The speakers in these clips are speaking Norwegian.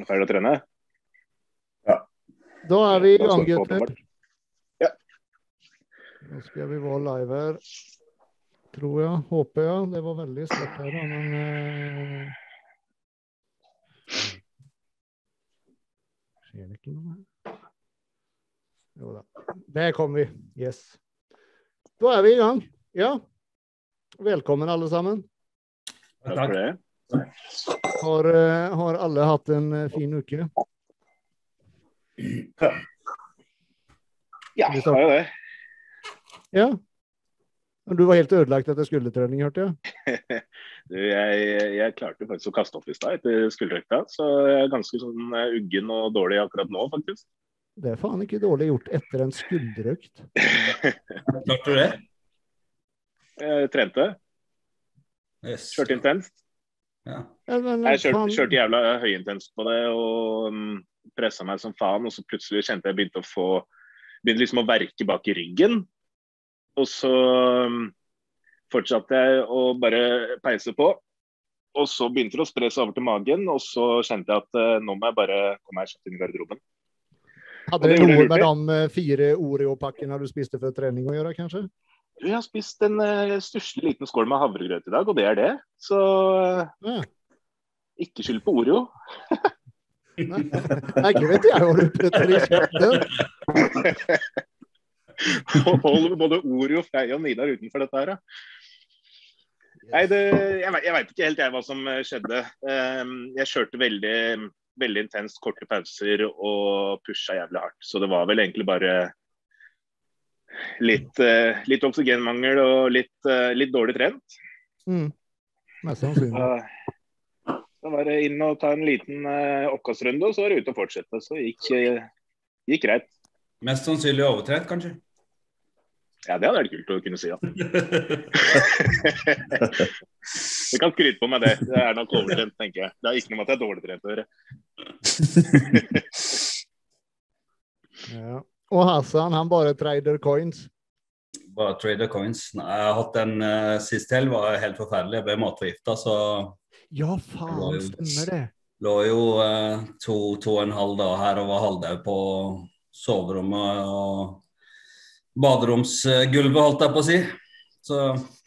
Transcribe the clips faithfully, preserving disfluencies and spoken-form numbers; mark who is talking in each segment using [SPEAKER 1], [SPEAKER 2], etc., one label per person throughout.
[SPEAKER 1] Er ferdig å trene?
[SPEAKER 2] Ja.
[SPEAKER 3] Da er vi i
[SPEAKER 1] Da
[SPEAKER 3] gang,
[SPEAKER 1] står det på
[SPEAKER 3] gutter.
[SPEAKER 1] åpenbart. Ja.
[SPEAKER 3] Nå skal vi være live her. Tror jeg, håper jeg. Det var veldig svart her, da, men... eh, Skjer det ikke noe her? Jo da. Der kom vi. Yes. Da er vi i gang. Ja. Velkommen alle sammen.
[SPEAKER 1] Takk for det.
[SPEAKER 3] Har, eh, har alle hatt en eh, fin uke?
[SPEAKER 1] Ja,
[SPEAKER 3] Vi
[SPEAKER 1] har jo det.
[SPEAKER 3] Ja. Men du var helt ødelagt etter skuldertrening, hørte jeg.
[SPEAKER 1] Du, jeg, jeg klarte faktisk å kaste opp i stad etter skulderøkta, så jeg er ganske sånn eh, uggen og dårlig akkurat nå, faktisk.
[SPEAKER 3] Det er faen ikke dårlig gjort etter en skulderøkt.
[SPEAKER 4] Klarte du det?
[SPEAKER 1] Jeg trente,
[SPEAKER 4] Yes.
[SPEAKER 1] kjørte intenst.
[SPEAKER 4] Ja.
[SPEAKER 3] Ja, men,
[SPEAKER 1] Jeg kjørte,
[SPEAKER 3] faen,
[SPEAKER 1] kjørte jævla høyintenst på det, og um, presset meg som faen, og så plutselig kjente jeg begynte å få, begynte liksom å verke bak i ryggen. Og så um, fortsatte jeg å bare peise på, og så begynte det å spre seg over til magen, og så kjente jeg at uh, nå må jeg bare komme meg kjapt inn i garderoben.
[SPEAKER 3] hadde det
[SPEAKER 1] det gjorde
[SPEAKER 3] noe
[SPEAKER 1] jeg
[SPEAKER 3] med
[SPEAKER 1] lurt
[SPEAKER 3] de eh, fire Oreo-pakkene du spiste for trening å gjøre, kanskje?
[SPEAKER 1] Du, jeg har spist en uh, stusslig liten skål med havregrøt i dag, og det er det. Så uh,
[SPEAKER 3] Ja.
[SPEAKER 1] ikke skyld på Oreo.
[SPEAKER 3] Nei, ikke vet jeg hva du putter i kjøttet.
[SPEAKER 1] Hold både Oreo, Freia og Nidar utenfor dette her, ja. Nei, det, jeg, vet- jeg vet ikke helt jeg hva som eh, skjedde. Um, jeg kjørte veldig, veldig intenst, korte pauser og pusha jævlig hardt. Så det var vel egentlig bare litt, eh, litt oksygenmangel og litt, eh, litt dårlig trent.
[SPEAKER 3] Mm. Mest sannsynlig.
[SPEAKER 1] Så, så var det inn og ta en liten eh, oppkastrunde, og så var det ut og fortsette. Så gikk, eh, gikk greit.
[SPEAKER 4] Mest sannsynlig overtrent, kanskje?
[SPEAKER 1] Ja, det hadde vært kult å kunne si, ja. Jeg kan skryte på meg det. Det er nok overtrent, tenker jeg. Det er ikke noe med at jeg er dårlig trent å gjøre.
[SPEAKER 3] Ja. Og Hassan, han bare trader coins.
[SPEAKER 4] Bare trader coins. Nei, jeg har hatt en uh, sist helg, var helt forferdelig. Jeg ble matforgifta, så
[SPEAKER 3] Ja, faen, stemmer det.
[SPEAKER 4] lå jo uh, to, to og en halv dag her og var halvdau på soverommet og baderomsgulvet, holdt jeg på å si. Så,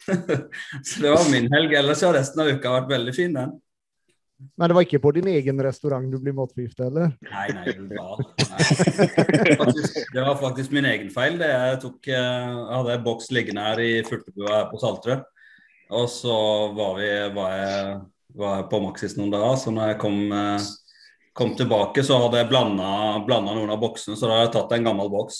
[SPEAKER 4] så det var min helg. Ellers har resten av uka vært veldig fin, den.
[SPEAKER 3] Men det var ikke på din egen restaurant du ble matforgiftet, eller?
[SPEAKER 4] Nei, nei, du gal. Nei. Faktisk, det var faktisk min egen feil. Det jeg, tok, jeg hadde en boks liggende her i Furtebua her på Saltrød. Og så var, vi, var, jeg, var jeg på Maxis noen dager, så når jeg kom, kom tilbake, så hadde jeg blandet, blandet noen av boksene, så da hadde jeg tatt en gammel boks.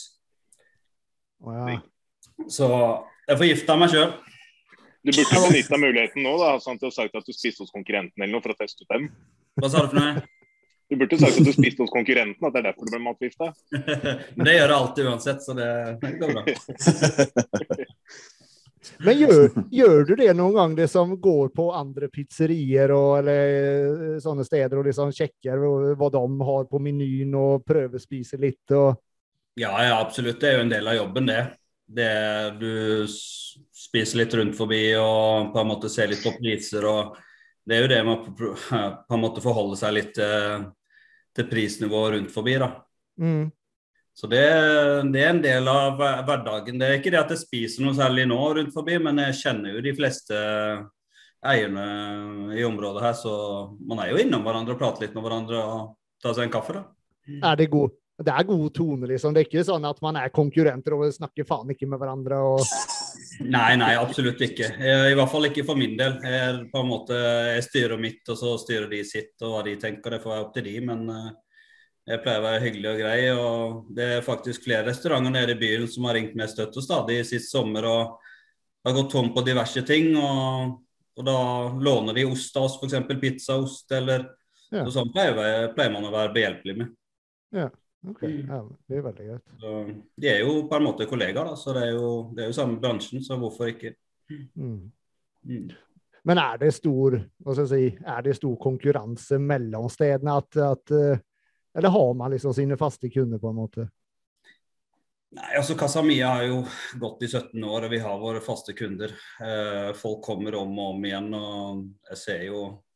[SPEAKER 3] Å, ja.
[SPEAKER 4] Så jeg forgiftet meg selv.
[SPEAKER 1] Du burde benytte muligheten nå, da, sånn at du har sagt at du spiste hos konkurrenten eller noe for å teste ut dem.
[SPEAKER 4] Hva sa du for noe?
[SPEAKER 1] Du burde sagt at du spiste hos konkurrenten, at det er derfor du ble matforgifta.
[SPEAKER 4] Men det gjør jeg alltid uansett, så det, det går bra.
[SPEAKER 3] Men gjør, gjør du det noen gang, det som går på andre pizzerier og, eller sånne steder, og liksom sjekker hva de har på menyen og prøvespiser litt? Og...
[SPEAKER 4] Ja, ja, absolutt. Det er jo en del av jobben, det. Det du s- spiser litt rundt forbi og på en måte ser litt på priser, og det er jo det med å på på en måte forholde seg litt til, til prisnivået rundt forbi, da.
[SPEAKER 3] Mm.
[SPEAKER 4] Så det, det er en del av hver- hverdagen. Det er ikke det at jeg spiser noe særlig nå rundt forbi, men jeg kjenner jo de fleste eierne i området her, så man er jo innom hverandre og prater litt med hverandre og tar seg en kaffe, da.
[SPEAKER 3] Er det god? Det er god tone, liksom. Det er ikke sånn at man er konkurrenter og snakker faen ikke med hverandre. Og...
[SPEAKER 4] Nei, nei, absolutt ikke. I hvert fall ikke for min del. Jeg, på en måte, jeg styrer mitt, og så styrer de sitt, og hva de tenker, det får jeg opp til de, men uh, jeg pleier å være hyggelig og grei, og det er faktisk flere restauranter nede i byen som har ringt meg støtt og stadig i sist sommer, og har gått tom på diverse ting, og, og da låner de ost av oss, for eksempel pizzaost, eller
[SPEAKER 3] Ja.
[SPEAKER 4] så sånn pleier, jeg- pleier man å være behjelpelig med.
[SPEAKER 3] Ja, ok. Ja, det er veldig greit.
[SPEAKER 4] Så, de er jo på en måte kollegaer, da, så det er jo, det er jo samme bransjen, så hvorfor ikke?
[SPEAKER 3] Mm.
[SPEAKER 4] Mm.
[SPEAKER 3] Men er det stor, hva skal jeg si, er det stor konkurranse mellom stedene at, at eh, eller har man liksom sine faste kunder på en måte?
[SPEAKER 4] Nei, altså Casamia har jo gått i sytten år, og vi har våre faste kunder. Eh, folk kommer om og om igjen, og jeg ser jo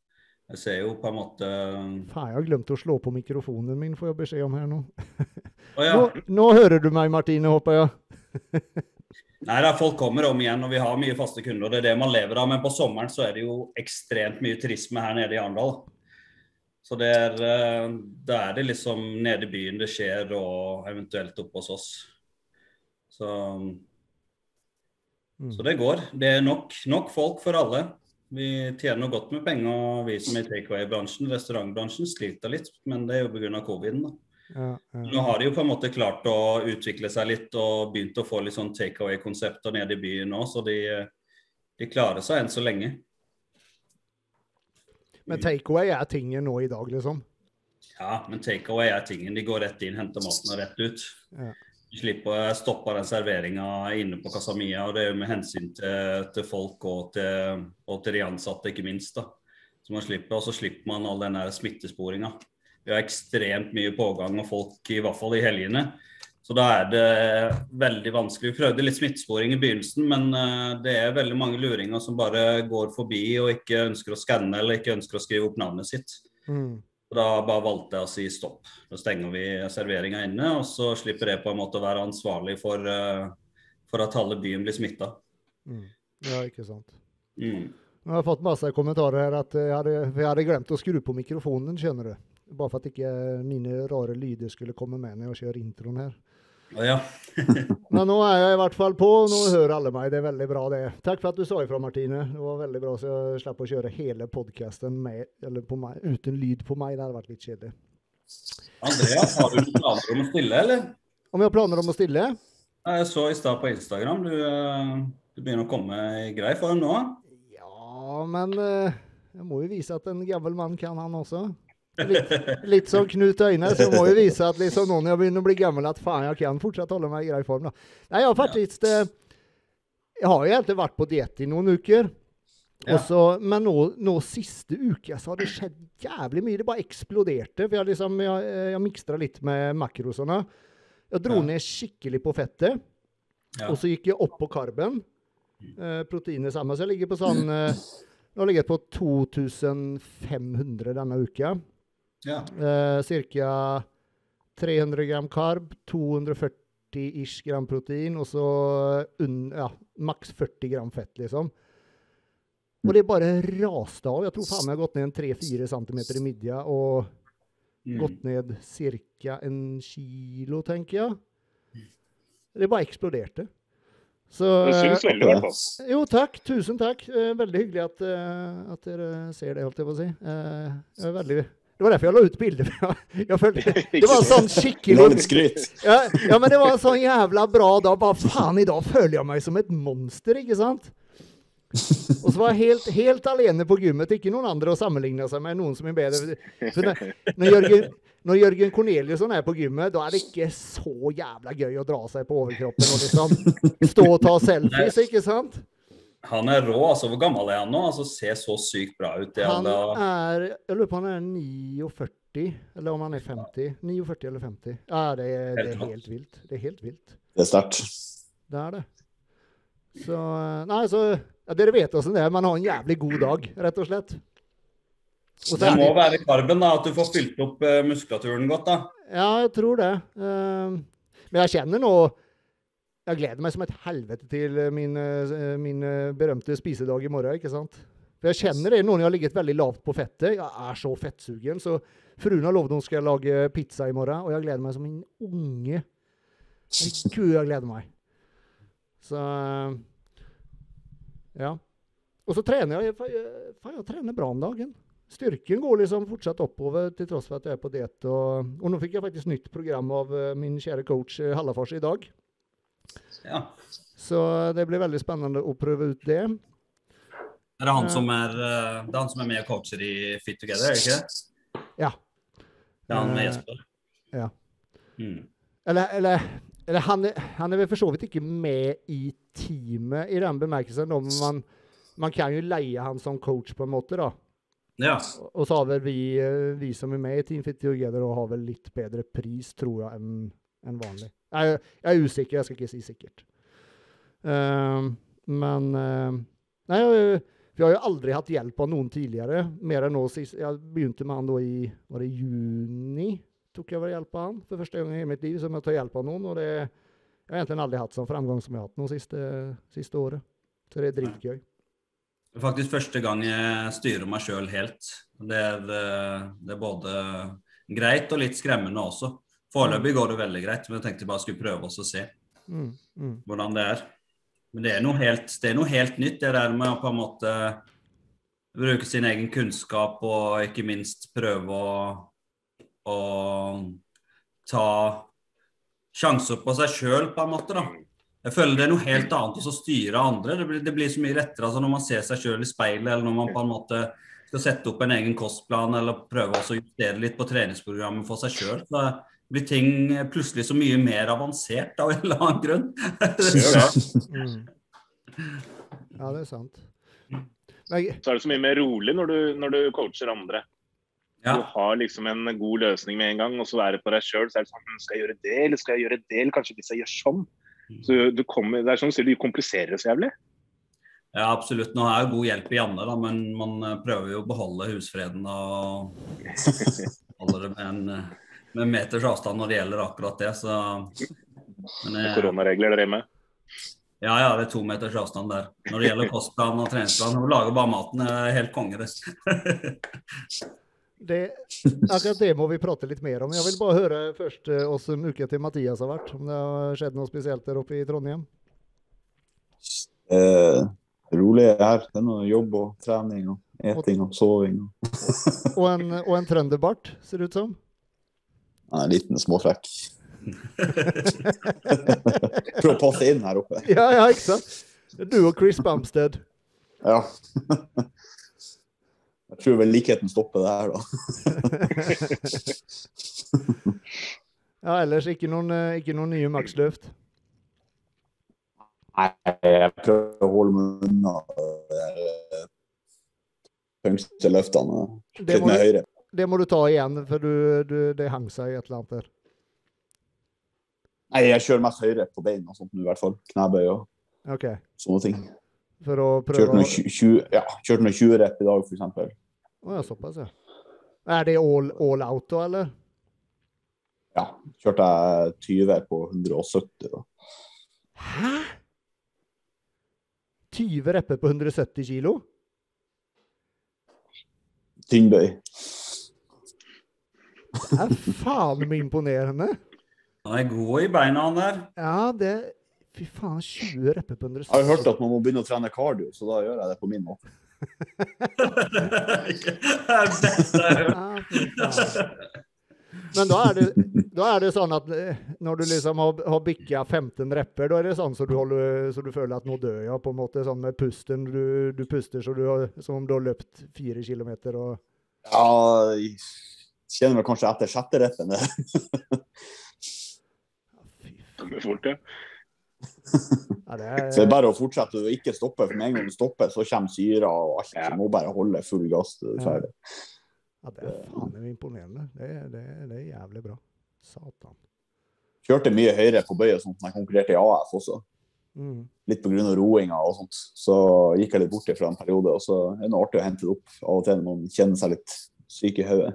[SPEAKER 4] Jeg ser jo på en måte...
[SPEAKER 3] Fan, jeg har glemt å slå på mikrofonen min, får jeg beskjed om her nå.
[SPEAKER 4] Å ja.
[SPEAKER 3] Nå, nå hører du meg, Martine, håper jeg.
[SPEAKER 4] Nei, da, folk kommer om igjen, og vi har mye faste kunder, og det er det man lever av. Men på sommeren så er det jo ekstremt mye turisme her nede i Arendal. Så det er, da er det liksom nede i byen det skjer, og eventuelt oppe hos oss. Så, mm. så det går. Det er nok, nok folk for alle. Vi tjener godt med penger, vi som er i takeaway-bransjen, restaurantbransjen sliter litt, men det er jo på grunn av coviden da. Ja, ja. Nå har de jo på en måte klart å utvikle seg litt og begynt å få litt sånn takeaway-konsepter nede i byen nå, så de, de klarer seg enn så lenge.
[SPEAKER 3] Men takeaway er tingen nå i dag, liksom?
[SPEAKER 4] Ja, men takeaway er tingen. De går rett inn, henter maten og rett ut. Ja. De slipper å stoppe den serveringen inne på Casamia, og det er jo med hensyn til, til folk og til, og til de ansatte, ikke minst da. Så man slipper, og så slipper man all den der smittesporingen. Vi har ekstremt mye pågang av folk, i hvert fall i helgene. Så da er det veldig vanskelig. Vi prøvde litt smittesporing i begynnelsen, men det er veldig mange luringer som bare går forbi og ikke ønsker å skanne eller ikke ønsker å skrive opp navnet sitt. Mm. Og da bare valgte jeg å si stopp. Da stenger vi serveringen inne, og så slipper jeg på en måte å være ansvarlig for, for at halve byen blir smittet.
[SPEAKER 3] Mm. Ja, ikke sant.
[SPEAKER 4] Mm.
[SPEAKER 3] Jeg har fått masse kommentarer her at jeg hadde, jeg hadde glemt å skru på mikrofonen, skjønner du. Bare for at ikke mine rare lyder skulle komme med når jeg kjører introen her.
[SPEAKER 4] Oh, ja.
[SPEAKER 3] Men nå er jeg i hvert fall på, nå hører alle meg, det er veldig bra det. Takk for at du sa ifra, Martine. Det var veldig bra, så jeg slapp å kjøre hele podcasten med, eller på meg, uten lyd på meg. Det hadde vært litt kjedelig.
[SPEAKER 4] Andreas, har du planer om å stille, eller?
[SPEAKER 3] Om jeg har planer om å stille?
[SPEAKER 4] Jeg så i stad på Instagram, du, du begynner å komme i grei for nå.
[SPEAKER 3] Ja, men jeg må jo vise at en gammel mann kan han også. Litt, litt som Knut Øyne, så må jeg vise at liksom nå når jeg begynner å bli gammel at faen, jeg kan fortsatt holde meg i grei form da. Nei, jeg har faktisk ja. Jeg har jo egentlig vært på diett i noen uker ja. Og så, men nå, nå siste uke så har det skjedd jævlig mye, det bare eksploderte for jeg, liksom, jeg, jeg mikstra litt med makrosene. Jeg dro ja. ned skikkelig på fettet ja. Og så gikk jeg opp på karben eh, proteinet samme, så jeg ligger på sånn eh, nå ligger jeg på to tusen fem hundre denne uka. Ja. Eh, cirka tre hundre gram karb, to hundre førti-ish gram protein, og så un, ja, maks førti gram fett, liksom. Og det bare raste av. Jeg tror faen jeg har gått ned en tre til fire centimeter i midja, og mm. gått ned cirka en kilo, tenker jeg. Det bare eksploderte. Så,
[SPEAKER 1] det synes veldig hvert fall.
[SPEAKER 3] Jo, takk. Tusen takk. Veldig hyggelig at, at dere ser det, holdt jeg på å si. Det var veldig... Det var derfor jeg la ut bilder. Jeg følte, det var sånn skikkelig... Ja, ja, men det var sånn jævla bra da. Bare faen, i dag føler jeg meg som et monster, ikke sant? Og så var jeg helt, helt alene på gymmet. Ikke noen andre å sammenligne seg med. Noen som er bedre. For når, når, Jørgen, når Jørgen Corneliusson er på gymmet, da er det ikke så jævla gøy å dra seg på overkroppen og liksom stå og ta selfies, ikke sant?
[SPEAKER 4] Han er rå, altså. Hvor gammel er han nå? Altså, ser så sykt bra ut.
[SPEAKER 3] Han er, jeg lurer på han er førti ni, eller om han er femti. førti ni eller femti. Ja, det er, det er helt vilt. Det er helt vilt.
[SPEAKER 2] Det er sterkt.
[SPEAKER 3] Det er det. Så, nei, så, ja, dere vet hvordan det er. Man har en jævlig god dag, rett og slett. Og
[SPEAKER 4] det må være karben da, at du får fylt opp uh, muskulaturen godt da.
[SPEAKER 3] Ja, jeg tror det. Uh, men jeg kjenner nå, jeg gleder meg som et helvete til min, min berømte spisedag i morgen, ikke sant? For jeg kjenner det nå når jeg har ligget veldig lavt på fettet. Jeg er så fettsugen, så fruen har lovet hun skal lage pizza i morgen, og jeg gleder meg som en unge. Gud, jeg gleder meg. Så, ja. Og så trener jeg, faen, jeg trener bra om dagen. Styrken går liksom fortsatt oppover til tross for at jeg er på diett. Og, og nå fikk jeg faktisk nytt program av min kjære coach Hallafors i dag.
[SPEAKER 4] Ja.
[SPEAKER 3] Så det blir veldig spennende å prøve ut det.
[SPEAKER 4] Er det han som er, det er, han som er med og coacher i Fit Together, er det ikke det?
[SPEAKER 3] Ja.
[SPEAKER 4] Det er han med Jesper?
[SPEAKER 3] Ja.
[SPEAKER 4] Mm.
[SPEAKER 3] Eller, eller, eller han, er, han er vel for så vidt ikke med i teamet i den bemerkelsen, men man, man kan jo leie han som coach på en måte da.
[SPEAKER 4] Ja.
[SPEAKER 3] Og så har vel vi, vi som er med i Team Fit Together og har vel litt bedre pris, tror jeg, enn, enn vanlig. Jeg, jeg er usikker, jeg skal ikke si sikkert. Uh, men uh, nei, For jeg har jo aldri hatt hjelp av noen tidligere, mer enn nå sist. Jeg begynte med han da i, var det juni, tok jeg vel hjelp av han for første gang i mitt liv, som jeg tar hjelp av noen, og det, jeg har egentlig aldri hatt sånn framgang som jeg har hatt noen siste, siste året. Så det er dritgøy.
[SPEAKER 4] Det er faktisk første gang jeg styrer meg selv helt. Det er, det er både greit og litt skremmende også. Foreløpig går det veldig greit, men jeg tenkte bare jeg skulle prøve oss å se
[SPEAKER 3] Mm, mm.
[SPEAKER 4] hvordan det er. Men det er noe helt, det er noe helt nytt, det der med å på en måte bruke sin egen kunnskap og ikke minst prøve å, å ta sjanser på seg selv på en måte da. Jeg føler det er noe helt annet å styre andre. Det blir, det blir så mye lettere altså når man ser seg selv i speilet, eller når man på en måte skal sette opp en egen kostplan, eller prøve også å justere litt på treningsprogrammet for seg selv. Så blir ting plutselig så mye mer avansert av en eller annen grunn.
[SPEAKER 3] Mm. Ja, det er sant. Men,
[SPEAKER 1] så er det så mye mer rolig når du, når du coacher andre.
[SPEAKER 4] Ja.
[SPEAKER 1] Du har liksom en god løsning med en gang, og så er det på deg selv, så er det sånn, skal jeg gjøre det, eller skal jeg gjøre det, eller kanskje hvis jeg gjør sånn. Så du kommer, det er sånn, så du kompliserer det så jævlig.
[SPEAKER 4] Ja, absolutt. Nå er jo god hjelp i Janne da, men man prøver jo å beholde husfreden og holde det med en... med meters avstand når det gjelder akkurat det, så... Men,
[SPEAKER 1] eh, koronaregler der hjemme?
[SPEAKER 4] Ja, ja, det er to meters avstand der. Når det gjelder kostplan og treningsplan, vi lager bare maten, det er helt konge det.
[SPEAKER 3] det. Akkurat det må vi prate litt mer om. Jeg vil bare høre først eh, oss en uke til Mathias har vært, om det har skjedd noe spesielt der oppe i Trondheim.
[SPEAKER 2] Eh, rolig her, det er noe jobb og trening og eting og soving.
[SPEAKER 3] og, en, og en trønderbart, ser det ut som?
[SPEAKER 2] En liten småfrekk. Prøv å passe inn her oppe.
[SPEAKER 3] Ja, ja, ikke sant? Du og Chris Bumstead.
[SPEAKER 2] Ja. Jeg tror vel likheten stopper det her da.
[SPEAKER 3] Ja, ellers ikke noen, ikke noen nye maksløft.
[SPEAKER 2] Nei, jeg prøver å holde meg unna de tyngste løftene. Litt med høyre.
[SPEAKER 3] Det må du ta igjen, for du, du, det hang seg i et eller annet der.
[SPEAKER 2] Nei, jeg kjører mest høyre på bein og sånt nu, i hvert fall. Knæbøy og
[SPEAKER 3] okay.
[SPEAKER 2] Sånne ting.
[SPEAKER 3] For å prøve
[SPEAKER 2] kjørt noen tjue, ja, kjørt noen tjue rep i dag, for eksempel.
[SPEAKER 3] Å ja, såpass, ja. Er det all, all out da, eller?
[SPEAKER 2] Ja, kjørte jeg tyve på hundre sytti da.
[SPEAKER 3] Hæ? tyve repper på hundre sytti kilo?
[SPEAKER 2] Tyngdbøy.
[SPEAKER 3] Det er faen meg imponerende.
[SPEAKER 4] Han er god i beina han der.
[SPEAKER 3] Ja, det... Fy faen, tjue repper på hundre sytti.
[SPEAKER 2] Jeg har hørt at man må begynne å trene cardio, så da gjør jeg det på min måte.
[SPEAKER 3] Men da er, det, da er det sånn at når du liksom har, har bikket femten repper, da er det sånn så du, holder, så du føler at nå dør jeg på en måte, sånn med pusten, du, du puster så du har, som om du har løpt fire kilometer og...
[SPEAKER 2] Ja, jeg kjenner meg kanskje etter sjette reppen.
[SPEAKER 1] Det blir fort, ja.
[SPEAKER 3] Ja, det er...
[SPEAKER 2] Så det er bare å fortsette og ikke stoppe, for med en gang du stopper så kommer syra og alt,
[SPEAKER 1] ja.
[SPEAKER 2] Så må bare holde full gass til det er ferdig.
[SPEAKER 3] Ja, det er faen det er imponerende. Det er, det, er, det er jævlig bra. Satan.
[SPEAKER 2] Kjørte mye høyere på bøy og sånt, når jeg konkurrerte i A F også. Mm. Litt på grunn av roinga og sånt. Så gikk jeg litt bort fra en periode, og så er det noe artig å hente det opp av og til når man kjenner seg litt syk i høyet.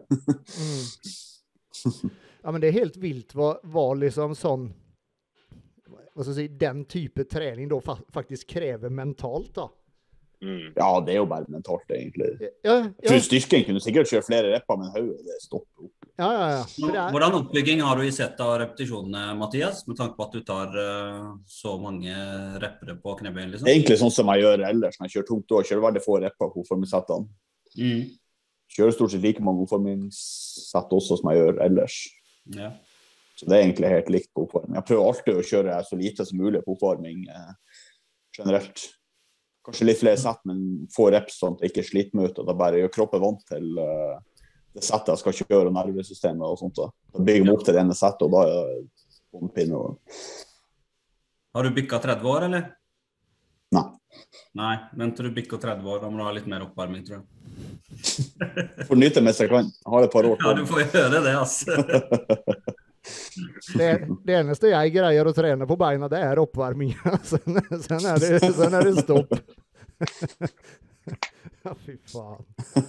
[SPEAKER 3] mm. Ja, men det er helt vilt hva, hva liksom sånn, hva skal jeg si, den type trening da fa faktisk krever mentalt da.
[SPEAKER 1] Mm.
[SPEAKER 2] Ja, det er jo bare mentalt egentlig.
[SPEAKER 3] Ja, ja.
[SPEAKER 2] For styrken kunne sikkert kjøre flere repper, men høyet, det stopper opp.
[SPEAKER 3] Ja, ja, ja. Er...
[SPEAKER 4] Hvordan oppbygging har du i sett av repetisjonene, Mathias, med tanke på at du tar uh, så mange reppere på knebøyen, liksom?
[SPEAKER 2] Egentlig sånn som jeg gjør ellers, når jeg kjører tungt, og kjører veldig få repper på formingssettene.
[SPEAKER 4] Mm.
[SPEAKER 2] Kjører stort sett like mange formingssett også som jeg gjør ellers.
[SPEAKER 4] Ja.
[SPEAKER 2] Så det er egentlig helt likt på oppvarming. Jeg prøver alltid å kjøre så lite som mulig på oppvarming eh, generelt. Kanskje litt flere sett, men få reps sånn at jeg ikke sliter meg ut, og da bare gjør kroppen vant til uh, det settet jeg skal kjøre, og nervesystemet og sånt. Da, da bygger jeg meg opp til denne settet, og da er det båndpinne. Og...
[SPEAKER 4] Har du bykket tretti år, eller?
[SPEAKER 2] Nei.
[SPEAKER 4] Nei, venter du bykket tretti år, da må du ha litt mer oppvarming, tror jeg.
[SPEAKER 2] Får nyte mens jeg kan. Jeg har et par år på.
[SPEAKER 4] Ja, du får gjøre det, altså.
[SPEAKER 3] Det, det eneste jeg greier å trene på beina, det er oppvarming. Sen, sen, er, det, sen er det stopp. Ja, fy faen.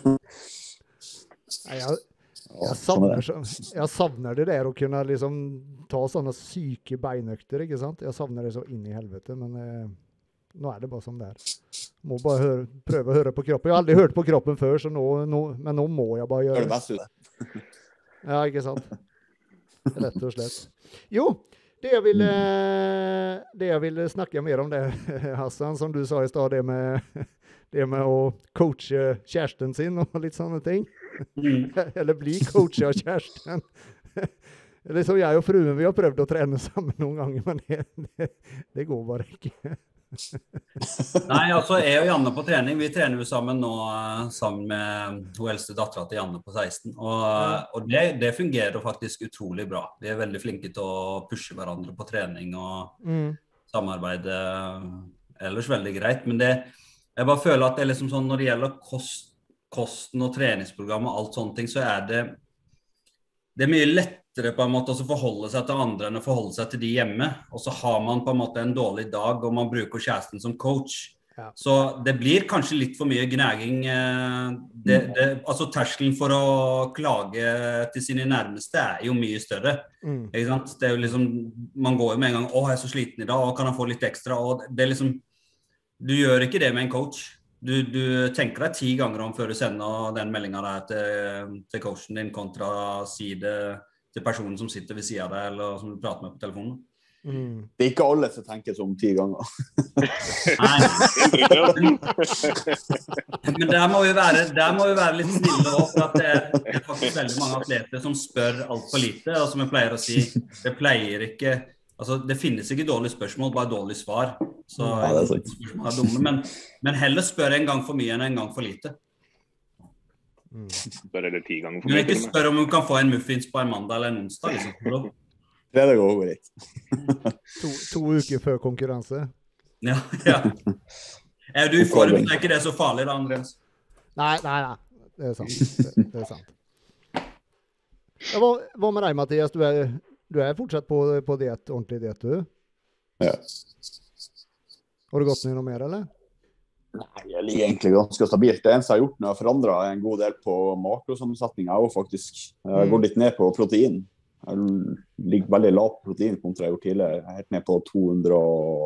[SPEAKER 3] Nei, jeg, jeg, savner, så- jeg savner det der å kunne liksom ta sånne syke beinøkter, ikke sant? Jeg savner det så inn i helvete, men eh, nå er det bare som det er. Må bare høre, prøve å høre på kroppen. Jeg har aldri hørt på kroppen før, så nå, nå, men nå må jeg bare
[SPEAKER 2] Gjør
[SPEAKER 3] gjøre
[SPEAKER 2] det
[SPEAKER 3] det.
[SPEAKER 2] best ut.
[SPEAKER 3] Ja, ikke sant? Rett og slett. Jo, det jeg ville, det jeg ville snakke mer om det, Hassan, som du sa i stad, det med, det med å coache kjæresten sin og litt sånne ting.
[SPEAKER 4] Mm.
[SPEAKER 3] Eller bli coachet av kjæresten. Eller som jeg og fruen, vi har prøvd å trene sammen noen ganger, men det, det, det går bare ikke.
[SPEAKER 4] Nei, altså jeg og Janne på trening, vi trener jo sammen nå eh, sammen med hun eldste datteren til Janne på seksten, og, og det, det fungerer faktisk utrolig bra. Vi er veldig flinke til å pushe hverandre på trening og
[SPEAKER 3] Mm.
[SPEAKER 4] samarbeide ellers veldig greit, men det, jeg bare føler at det er liksom sånn når det gjelder kost, kosten og treningsprogram og alt sånne ting, så er det det er mye lettere på en måte å forholde seg til andre enn å forholde seg til de hjemme, og så har man på en måte en dårlig dag og man bruker kjæresten som coach.
[SPEAKER 3] Ja.
[SPEAKER 4] Så det blir kanskje litt for mye gnaging. Det, det, altså terskelen for å klage til sine nærmeste er jo mye større.
[SPEAKER 3] Mm.
[SPEAKER 4] Ikke sant? Det er jo liksom, man går jo med en gang, åh, jeg er så sliten i dag, og kan jeg få litt ekstra? Og det er liksom, du gjør ikke det med en coach. Du, du tenker deg ti ganger om før du sender den meldingen der til, til coachen din kontra si det til personen som sitter ved siden av deg, eller som du prater med på telefonen.
[SPEAKER 3] Mm.
[SPEAKER 2] Det er ikke alle som tenker som ti ganger.
[SPEAKER 4] Nei. Men der må vi være, der må vi være litt snille også, for at det er, det er faktisk veldig mange atleter som spør alt for lite, og som jeg pleier å si, det pleier ikke, altså det finnes ikke dårlige spørsmål, bare dårlige svar. Så
[SPEAKER 2] Ja, det er sant.
[SPEAKER 4] spørsmål er dumme, men, men heller spør en gang for mye enn en gang for lite.
[SPEAKER 3] Mm.
[SPEAKER 1] Spør eller ti ganger for
[SPEAKER 4] Du
[SPEAKER 1] mye.
[SPEAKER 4] vil ikke
[SPEAKER 1] til og med.
[SPEAKER 4] spørre om du kan få en muffins på en mandag eller en onsdag, liksom.
[SPEAKER 2] Det går over greit.
[SPEAKER 3] To, to uker før konkurranse.
[SPEAKER 4] Ja, ja. Er du i form, så er ikke det så farlig da, Andreas?
[SPEAKER 3] Nei, nei, nei. Det er sant. Det, det er sant. Ja, hva, hva med deg, Mathias? Du er, du er fortsatt på, på diet, ordentlig diet, du?
[SPEAKER 2] Ja.
[SPEAKER 3] Har du gått ned noe mer, eller?
[SPEAKER 2] Nei, jeg ligger egentlig ganske stabilt. Det eneste jeg har gjort når jeg har forandret en god del på makrosammensetning, er jo faktisk, jeg går litt ned på protein. Jeg ligger veldig lavt på protein kontra jeg har gjort tidligere. Jeg er helt ned på to hundre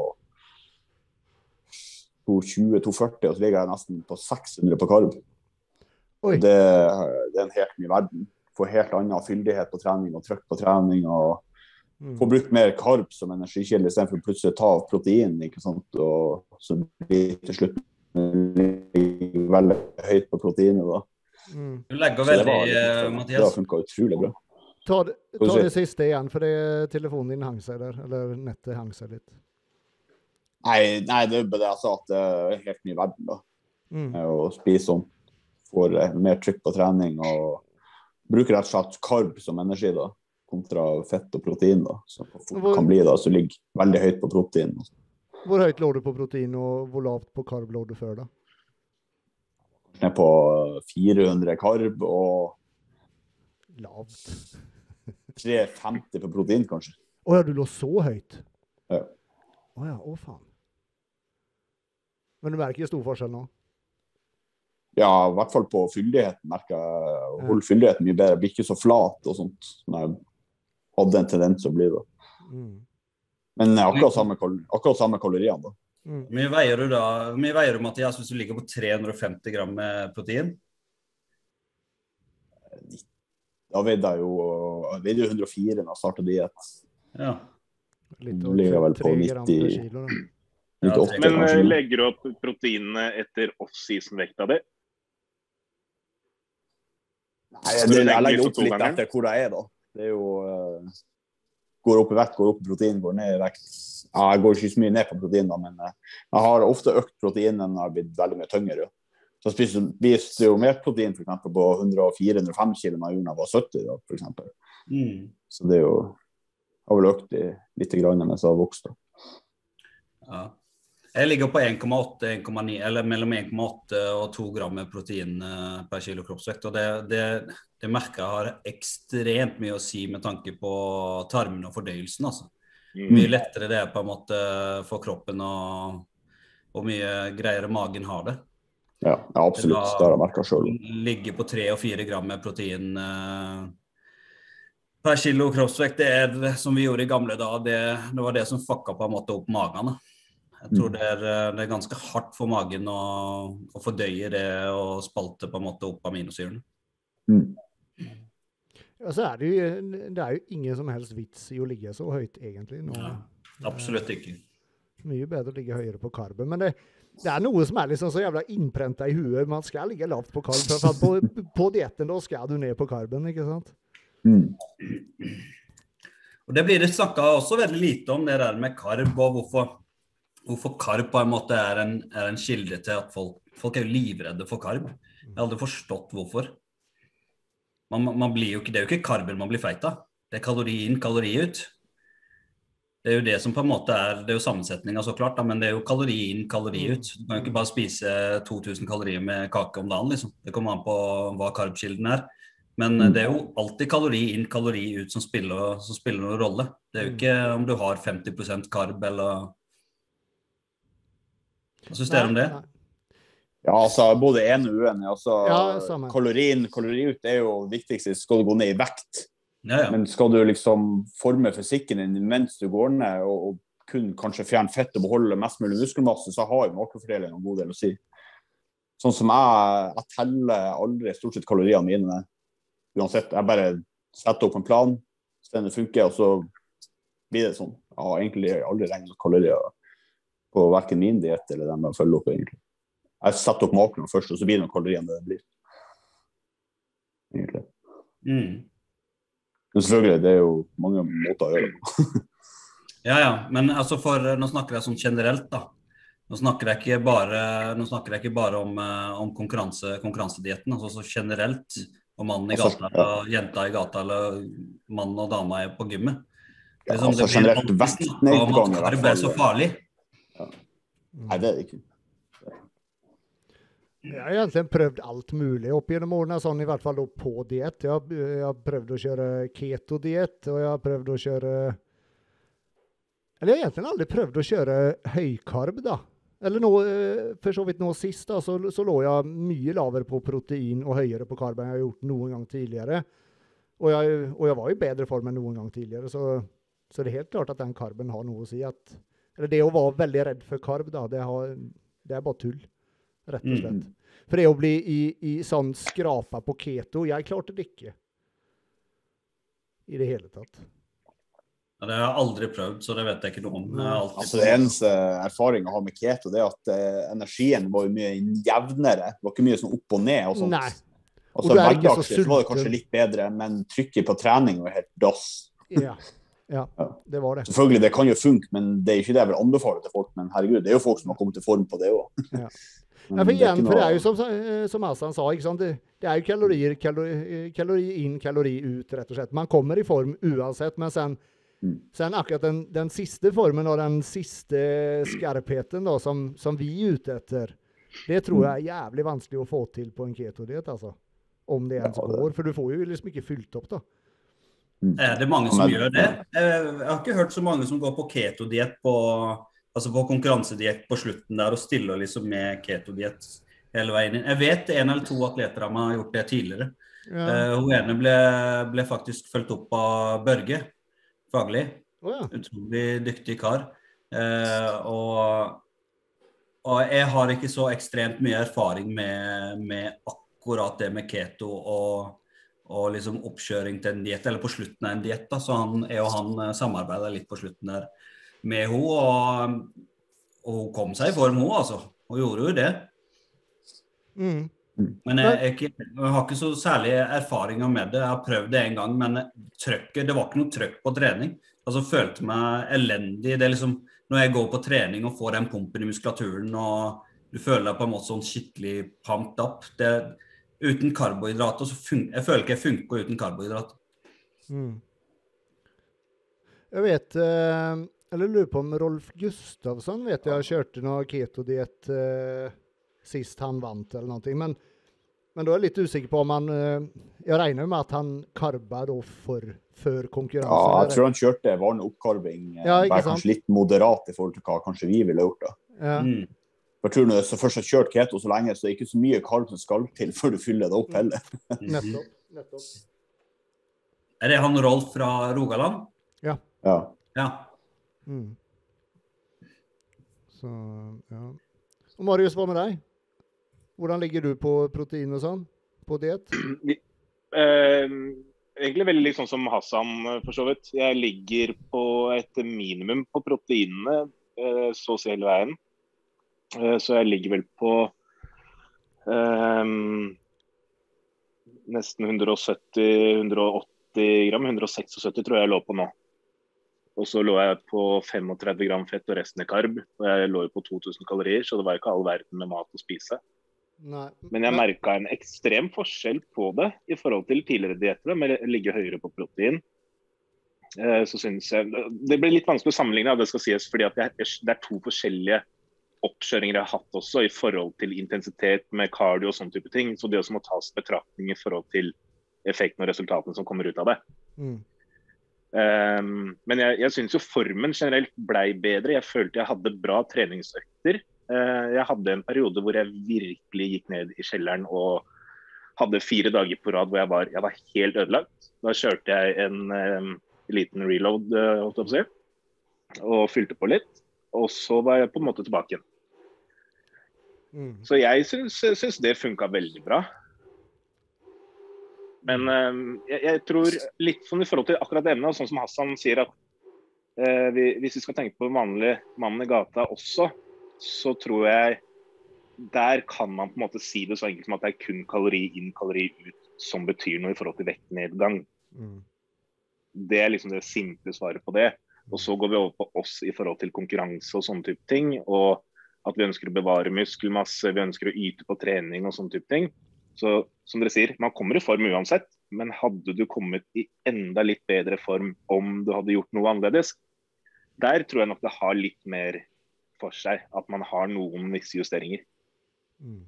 [SPEAKER 2] tjue til to førti, og så ligger jeg nesten på seks hundre på karb.
[SPEAKER 3] Oi.
[SPEAKER 2] Det, det er en helt ny verden. Får helt annen fyldighet på trening og trykk på trening, og
[SPEAKER 3] Mm.
[SPEAKER 2] får brukt mer karb som energikilde i stedet for å plutselig ta av protein, ikke sant? Og så blir til slutt veldig høyt på proteinet da.
[SPEAKER 3] Mm.
[SPEAKER 4] Du legger
[SPEAKER 2] Så det
[SPEAKER 4] veldig,
[SPEAKER 2] var litt-
[SPEAKER 4] eh,
[SPEAKER 2] Det har
[SPEAKER 4] Mathias.
[SPEAKER 2] funket utrolig bra.
[SPEAKER 3] Ta, det-
[SPEAKER 2] Skal vi
[SPEAKER 3] ta
[SPEAKER 2] se.
[SPEAKER 3] det siste igjen, for det, telefonen din hang seg der, eller nettet hang seg litt.
[SPEAKER 2] Nei, nei, det er bare det jeg sa, at det er en helt ny verden da.
[SPEAKER 3] Mm.
[SPEAKER 2] Å spise sånn, får eh, mer trykk på trening, og bruker rett og slett karb som energi da, kontra fett og protein da, som
[SPEAKER 3] Hvor-
[SPEAKER 2] kan bli da, så ligger veldig høyt på protein.
[SPEAKER 3] Hvor høyt lå du på protein, og hvor lavt på karb lå du før da?
[SPEAKER 2] Ned på fire hundre karb, og
[SPEAKER 3] Lavt.
[SPEAKER 2] tre femti på protein kanskje.
[SPEAKER 3] Å ja, du lå så høyt?
[SPEAKER 2] Ja.
[SPEAKER 3] Å ja, å faen. Men du merker stor forskjell nå?
[SPEAKER 2] Ja, i hvert fall på fyldigheten merker jeg, å holde fyldigheten mye bedre, blir ikke så flat og sånt, som jeg hadde en tendens å bli da.
[SPEAKER 3] Mm.
[SPEAKER 2] Men akkurat samme, kal akkurat samme kaloriene da.
[SPEAKER 3] Mm.
[SPEAKER 4] Hvor mye veier du da, hvor mye veier du, Mathias, hvis du ligger på tre hundre og femti gram med protein?
[SPEAKER 2] Da veide jeg jo, jeg veide jo hundre og fire når jeg startet diet.
[SPEAKER 4] Ja.
[SPEAKER 3] Litt
[SPEAKER 2] Nå ligger jeg vel på
[SPEAKER 3] tre gram per
[SPEAKER 2] nitti
[SPEAKER 3] kilo, da.
[SPEAKER 4] Ja,
[SPEAKER 2] nittiåtte
[SPEAKER 1] Men eh,
[SPEAKER 2] kanskje.
[SPEAKER 1] legger du opp proteinene etter off-season-vekta di?
[SPEAKER 2] Nei, jeg, jeg, jeg legger opp litt etter hvor jeg er da. Det er jo, uh, går opp i vekt, går opp i protein, går ned i vekt. Ja, jeg går ikke så mye ned på protein da, men uh, jeg har ofte økt protein enn jeg har blitt veldig mye tyngre. Så jeg spiser, spiser jo mer protein for eksempel på hundre og fire til hundre og fem kilo når jeg var sytti da, for eksempel.
[SPEAKER 4] Mm.
[SPEAKER 2] Så det er jo, jeg har vel økt i litt grann mens jeg har vokst da.
[SPEAKER 4] Ja. Jeg ligger på en komma åtte, en komma ni, eller mellom en komma åtte og to gram med protein eh, per kilo kroppsvekt, og det, det, det merker jeg har ekstremt mye å si med tanke på tarmen og fordøyelsen, altså. Mye lettere det er på en måte for kroppen, og, og mye greiere magen har det.
[SPEAKER 2] Ja, ja absolutt.
[SPEAKER 4] Da,
[SPEAKER 2] det har jeg merket selv.
[SPEAKER 4] Ligge på tre og fire gram med protein eh, per kilo kroppsvekt, det er som vi gjorde i gamle da, det, det var det som fucka på en måte opp magen. Jeg tror det er, det er ganske hardt for magen å, å fordøye det og spalte på en måte opp aminosyrene.
[SPEAKER 2] Mm.
[SPEAKER 3] Ja, så er det, jo, det er jo ingen som helst vits i å ligge så høyt egentlig. Nå,
[SPEAKER 4] Ja, absolutt ikke.
[SPEAKER 3] Mye bedre å ligge høyere på karben, men det, det er noe som er liksom så jævla innprentet i huet. Man skal ligge lavt på karben, for at på, på dietten da skal du ned på karben, ikke sant?
[SPEAKER 2] Mm.
[SPEAKER 4] Og det blir det snakket også veldig lite om, det der med karb, og hvorfor, hvorfor karb på en måte er en, er en kilde til at folk, folk er jo livredde for karb. Jeg har aldri forstått hvorfor. Man, man blir jo ikke, det er jo ikke karben man blir feit av. Det er kalori inn, kalori ut. Det er jo det som på en måte er, det er jo sammensetningen så klart, da, men det er jo kalori inn, kalori ut. Du kan jo ikke bare spise to tusen kalorier med kake om dagen, liksom. Det kommer an på hva karbkilden er. Men det er jo alltid kalori inn, kalori ut som spiller, som spiller noen rolle. Det er jo ikke om du har femti prosent karb, eller... Hva synes dere om det?
[SPEAKER 2] Ja, altså, både en og uenig. Altså,
[SPEAKER 3] ja,
[SPEAKER 2] kalorien, kalori ut er jo viktigst, skal du gå ned i vekt.
[SPEAKER 4] Ja, ja.
[SPEAKER 2] Men skal du liksom forme fysikken din mens du går ned, og, og kun kanskje fjerne fett og beholde mest mulig muskelmasse, så har jo makrofordelingen en god del å si. Sånn som jeg, jeg teller aldri stort sett kaloriene mine. Uansett, jeg bare setter opp en plan, så det funker, og så blir det sånn. Jeg har egentlig aldri regnet kalorier på hverken min diett eller den jeg følger opp egentlig. Jeg setter opp makroen først, og så blir det noen kalorier det blir. Egentlig.
[SPEAKER 4] Mm.
[SPEAKER 2] Men selvfølgelig, det er jo mange måter å gjøre det.
[SPEAKER 4] Ja, ja, men altså for, nå snakker jeg sånn generelt da. Nå snakker jeg ikke bare, nå snakker jeg ikke bare om, om konkurranse, konkurransedietten, altså så generelt om mannen i gata, eller jenta i gata, eller mannen og dama er på gymmet.
[SPEAKER 2] Ja, liksom, altså generelt vektnedgang i hvert fall.
[SPEAKER 4] Det er så farlig.
[SPEAKER 2] Ja. Nei, det er det ikke.
[SPEAKER 3] Jeg har egentlig prøvd alt mulig opp gjennom årene, sånn i hvert fall på diett. Jeg, jeg har prøvd å kjøre keto-diett, og jeg har prøvd å kjøre... Eller jeg har egentlig aldri prøvd å kjøre høykarb da. Eller nå, for så vidt nå sist da, så, så lå jeg mye lavere på protein og høyere på karb enn jeg har gjort noen gang tidligere. Og jeg, og jeg var i bedre form enn noen gang tidligere, så, så det er helt klart at den karben har noe å si. At, eller det å være veldig redd for karb da, det, har, det er bare tull. Rett og slett. Mm. For det å bli i, i sånn skrapa på keto, jeg klarte det ikke. I det hele tatt.
[SPEAKER 4] Ja, det har jeg aldri prøvd, så det vet jeg ikke noe om.
[SPEAKER 2] Altså, det eneste erfaringen jeg har med keto, det er at eh, energien var jo mye jevnere. Det var ikke mye sånn opp og ned og sånt.
[SPEAKER 3] Nei.
[SPEAKER 2] Altså, hverdagslig var det kanskje litt bedre, men trykket på trening var helt dass.
[SPEAKER 3] Ja. Ja, det var det.
[SPEAKER 2] Selvfølgelig, det kan jo funke, men det er ikke det jeg vil anbefale til folk. Men herregud, det er jo folk som har kommet til form på det også.
[SPEAKER 3] Ja. Ja, for igjen, for det er jo som, som Hassan sa, ikke sant? Det, det er jo kalorier, kalori, kalori inn, kalori ut, rett og slett. Man kommer i form uansett, men sen, mm. sen akkurat den, den siste formen og den siste skarpheten da, som, som vi er ute etter, det tror jeg er jævlig vanskelig å få til på en keto-diet, altså. Om det ens går, for du får jo liksom ikke fylt opp da.
[SPEAKER 4] Er det mange som gjør det? Jeg har ikke hørt så mange som går på keto-diett på... Altså på konkurransediett på slutten der, og stiller liksom med keto-diett hele veien inn. Jeg vet en eller to atleter av meg har gjort det tidligere. Ja. Uh, hun ene ble, ble faktisk følt opp av Børge, faglig. Oh, ja. Utrolig dyktig kar. Uh, og, og jeg har ikke så ekstremt mye erfaring med, med akkurat det med keto og, og liksom oppkjøring til en diett, eller på slutten av en diett da, så han, jeg og han samarbeidet litt på slutten der med henne, og, og hun kom seg i form hun, altså. Hun gjorde jo det. Mm. Men jeg, jeg, jeg har ikke så særlig erfaringer med det. Jeg har prøvd det en gang, men trøkket, det var ikke noe trøkk på trening. Altså, følte meg elendig. Det er liksom, når jeg går på trening og får den pumpen i muskulaturen, og du føler deg på en måte sånn skikkelig pumped up. Det, uten karbohydrater, så fun- jeg føler ikke jeg funker uten karbohydrater. Mm.
[SPEAKER 3] Jeg vet... Uh... Eller lurer på om Rolf Gustafsson vet jeg kjørte noe keto-diett eh, sist han vant eller noe. Men, men da er jeg litt usikker på om han... Eh, jeg regner med at han karba da for, for konkurranse.
[SPEAKER 2] Ja, jeg tror han kjørte varende oppkarving. Eh, ja, bare kanskje litt moderat i forhold til hva kanskje vi ville gjort da.
[SPEAKER 3] Ja. Mm.
[SPEAKER 2] Jeg tror når du først har kjørt keto så lenge, så er det ikke så mye karb som skal til før du fyller det opp heller.
[SPEAKER 3] Nettopp, nettopp.
[SPEAKER 4] Er det han Rolf fra Rogaland?
[SPEAKER 3] Ja.
[SPEAKER 2] Ja.
[SPEAKER 4] Ja.
[SPEAKER 3] Mm. Så, ja. Og Marius, hva med deg? Hvordan ligger du på protein og sånn? På diet?
[SPEAKER 1] Eh, egentlig veldig litt sånn som Hassan, for så vidt. Jeg ligger på et minimum på proteinene, eh, så å si hele veien. Eh, så jeg ligger vel på eh, nesten hundre og sytti til hundre og åtti gram, hundre og sekstiseks tror jeg jeg lå på nå. Og så lå jeg på femogtredve gram fett og resten er karb. Og jeg lå jo på to tusen kalorier, så det var ikke all verden med mat å spise.
[SPEAKER 3] Nei.
[SPEAKER 1] Men jeg merket en ekstrem forskjell på det i forhold til tidligere dietter, med å ligge høyere på protein. Eh, så synes jeg, det blir litt vanskelig å sammenligne, det skal sies, fordi at det er, det er to forskjellige oppkjøringer jeg har hatt også i forhold til intensitet med cardio og sånne type ting. Så det også må tas betraktning i forhold til effekten og resultatene som kommer ut av det.
[SPEAKER 3] Mm.
[SPEAKER 1] Um, men jeg, jeg synes jo formen generelt ble bedre. Jeg følte jeg hadde bra treningsøkter. Uh, jeg hadde en periode hvor jeg virkelig gikk ned i kjelleren og hadde fire dager på rad hvor jeg var, jeg var helt ødelagt. Da kjørte jeg en um, liten reload uh, og fylte på litt. Og så var jeg på en måte tilbake igjen.
[SPEAKER 3] Mm.
[SPEAKER 1] Så jeg synes, synes det funket veldig bra. Men uh, jeg, jeg tror litt sånn i forhold til akkurat emnet, sånn som Hassan sier at uh, vi, hvis vi skal tenke på vanlig mannen i gata også, så tror jeg der kan man på en måte si det så enkelt som at det er kun kalori inn, kalori ut som betyr noe i forhold til vektnedgang.
[SPEAKER 3] Mm.
[SPEAKER 1] Det er liksom det simple svaret på det. Og så går vi over på oss i forhold til konkurranse og sånne type ting, og at vi ønsker å bevare muskelmasse, vi ønsker å yte på trening og sånne type ting. Så som dere sier, man kommer i form uansett, men hadde du kommet i enda litt bedre form om du hadde gjort noe annerledes, der tror jeg nok det har litt mer for seg, at man har noen visse justeringer.
[SPEAKER 3] Mm.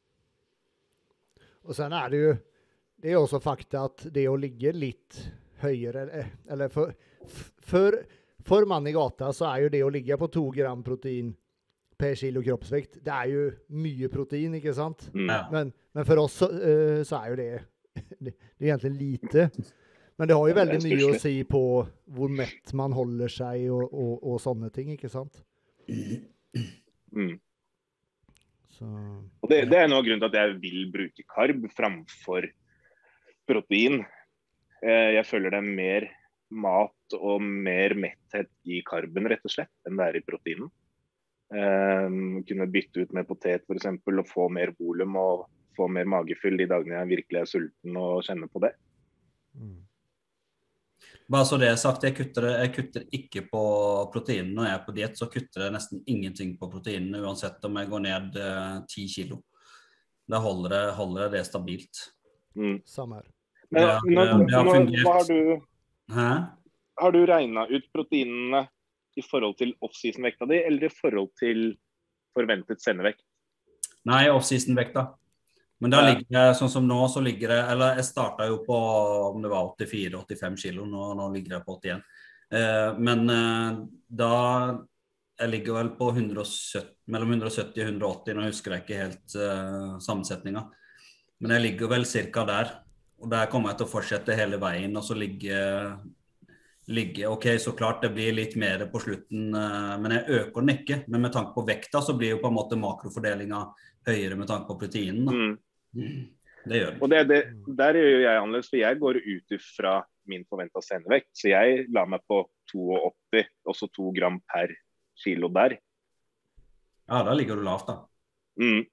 [SPEAKER 3] Och sen är det ju, det är också fakta att det att ligga lite högre, eller för, för, för man i gata så är ju det att ligga på två gram protein per kilo kroppsvikt, det är ju mycket protein, inte sant?
[SPEAKER 1] Mm.
[SPEAKER 3] Men, men för oss så, så är ju det, det, det är egentligen lite. Men det har ju väldigt mycket att se på hur mätt man håller sig och, och, och sådana ting, inte sant?
[SPEAKER 1] Mm.
[SPEAKER 3] Så,
[SPEAKER 1] og det, det er noe av grunnen til at jeg vil bruke karb framfor protein. Eh, jeg føler det er mer mat og mer metthet i karben rett og slett enn det er i proteinen. Eh, kunne bytte ut med potet for eksempel og få mer volum og få mer magefyll de dagene jeg virkelig er sulten og kjenner på det.
[SPEAKER 3] mm.
[SPEAKER 4] Bare så det er sagt, jeg kutter, jeg kutter ikke på proteinene. Når jeg er på diet, så kutter jeg nesten ingenting på proteinene, uansett om jeg går ned eh, ti kilo. Da holder det, holder det stabilt.
[SPEAKER 1] Mm.
[SPEAKER 3] Samma här.
[SPEAKER 1] Men,
[SPEAKER 4] Ja,
[SPEAKER 1] nå,
[SPEAKER 4] det- det har
[SPEAKER 1] nå,
[SPEAKER 4] fungert.
[SPEAKER 1] hva har du,
[SPEAKER 4] Hæ?
[SPEAKER 1] har du regnet ut proteinene i forhold til off-season-vekta di, eller i forhold til forventet sendevekt?
[SPEAKER 4] Nei, off-season-vekta. Men da ligger jeg, sånn som nå, så ligger det, eller jeg startet jo på, om det var åttifire til åttifem kilo, nå, nå ligger jeg på åttien. Eh, men eh, da, jeg ligger vel på hundre og sytti, mellom hundre og sytti og hundre og åtti, nå husker jeg ikke helt eh, sammensetningen. Men jeg ligger vel cirka der, og der kommer jeg til å fortsette hele veien, og så ligger, ligger ok, så klart det blir litt mer på slutten, eh, men jeg øker den ikke. Men med tanke på vekta, så blir jo på en måte makrofordelingen høyere med tanke på proteinen da.
[SPEAKER 1] Mm.
[SPEAKER 4] Det gjør det.
[SPEAKER 1] Og det, det, der gjør jo jeg annerledes, for jeg går ut ifra min forventet sendevekt. Så jeg la meg på åttito, også to gram per kilo der.
[SPEAKER 4] Ja, da ligger du lavt da.
[SPEAKER 1] Mm.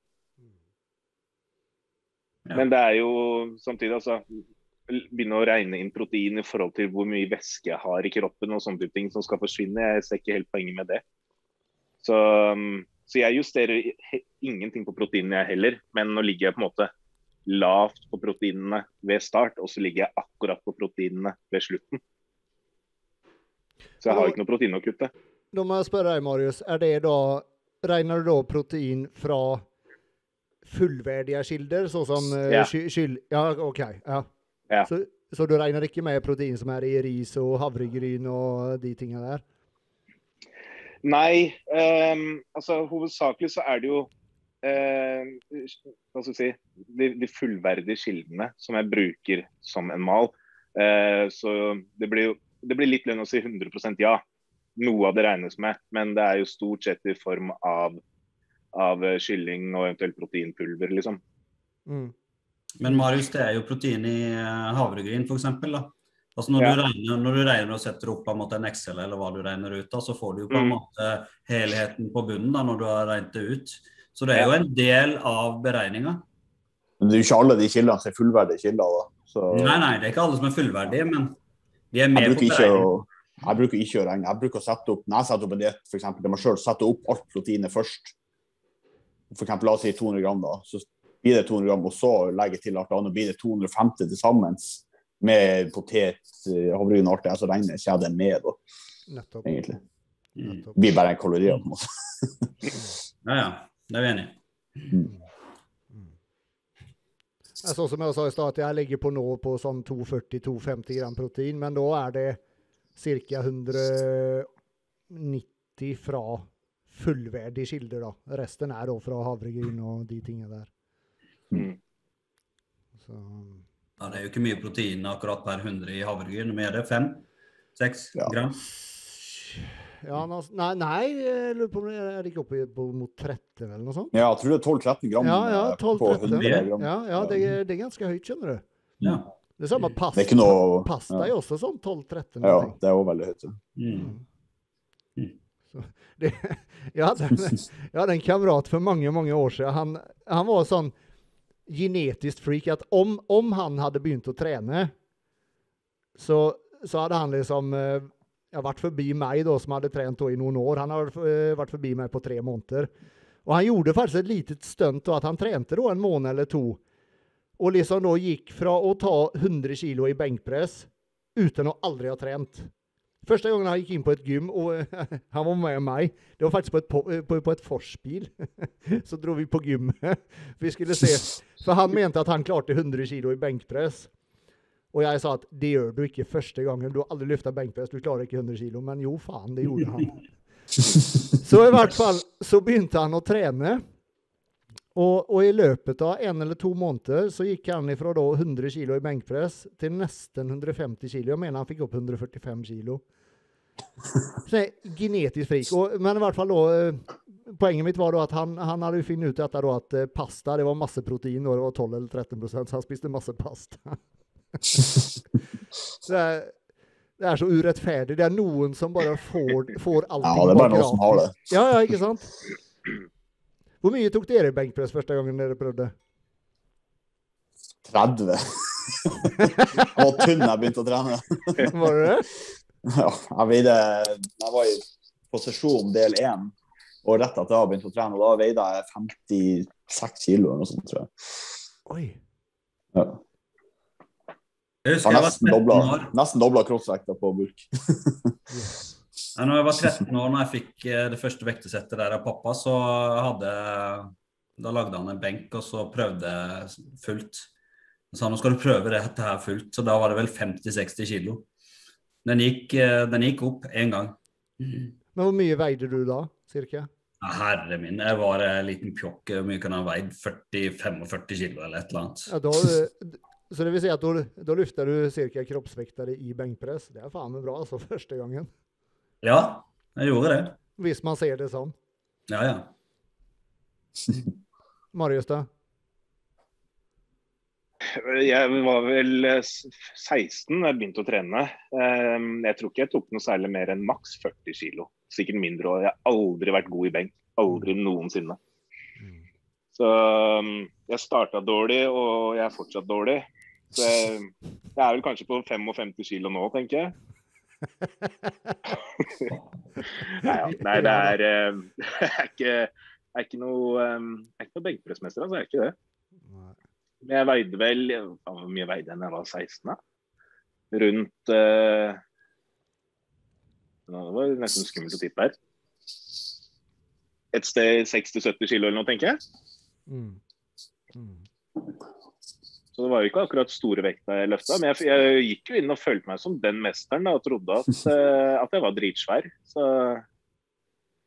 [SPEAKER 4] Ja.
[SPEAKER 1] Men det er jo samtidig, altså, begynne å regne inn protein i forhold til hvor mye væske jeg har i kroppen og sånne type ting som skal forsvinne. Jeg ser ikke helt poenget med det. Så, så jeg justerer ingenting på proteinene jeg heller, men nå ligger jeg på en måte lavt på proteinene ved start, og så ligger jeg akkurat på proteinene ved slutten. Så jeg har ikke noe protein å kutte.
[SPEAKER 3] Då må jag spørre deg, Marius, är det då, regner du då protein fra fullvärdiga kilder, så som eh,
[SPEAKER 1] Ja.
[SPEAKER 3] ky- kyl, ja, okej, ja.
[SPEAKER 1] Ja.
[SPEAKER 3] Så, så du regner ikke med protein som er i ris og havregryn og de tingene der?
[SPEAKER 1] Nei, um, altså hovedsakelig så er det jo uh, hva skal jeg si, de, de fullverdige kildene som jeg bruker som en mal. Uh, så det blir jo det blir litt lønn å si hundre prosent ja. Noe av det regnes med, men det er jo stort sett i form av, av kylling og eventuelt proteinpulver, liksom.
[SPEAKER 3] Mm.
[SPEAKER 4] Men Marius, det er jo protein i havregryn, for eksempel, da. Altså når,
[SPEAKER 1] Ja.
[SPEAKER 4] du regner, når du regner og setter opp på en måte en Excel eller hva du regner ut, da, så får du jo på en
[SPEAKER 1] Mm.
[SPEAKER 4] måte helheten på bunnen da, når du har regnet det ut. Så det er jo en del av beregningen.
[SPEAKER 2] Men det er jo ikke alle de kildene som er fullverdige kilder, da. Så
[SPEAKER 4] Nei, nei, det er ikke alle som er fullverdige, men de er
[SPEAKER 2] jeg
[SPEAKER 4] med på
[SPEAKER 2] bruker ikke å
[SPEAKER 4] beregningen.
[SPEAKER 2] Jeg bruker ikke å regne. Jeg bruker å sette opp, når jeg setter opp en diett, for eksempel, det må selv sette opp alt proteinet først. For eksempel, la oss si to hundre gram da, så blir det to hundre gram, og så legger jeg til alt annet, blir det to hundre og femti til sammen, med potet, havregryn og alt det, så regner jeg ikke det med, da,
[SPEAKER 3] Nettopp.
[SPEAKER 2] egentlig.
[SPEAKER 4] Mm.
[SPEAKER 3] Nettopp.
[SPEAKER 2] Det blir bare en kalori, på en måte.
[SPEAKER 4] Ja, ja, det er vi enige.
[SPEAKER 3] Ja, så som jeg sa i stad, at jeg ligger på nå på sånn to førti til to femti gram protein, men da er det cirka hundre nitti fra fullverdige kilder da. Resten er da fra havregryn og de tingene der.
[SPEAKER 1] Mm.
[SPEAKER 3] Så,
[SPEAKER 4] Ja, det er jo ikke mye protein akkurat per hundre i havregryn. Men er det fem, seks
[SPEAKER 2] Ja.
[SPEAKER 4] gram?
[SPEAKER 3] ja, nå- nei, nei, jeg lurer på om det er ikke oppe på mot tretti eller noe sånt.
[SPEAKER 2] Ja, jeg tror det er tolv tretten gram
[SPEAKER 3] Ja, ja,
[SPEAKER 2] eh,
[SPEAKER 3] tolv
[SPEAKER 2] på
[SPEAKER 3] tretten.
[SPEAKER 2] hundre gram.
[SPEAKER 3] Ja, ja, det, er- det er ganske høyt, skjønner du.
[SPEAKER 4] Ja.
[SPEAKER 3] Det er samme pasta.
[SPEAKER 2] Det er ikke noe...
[SPEAKER 3] Pasta er jo også sånn tolv tretten.
[SPEAKER 2] Ja, det er også veldig høyt. Ja.
[SPEAKER 4] Mm.
[SPEAKER 3] Det, jeg, hadde en, jeg hadde en kamerat for mange, mange år siden. Han, han var sånn genetisk freak at om, om han hadde begynt å trene, så, så hadde han liksom eh, ja, vært forbi meg da, som hadde trent da, i noen år. Han hadde eh, vært forbi meg på tre måneder. Og han gjorde faktisk et litet stunt da, at han trente da, en måned eller to. Og liksom da gikk fra å ta hundre kilo i benkpress uten å aldri ha trent. Første gangen han gikk inn på et gym, og han var med meg, det var faktisk på et, på, på, på et forspill. Så dro vi på gymmet. Vi skulle se, for han mente at han klarte hundre kilo i benkpress. Og jeg sa at det gjør du ikke første gangen, du har aldri lyftet benkpress, du klarer ikke hundre kilo. Men jo, faen, det gjorde han. Så i hvert fall, så begynte han å trene. Og, og i løpet av en eller to måneder så gikk han ifra da hundre kilo i benkpress til nesten hundre femti kilo. Jeg mener han fikk opp hundre førtifem kilo. Så det er genetisk frik. Og, men i hvert fall da, eh, poenget mitt var da at han, han hadde jo funnet ut dette da at eh, pasta, det var masse protein, og det var tolv eller tretten prosent, så han spiste masse pasta. Så det er, det er så urettferdig. Det er noen som bare får, får allting
[SPEAKER 2] Ja, det er bare noen som har det.
[SPEAKER 3] Ja, ja, ikke sant? Hvor mye tok dere i benkpress første gangen dere prøvde?
[SPEAKER 2] tretti. Jeg var tynn da jeg begynte å trene.
[SPEAKER 3] Var det det?
[SPEAKER 2] Ja, jeg, veide, jeg var i posisjon del én, og rett etter jeg begynte å trene, og da veide jeg femtiseks kilo eller noe sånt, tror jeg.
[SPEAKER 3] Oi.
[SPEAKER 2] Ja.
[SPEAKER 4] Jeg
[SPEAKER 2] Jeg
[SPEAKER 4] husker
[SPEAKER 2] har
[SPEAKER 4] jeg var
[SPEAKER 2] nesten
[SPEAKER 4] tretten
[SPEAKER 2] dobla,
[SPEAKER 4] år.
[SPEAKER 2] nesten dobla kroppsvekta på bulk.
[SPEAKER 4] Ja, når jeg var tretten år, når jeg fikk eh, det første vektesettet der av pappa, så hadde, da lagde han en benk, og så prøvde jeg fullt. Så sa, nå skal du prøve dette her fullt, så da var det vel femti til seksti kilo. Den gikk, eh, den gikk opp en gang.
[SPEAKER 3] Men hvor mye veide du da, cirka?
[SPEAKER 4] Ja, herre min, jeg var en liten pjokk, hvor mye kan jeg ha veid? førti til femogførti kilo eller et eller annet.
[SPEAKER 3] Ja, da, så det vil si at da, da lyfter du cirka kroppsvektere i benkpress. Det er faen meg bra, altså, første gangen.
[SPEAKER 4] Ja, jeg gjorde det.
[SPEAKER 3] Hvis man ser det sånn.
[SPEAKER 4] Ja, ja.
[SPEAKER 3] Marius da?
[SPEAKER 1] Jeg var vel seksten da jeg begynte å trene. Jeg tror ikke jeg tok noe særlig mer enn maks førti kilo. Sikkert mindre, og jeg har aldri vært god i benk. Aldri noensinne. Så jeg startet dårlig, og jeg er fortsatt dårlig. Så jeg, jeg er vel kanskje på femtifem kilo nå, tenker jeg. nei, ja. nei, det er Jeg er ikke, jeg er ikke noe Jeg er ikke noe benkpressmester, altså. Jeg er ikke det. Men jeg veide vel Hvor mye veide jeg da jeg var seksten, da? Rundt uh, Det var nesten skummelt å tippe her. Et sted seksti til sytti kilo eller noe, tenker jeg.
[SPEAKER 3] Mm. Mm.
[SPEAKER 1] Så det var jo ikke akkurat store vekta jeg løftet. Men jeg, jeg gikk jo inn og følte meg som den mesteren da, og trodde at, uh, at jeg var dritsvær. Så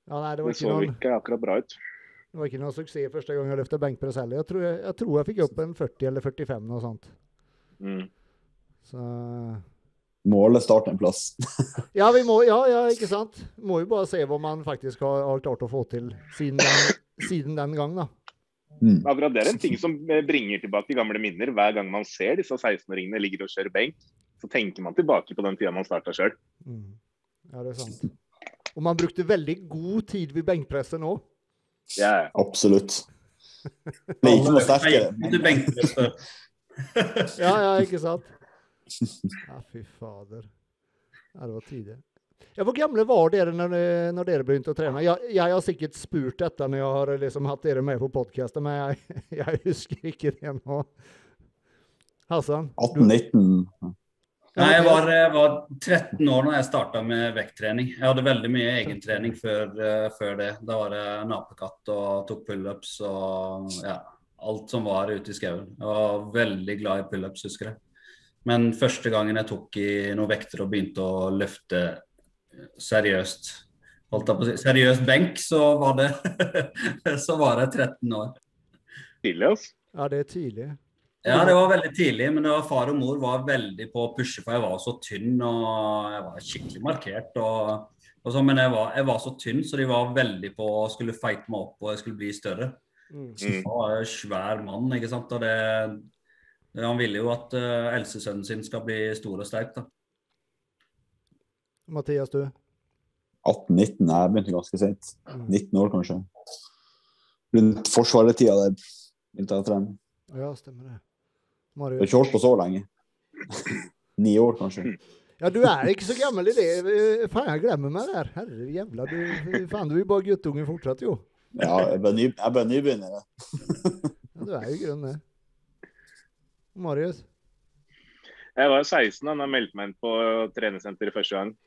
[SPEAKER 3] Ja, nei, det var
[SPEAKER 1] Det
[SPEAKER 3] ikke
[SPEAKER 1] så
[SPEAKER 3] noen,
[SPEAKER 1] ikke akkurat bra ut.
[SPEAKER 3] det var ikke noen suksess første gang jeg løftet benkpress heller. Jeg tror jeg, jeg tror jeg fikk opp en førti eller førtifem, noe sånt.
[SPEAKER 1] Mm.
[SPEAKER 3] Så...
[SPEAKER 2] Målet starter en plass.
[SPEAKER 3] Ja, vi må, ja, ja, ikke sant? Må jo bare se hva man faktisk har, har klart å få til siden den, siden den gang, da.
[SPEAKER 2] Mm.
[SPEAKER 1] Akkurat det er en ting som bringer tilbake gamle minner. Hver gang man ser disse seksten-åringene ligger og kjører benk, så tenker man tilbake på den tiden man startet selv.
[SPEAKER 3] Mm. Ja, det er sant. Og man brukte veldig god tid ved benkpresset nå.
[SPEAKER 1] Ja,
[SPEAKER 2] Absolutt. Det er ikke noe sterkere.
[SPEAKER 4] Du benkpress før.
[SPEAKER 3] Ja, ja, ikke sant? Ja, fy fader. Ja, det var tidlig. Ja, hvor gamle var dere når, når dere begynte å trene? Jeg, jeg har sikkert spurt dette når jeg har liksom hatt dere med på podcasten, men jeg, jeg husker ikke det nå. Hassan?
[SPEAKER 2] atten nitten.
[SPEAKER 4] Nei, jeg var, jeg var tretten år når jeg startet med vekttrening. Jeg hadde veldig mye egentrening før, uh, før det. Da var det napekatt og tok pull-ups og ja, alt som var ute i skauen. Jeg var veldig glad i pull-ups, husker jeg. Men første gangen jeg tok i noen vekter og begynte å løfte seriøst, holdt jeg på å si, seriøst benk, så var det, så var det tretten år.
[SPEAKER 1] tidlig, altså.
[SPEAKER 3] Ja, det er tidlig.
[SPEAKER 4] Ja, det var veldig tidlig, men det var far og mor var veldig på å pushe, for jeg var så tynn, og jeg var skikkelig markert, og, og så, men jeg var, jeg var så tynn, så de var veldig på å skulle fight meg opp, og jeg skulle bli større.
[SPEAKER 3] Mm.
[SPEAKER 4] Jeg var en svær mann, ikke sant, og det, han ville jo at uh, eldstesønnen sin skal bli stor og sterk, da.
[SPEAKER 3] Mathias, du?
[SPEAKER 2] atten nitten, jeg begynte ganske sent.
[SPEAKER 3] Mm.
[SPEAKER 2] nitten år kanskje. Rundt forsvaret-tida der begynte jeg å trene.
[SPEAKER 3] Ja, stemmer det.
[SPEAKER 2] Jeg har
[SPEAKER 3] Marius?
[SPEAKER 2] ikke holdt på så lenge. Ni år kanskje.
[SPEAKER 3] Ja, du er ikke så gammel i det. Fan, jeg glemmer meg der. Herre jævla, du, fan, du er bare guttunge fortsatt, jo.
[SPEAKER 2] Ja, jeg ble, ny, jeg ble nybegynner.
[SPEAKER 3] Ja, du er jo grønn, det. Marius?
[SPEAKER 1] Jeg var seksten da jeg meldte meg inn på treningssenteret første gang.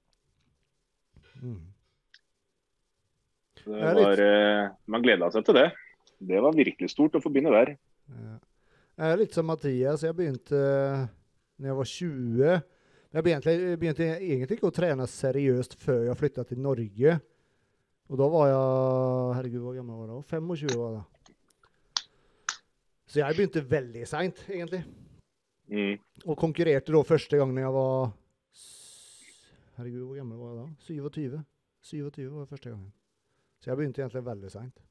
[SPEAKER 3] Mm.
[SPEAKER 1] Det
[SPEAKER 3] Ja, litt-
[SPEAKER 1] var, eh, man gledet seg til det. Det var virkelig stort å få begynne der.
[SPEAKER 3] Ja. Jeg er litt som Mathias. Jeg begynte uh, når jeg var tjue. Jeg begynte, jeg begynte egentlig ikke å trene seriøst før jeg flyttet til Norge. Og da var jeg, herregud, hvor gammel var jeg da? femogtjue var jeg da. Så jeg begynte veldig sent, egentlig.
[SPEAKER 1] Mm.
[SPEAKER 3] Og konkurrerte da første gang når jeg var, herregud, hvor gammel var jeg da? syttisju. syttisju var det første gangen. Så jeg begynte egentlig veldig sent.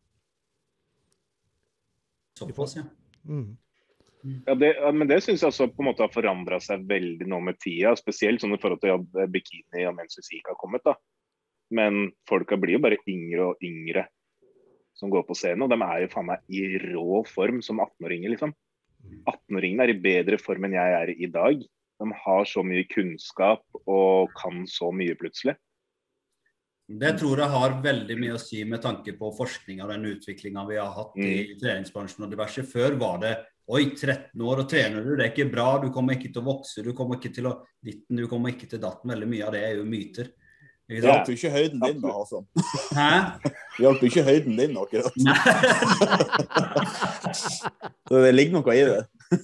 [SPEAKER 4] Såpass, ja.
[SPEAKER 3] Mm.
[SPEAKER 1] Ja, det, ja, men det synes jeg også på en måte har forandret seg veldig nå med tida, spesielt sånn i forhold til at bikini og mens fysikk har kommet da. Men folka blir jo bare yngre og yngre som går på scenen, og de er jo faen meg i rå form som atten-åringer liksom. atten-åringene er i bedre form enn jeg er i dag. De har så mye kunnskap og kan så mye plutselig.
[SPEAKER 4] Det tror jeg har veldig mye å si med tanke på forskning og den utviklingen vi har hatt i
[SPEAKER 1] Mm.
[SPEAKER 4] treningsbransjen og diverse. Før var det, oi, tretten år og trener du, det er ikke bra, du kommer ikke til å vokse, du kommer ikke til å ditten, du kommer ikke til datten. Veldig mye av det er jo myter. Ikke
[SPEAKER 2] Det
[SPEAKER 4] sant?
[SPEAKER 2] hjalp jo ikke høyden din da, Hassan.
[SPEAKER 4] Hæ?
[SPEAKER 2] Det hjalp jo ikke høyden din akkurat.
[SPEAKER 4] Nei.
[SPEAKER 2] Så det ligger noe i det.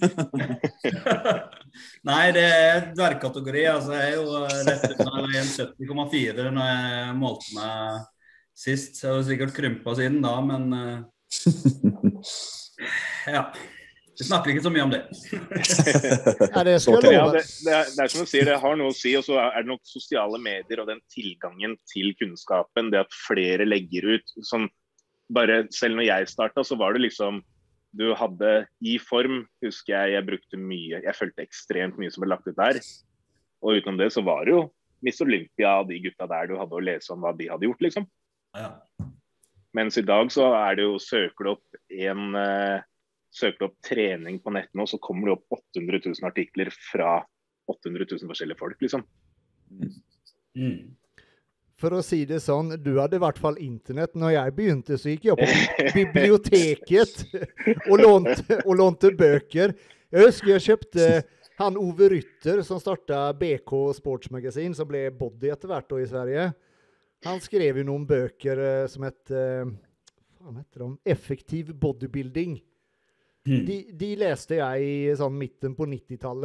[SPEAKER 4] Nei, det er dvergkategori. Altså, jeg er jo rett under en sytti komma fire når jeg målte meg sist. Jeg har jo sikkert krympet siden da, men uh, ja. Vi snakker ikke så mye om det.
[SPEAKER 3] Ja, det skal
[SPEAKER 2] Så
[SPEAKER 3] jeg
[SPEAKER 1] Ja,
[SPEAKER 3] love.
[SPEAKER 1] det, det, er, det er som du sier, det har noe å si, og så er det nok sosiale medier og den tilgangen til kunnskapen, det at flere legger ut, sånn, bare selv når jeg startet, så var det liksom, du hadde i form, husker jeg, jeg brukte mye, jeg følte ekstremt mye som ble lagt ut der, og utenom det så var det jo Miss Olympia og de gutta der du hadde å lese om hva de hadde gjort, liksom.
[SPEAKER 4] Ja.
[SPEAKER 1] Mens i dag så er det jo, søker du opp en... Eh, søker opp trening på nettet nå, så kommer det opp åtte hundre tusen artikler fra åtte hundre tusen forskjellige folk, liksom.
[SPEAKER 4] Mm.
[SPEAKER 3] For å si det sånn, du hadde i hvert fall internett. Når jeg begynte så gikk jeg på biblioteket og lånte, og lånte bøker. Jeg husker jeg kjøpte han Ove Rytter som startet B K Sportsmagasin, som ble Body etter hvert da i Sverige. Han skrev jo noen bøker eh, som het, eh, hva faen heter de? Effektiv bodybuilding.
[SPEAKER 4] Mm.
[SPEAKER 3] De, de leste jeg i sånn midten på nittitallet.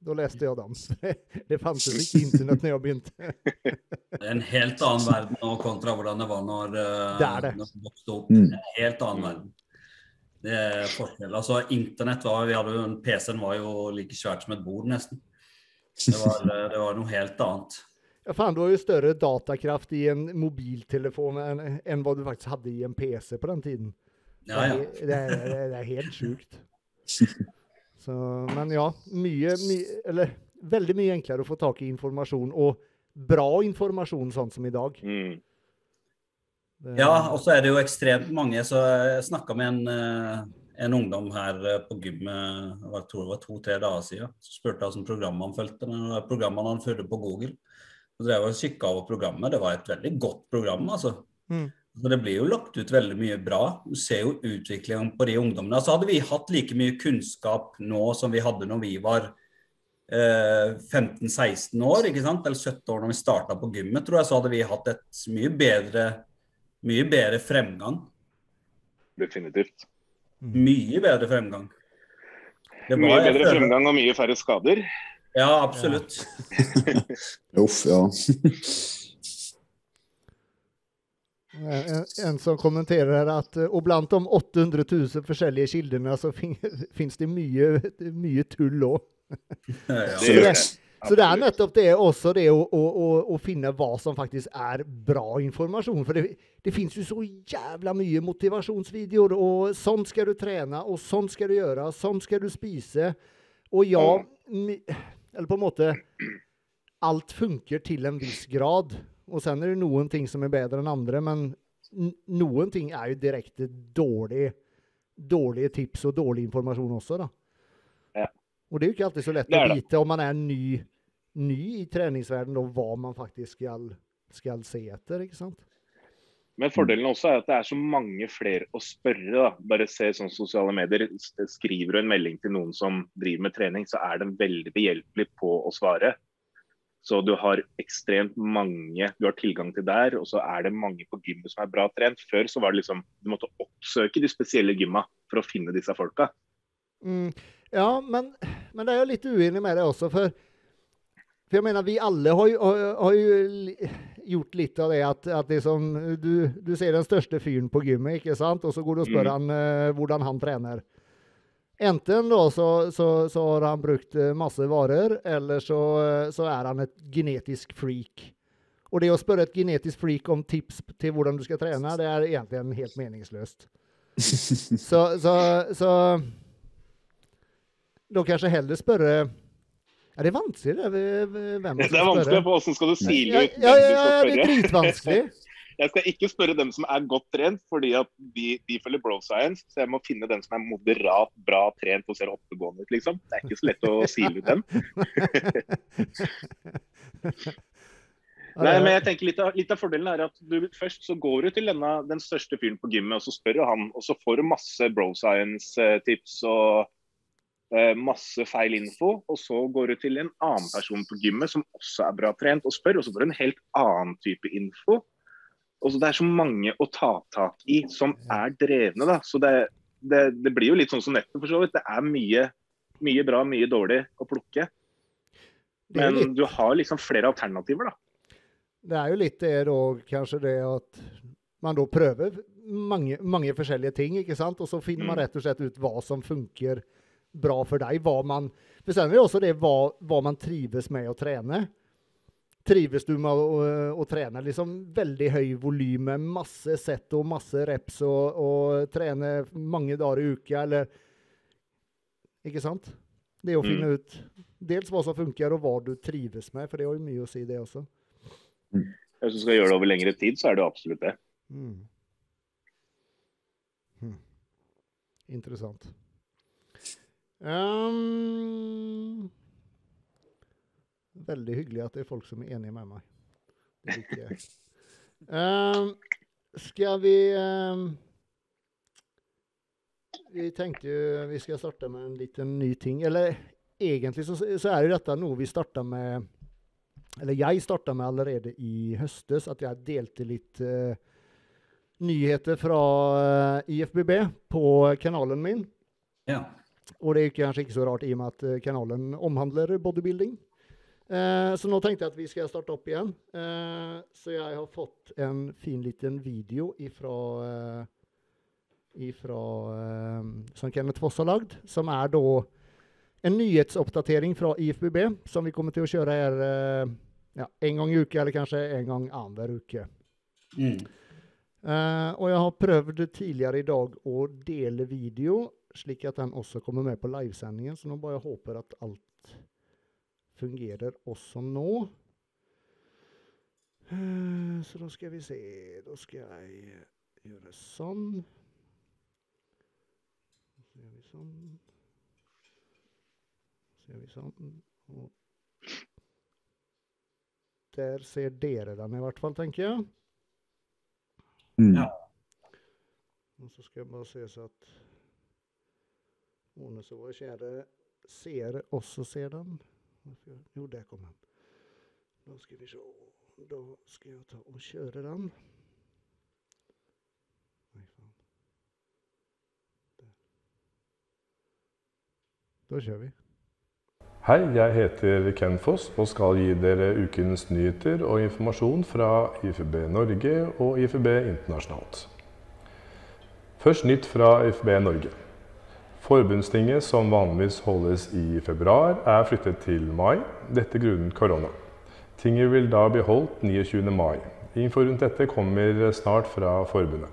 [SPEAKER 3] då läste jag dem. Det fanns inte internet när jag begynte.
[SPEAKER 4] Det är en helt annan värld nu kontra hvordan det var när uh,
[SPEAKER 3] det är det.
[SPEAKER 4] När det stod. Mm. En helt annan mm. värld. Det är forskjell. Alltså internet var, vi hade ju en P C'en var ju lika svärt som ett bord nästan. Det var, det var något helt annat.
[SPEAKER 3] Ja, fan, du har ju större datakraft i en mobiltelefon än, än vad du faktiskt hade i en P C på den tiden.
[SPEAKER 4] Ja, ja.
[SPEAKER 3] Det, är, det, är, det är helt sjukt. Så, men ja, mycket, mycket, eller väldigt mycket enklare att få tag i information och bra information sånt som idag.
[SPEAKER 1] Mm.
[SPEAKER 3] Det,
[SPEAKER 4] ja, och så är det ju extremt många, så jag snackade med en, en ungdom här på gymmet, jag tror det var två, tre dagar sedan, så spurte jag som program han följde, när programmet han följde på Google. Och det var att kika av programmet, det var ett väldigt gott program alltså.
[SPEAKER 3] Mm.
[SPEAKER 4] Så det blir ju lagt ut väldigt mycket bra. Du ser ju utvecklingen på de ungdomarna. Så hade vi haft lika mycket kunskap nu som vi hade när vi var eh, femton sexton år, inte sant? Eller sjutton år när vi startade på gymmet, tror jag, så hade vi haft ett mycket bättre mycket bättre framgång.
[SPEAKER 1] Definitivt.
[SPEAKER 3] Mm.
[SPEAKER 4] Mycket bättre framgång.
[SPEAKER 1] Det mycket bättre framgång och mycket färre skador.
[SPEAKER 4] Ja, absolut.
[SPEAKER 2] Ja. Uff, ja.
[SPEAKER 3] En, en som kommenterar att och bland de åttahundratusen försäljare kilderna så fin, finns det mycket, mycket tull då.
[SPEAKER 4] Ja, ja.
[SPEAKER 3] Så, det, så det är nettopp det också det att och, och, och finna vad som faktiskt är bra information. För det, det finns ju så jävla mycket motivationsvideor och sånt ska du träna och sånt ska du göra, sånt ska du spise. Och ja, mm. eller på måte allt funkar till en viss grad. Och sen är det någonting som är bättre än andra, men n- någonting är ju direkt dålig, dåliga tips och dålig information också då.
[SPEAKER 1] Ja.
[SPEAKER 3] Och det är ju inte alltid så lätt att veta om man är ny, ny i träningsvärlden då, vad man faktiskt ska, ska se efter, inte sant?
[SPEAKER 1] Men fördelen också är att det är så många fler att spørre da. Bare se sånn sociala medier, skriver du en melding till någon som driver med träning, så är den väldigt behjälplig på att svara. Så du har extremt många, du har tillgång till där, och så är det många på gymmet som är bra trent. Før så var det liksom, du måste uppsöka de speciella gymma för att finna dessa folka.
[SPEAKER 3] Mm, ja, men, men det är jag lite uenig med det också, för, för jag menar, vi alla har ju, har, har ju gjort lite av det, att, att det som, du, du ser den största fyren på gymmet, inte sant? Och så går du och spör mm. han eh, hur han tränar. Enten då så, så, så har han brukt massor varor, eller så, så är han ett genetisk freak. Och det att spöra ett genetiskt freak om tips till hur du ska träna, det är egentligen helt meningslöst. så, så, så då kanske hellre spöra. Ja, det är vanskligt. Vem
[SPEAKER 1] det är vanskligt på oss som ska du sila ut.
[SPEAKER 3] Ja, ja, ja, det är dritvanskligt.
[SPEAKER 1] Jeg skal ikke spørre dem som er godt trent, fordi at de, de følger bro science, så jeg må finne dem som er moderat bra trent og ser oppegående ut, liksom. Det er ikke så lett å sile ut dem. Nei, men jeg tenker litt av, litt av fordelen er at du først så går du til denne, den største fyren på gymmet, og så spør du han, og så får du masse bro science-tips og uh, masse feil info, og så går du til en annen person på gymmet som også er bra trent, og spør, og så får du en helt annen type info. Og så det er så mange å ta tak i som er drevne da, så det, det, det blir jo litt sånn som nettet for så vidt. Det er mye, mye bra, mye dårlig å plukke. Men litt, du har liksom flere alternativer da.
[SPEAKER 3] Det er jo litt det då, kanskje det at man då prøver mange, mange forskjellige ting, ikke sant? Og så finner man rett og slett ut hva som funker bra for deg, hva man, for sen er det også det hva, hva man trives med å trene. Trives du med å, å trene liksom veldig høy volym med masse sett og masse reps og, og trene mange dager i uka, eller ikke sant? Det er å finne mm. ut dels hva som funker og hva du trives med, for det har jo mye å si det også.
[SPEAKER 1] Hvis du skal gjøre det over lengre tid, så er det absolutt det.
[SPEAKER 3] Mm. Hmm. Interessant. Um... Väldigt hyggligt att det är folk som är eniga med mig. um, ska vi... Um, vi tänkte ju vi ska starta med en liten ny ting. Eller egentligen så, så är det detta nog vi startar med... Eller jag startar med allerede i höstes att jag delte lite uh, nyheter från uh, I F B B på kanalen min.
[SPEAKER 4] Ja.
[SPEAKER 3] Og det er kanskje ikke så rart i og med at kanalen omhandler bodybuilding. Eh, så nå tenkte jeg at vi skal starte opp igjen. Eh, så jeg har fått en fin liten video ifra, eh, ifra eh, som Kenneth Foss har lagd, som er da en nyhetsoppdatering fra I F B B, som vi kommer til å kjøre her eh, ja, en gang i uke, eller kanskje en gang annenhver uke.
[SPEAKER 4] Mm.
[SPEAKER 3] Eh, og jeg har prøvd tidligere i dag å dele video, slik at den også kommer med på livesendingen, så nå bare jeg håper at alt fungerer også nå. Uh, så da skal vi se. Da skal jeg gjøre sånn. Så gjør vi sånn. Så gjør vi sånn. Og der ser dere den i hvert fall, tenker jeg.
[SPEAKER 2] Mm.
[SPEAKER 4] Ja.
[SPEAKER 3] Og så skal jeg bare se så at Åne så vår kjære seere også ser den. Jo, der kom han. Da skal vi se. Da skal jeg ta og kjøre den. Nei, faen. Der. Da kjører vi.
[SPEAKER 5] Hei, jeg heter Ken Foss og skal gi dere ukens nyheter og informasjon fra I F B Norge og I F B Internasjonalt. Først nytt fra I F B Norge. Forbundstinget, som vanligvis holdes i februar, er flyttet til mai, dette grunnet korona. Tinget vil da bli holdt niogtyvende mai. Info rundt dette kommer snart fra forbundet.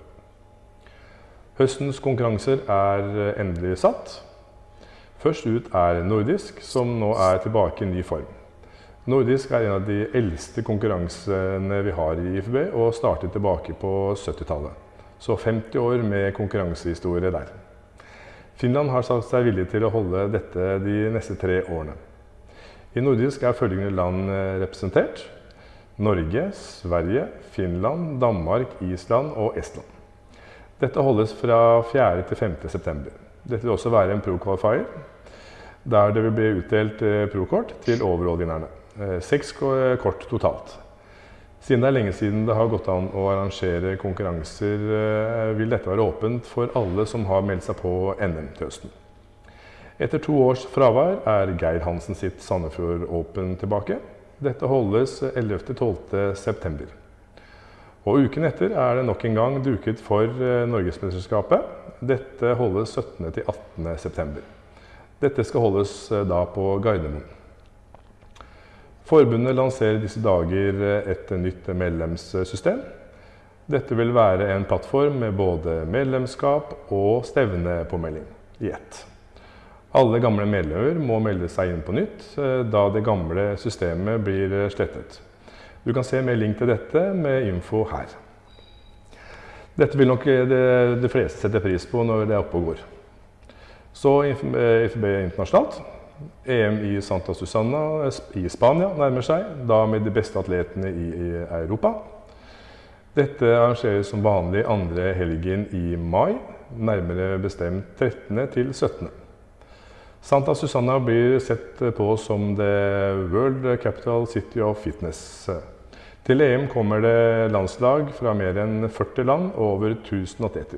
[SPEAKER 5] Høstens konkurranser er endelig satt. Først ut er nordisk, som nå er tilbake i ny form. Nordisk er en av de eldste konkurransene vi har i I F B, og startet tilbake på syttitallet. Så femti år med konkurransehistorie der. Finland har sagt seg villig til å holde dette de neste tre årene. I nordisk er følgende land representert: Norge, Sverige, Finland, Danmark, Island og Estland. Dette holdes fra fjerde til femte september. Dette vil også være en pro-qualifier, der det vil bli utdelt pro-kort til overall-vinnerne. Seks kort totalt. Siden det er lenge siden det har gått an å arrangere konkurranser, vil dette være åpent for alle som har meldt seg på N M til høsten. Etter to års fravær er Geir Hansen sitt Sandefjord Open tilbake. Dette holdes ellevte til tolvte september. Og uken etter er det nok en gang duket for Norgesmesterskapet. Dette holdes syttende til attende september. Dette skal holdes da på Gardermoen. Forbundet lanserer disse dager et nytt medlemssystem. Dette vil være en plattform med både medlemskap og stevnepåmelding i ett. Alle gamle medlemmer må melde seg inn på nytt, da det gamle systemet blir slettet. Du kan se mer link til dette med info her. Dette vil nok de fleste sette pris på når det er oppe og går. Så I F B Internasjonalt. E M i Santa Susana i Spania nærmer seg, da med de beste atletene i Europa. Dette arrangeres som vanlig andre helgen i mai, nærmere bestemt trettende til syttende. Santa Susana blir sett på som the World Capital City of Fitness. Til E M kommer det landslag fra mer enn førti land og over tusen atleter.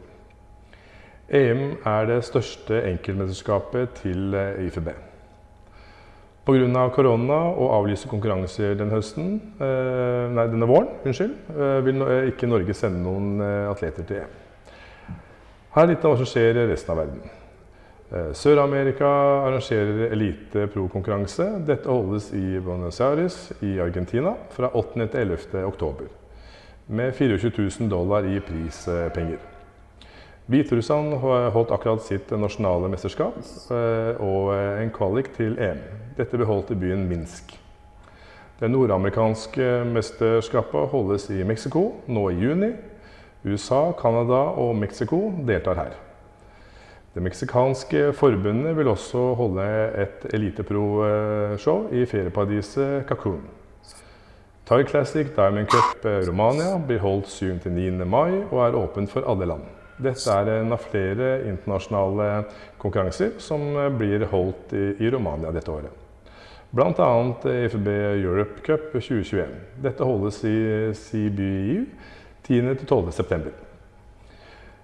[SPEAKER 5] E M er det største enkeltmesterskapet til I F B. På grunn av korona og avlyse konkurranser den høsten, eh, nei, denne våren, unnskyld, eh, vil no, eh, ikke Norge sende noen eh, atleter til E M. Her er litt av hva som skjer i resten av verden. Eh, Sør-Amerika arrangerer elite pro-konkurranse. Dette holdes i Buenos Aires i Argentina fra åttende til ellevte oktober, med tjuefire tusen dollar i prispenger. Hviterussland holdt akkurat sitt nasjonale mesterskap og en kvalik til E M. Dette ble holdt i byen Minsk. Det nordamerikanske mesterskapet holdes i Mexico nå i juni. U S A, Canada og Mexico deltar her. Det meksikanske forbundet vil også holde et elitepro-show i ferieparadiset Cancún. Thai Classic Diamond Cup Romania blir holdt syvende til niende mai og er åpent for alle land. Dette er en av flere internasjonale konkurranser som blir holdt i, i Romania dette året. Blant annet I F B Europe Cup tjue tjueen. Dette holdes i C B U tiende til tolvte september.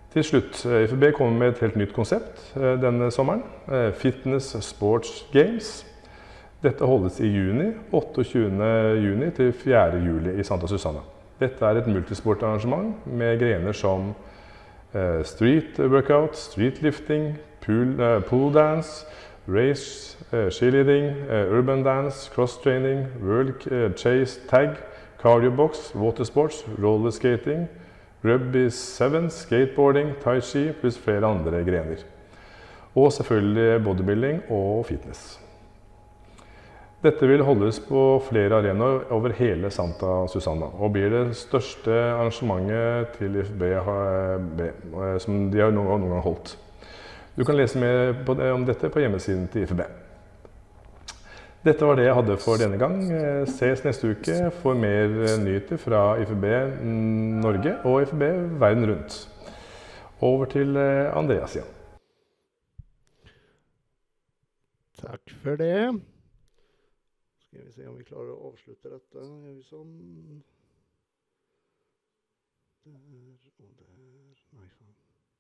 [SPEAKER 5] Til slutt, I F B kommer med et helt nytt konsept denne sommeren, Fitness Sports Games. Dette holdes I juni, otteogtyvende juni til fjerde juli I Santa Susana. Dette er et multisportarrangement med grener som street workout, streetlifting, pool, pool dance, race, cheerleading, urban dance, cross-training, world chase, tag, cardio box, water sports, roller skating, rugby sevens, skateboarding, tai chi, pluss flere andre grener. Og selvfølgelig bodybuilding og fitness. Dette vil holdes på flere arenaer over hele Santa Susana, og blir det største arrangementet til I F B som de har noen gang holdt. Du kan lese mer på det, om dette på hjemmesiden til I F B. Dette var det jeg hadde for denne gang. Ses neste uke for mer nyheter fra I F B Norge og I F B verden rundt. Over til Andreas igjen.
[SPEAKER 3] Takk for det. Skal vi se om vi klarer å avslutte dette. Gjør vi sånn. Der og der. Nei, faen.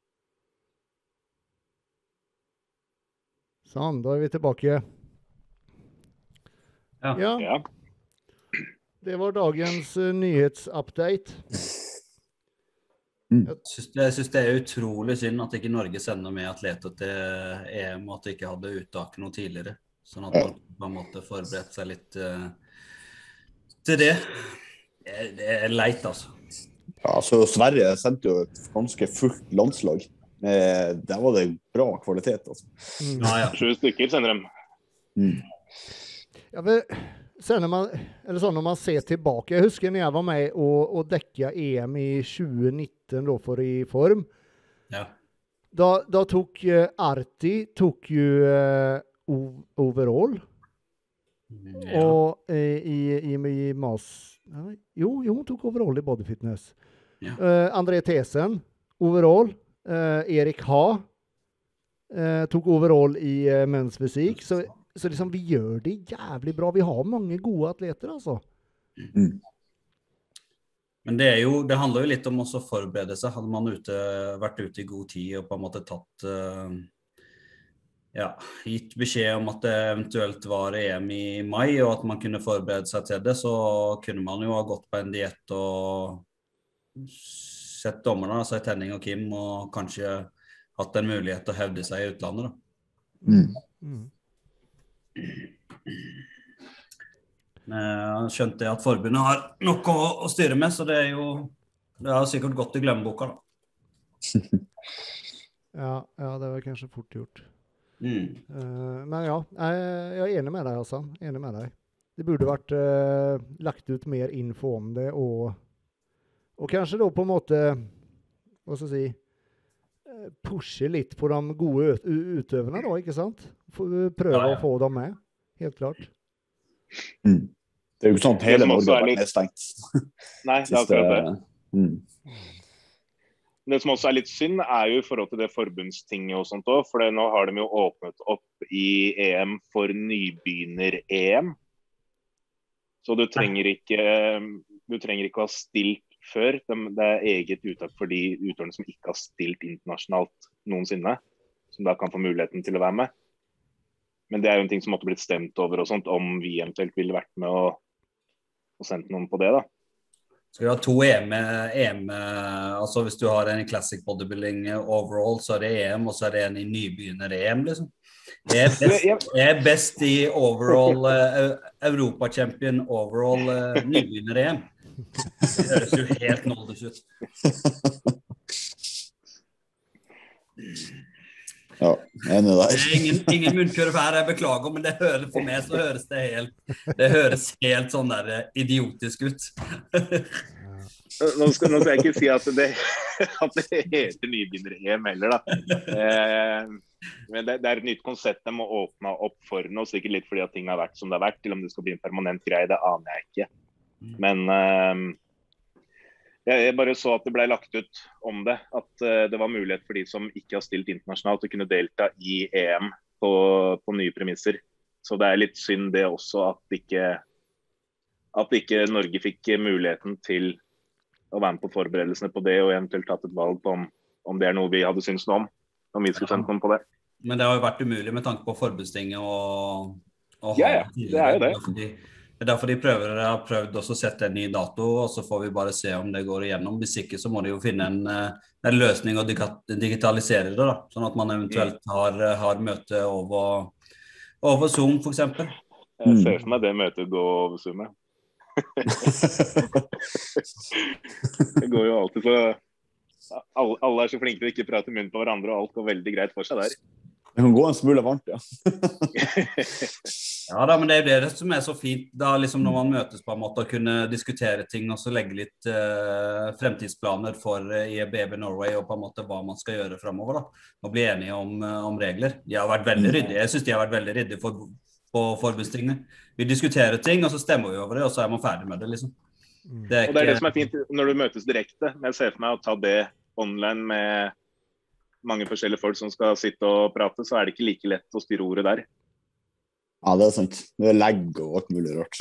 [SPEAKER 3] Sånn, da er vi tilbake.
[SPEAKER 4] Ja.
[SPEAKER 3] Ja.
[SPEAKER 1] Ja.
[SPEAKER 3] Det var dagens uh, nyhetsupdate.
[SPEAKER 4] Jeg synes, det, jeg synes det er utrolig synd at ikke Norge sender med atleter til E M, og at de ikke hadde uttak noe tidligere. Sånn at man på en måte forberedt seg litt uh, til det. det. Det er leit, altså.
[SPEAKER 2] Ja, så Sverige sendte jo et ganske fullt landslag. Eh, der var det bra kvalitet, altså.
[SPEAKER 3] Mm.
[SPEAKER 4] Ja, ja.
[SPEAKER 1] Sju stykker sender dem.
[SPEAKER 2] Mm.
[SPEAKER 3] Ja, men sen när man, eller så när man ser tillbaka, jag husker när jag var med och, och däcka E M I tjugo nitton då för I form.
[SPEAKER 4] Ja.
[SPEAKER 3] Då, då tog uh, Arti tog ju uh, overall.
[SPEAKER 4] Ja.
[SPEAKER 3] Och uh, i, i, i Mas... Ja, jo, jo, hon tog overall I body fitness.
[SPEAKER 4] Ja.
[SPEAKER 3] Uh, André Thesen, overall. Uh, Erik Ha uh, tog overall I uh, men's fysik. Så Så liksom, vi gör det jävligt bra. Vi har många goda atleter alltså.
[SPEAKER 2] Mm.
[SPEAKER 4] Men det, er jo, det handler jo litt om også å forberede seg. Hadde man ute, vært ute I god tid og på en måte tatt, uh, ja, gitt beskjed om at det eventuelt var E M I mai, og at man kunne forberede seg til det, så kunne man jo ha gått på en diett og sett dommerne, altså Tenning og Kim, og kanskje hatt en mulighet til å hevde seg I utlandet. Da.
[SPEAKER 2] Mm.
[SPEAKER 3] Mm.
[SPEAKER 4] Jeg skjønte at forbundet har noe å, å styre med, så det er jo det har sikkert gått I glemmeboka da.
[SPEAKER 3] ja, ja, det var kanskje fort gjort.
[SPEAKER 4] Mm.
[SPEAKER 3] Uh, men ja, jeg, jeg er enig med deg, Hassan. Enig med deg. Det burde vært uh, lagt ut mer info om det, og, og kanskje da på en måte, hva skal jeg si, pushe litt på de gode ut utøverne da, ikke sant? Prøve ja, ja. Å få dem med, helt klart.
[SPEAKER 2] Mm. Det er jo ikke sånn at hele Norge har vært nedstengt.
[SPEAKER 1] Nei, det er akkurat det.
[SPEAKER 2] Mm.
[SPEAKER 1] Det som også er litt synd er jo I forhold til det forbundstinget og sånt også, for nå har de jo åpnet opp I E M for nybegynner-E M. Så du trenger ikke, du trenger ikke å ha stilt før. Det er eget uttak for de utøverne som ikke har stilt internasjonalt noensinne, som da kan få muligheten til å være med. Men det er jo en ting som måtte blitt stemt over og sånt, om vi eventuelt ville vært med og, og sendt noen på det da.
[SPEAKER 4] Skal vi ha to E M, E M, altså hvis du har en I Classic Bodybuilding overall, så er det E M, og så er det en I nybegynner-E M, liksom. Jeg er best, jeg er best I overall, uh, Europa-champion overall uh, nybegynner-E M. Det høres jo helt nåldes ut.
[SPEAKER 2] Ja, enig der.
[SPEAKER 4] Ingen, ingen munnkurv her, jeg beklager, men det hører, for meg så høres det helt, det høres helt sånn der idiotisk ut.
[SPEAKER 1] Nå skal, nå skal jeg ikke si at det, at det heter nybegynner-E M heller da. Eh, men det, det er et nytt konsept de må åpne opp for nå, sikkert litt fordi at ting har vært som det har vært, til om det skal bli en permanent greie, det aner jeg ikke. Men eh, jeg bare så at det ble lagt ut om det, at eh, det var mulighet for de som ikke har stilt internasjonalt å kunne delta I E M på, på nye premisser. Så det er litt synd det også at ikke, at ikke Norge fikk muligheten til å være med på forberedelsene på det, og eventuelt tatt et valg på om om det er noe vi hadde syntes noe om, om vi skulle sendt noen på det.
[SPEAKER 4] Men det har jo vært umulig med tanke på forbundstinget og, og
[SPEAKER 1] ja, ja, det er jo det.
[SPEAKER 4] Det er derfor de prøver, har prøvd også å sette en ny dato, og så får vi bare se om det går igjennom. Hvis ikke så må de jo finne en, en løsning og digitalisere det da, sånn at man eventuelt har, har møte over, over Zoom for eksempel.
[SPEAKER 1] Jeg ser for meg det møtet gå over Zoom. Det går jo alltid så alle, alle er så flinke til å ikke prate munn på hverandre, og alt går veldig greit for seg der.
[SPEAKER 2] Det kan gå en smule varmt, ja.
[SPEAKER 4] Ja da, men det er det som er så fint da, liksom når man møtes på en måte, å kunne diskutere ting og så legge litt eh, fremtidsplaner for eh, I A B B Norway og på en måte hva man skal gjøre fremover da, og bli enige om, om regler. De har vært veldig ryddige, jeg synes de har vært veldig ryddige for, på forbundstingene. Vi diskuterer ting, og så stemmer vi over det, og så er man ferdig med det liksom. Det er
[SPEAKER 1] og det er
[SPEAKER 4] ikke...
[SPEAKER 1] det som er fint når du møtes direkte, men jeg ser for meg å ta det online med mange forskjellige folk som skal sitte og prate, så er det ikke like lett å styre ordet der.
[SPEAKER 2] Ja, det er sant. Det er legg og alt mulig rart.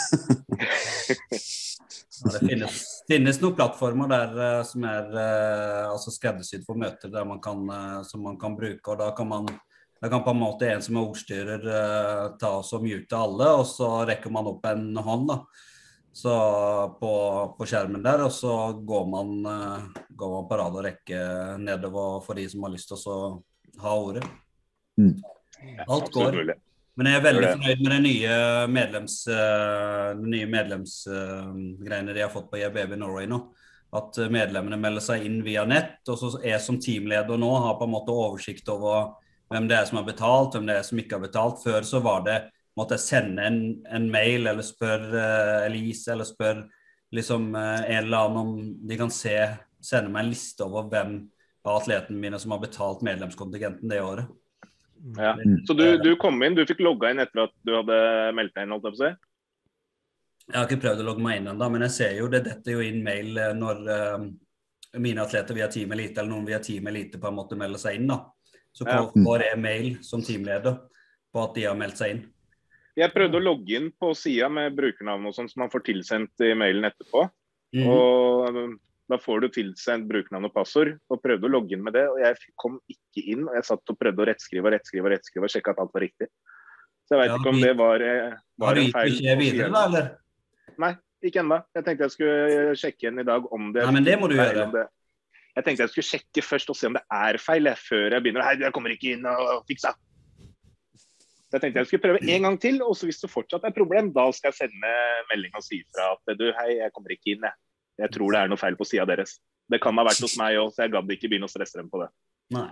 [SPEAKER 4] Ja, det finnes, finnes noen plattformer der uh, som er uh, altså skreddersydd for møter der man kan, uh, som man kan bruke, og da kan man da kan på en måte en som er ordstyrer uh, ta oss og mute alle, og så rekker man opp en hånd da. Så på, på skjermen der, og så går man, uh, går man på rad og rekke nedover for de som har lyst til å ha ordet.
[SPEAKER 2] Mm.
[SPEAKER 4] Alt går. Men jeg er veldig fornøyd med de nye medlems, uh, de nye medlemsgreiene uh, de har fått på I A B B Norway nå. At medlemmene melder seg inn via nett, og så er som teamleder nå, har på en måte oversikt over hvem det er som har betalt, hvem det er som ikke har betalt. Før så var det måtte jeg sende en, en mail eller spørre uh, Elise eller spørre liksom, uh, en eller annen om de kan se, sende meg en liste over hvem av atletene mine som har betalt medlemskontingenten det året.
[SPEAKER 1] Ja. Så du, du kom inn, du fikk logget inn etter at du hadde meldt deg inn, holdt jeg på å si?
[SPEAKER 4] Jeg har ikke prøvd å logge meg inn enda, men jeg ser jo det dette jo inn mail når uh, mine atleter via Team Elite eller noen via Team Elite på en måte melder seg inn da. Så får jeg mail som teamleder på at de har meldt seg inn.
[SPEAKER 1] Jeg prøvde å logge inn på siden med brukernavn og sånt som man får tilsendt I mailen etterpå. Mm. Og da får du tilsendt brukernavn og passord, og prøvde å logge inn med det, og jeg kom ikke inn, og jeg satt og prøvde å rettskrive og rettskrive og rettskrive og sjekke at alt var riktig. Så jeg vet ja, ikke om det var, var en feil.
[SPEAKER 4] Har du ikke videre da, eller?
[SPEAKER 1] Nei, ikke enda. Jeg tenkte jeg skulle sjekke inn I dag om det.
[SPEAKER 4] Nei, men det må du gjøre.
[SPEAKER 1] Det. Jeg tenkte jeg skulle sjekke først og se om det er feil, før jeg begynner. Hei, jeg kommer ikke inn og fiksa. Så jeg tenkte jeg skulle prøve en gang til, og så hvis det fortsatt er problem, da skal jeg sende melding og si fra at du, hei, jeg kommer ikke inn, jeg. Jeg tror det er noe feil på siden deres. Det kan ha vært hos meg også, så jeg gadd ikke begynne å stresse dem på det.
[SPEAKER 4] Nei.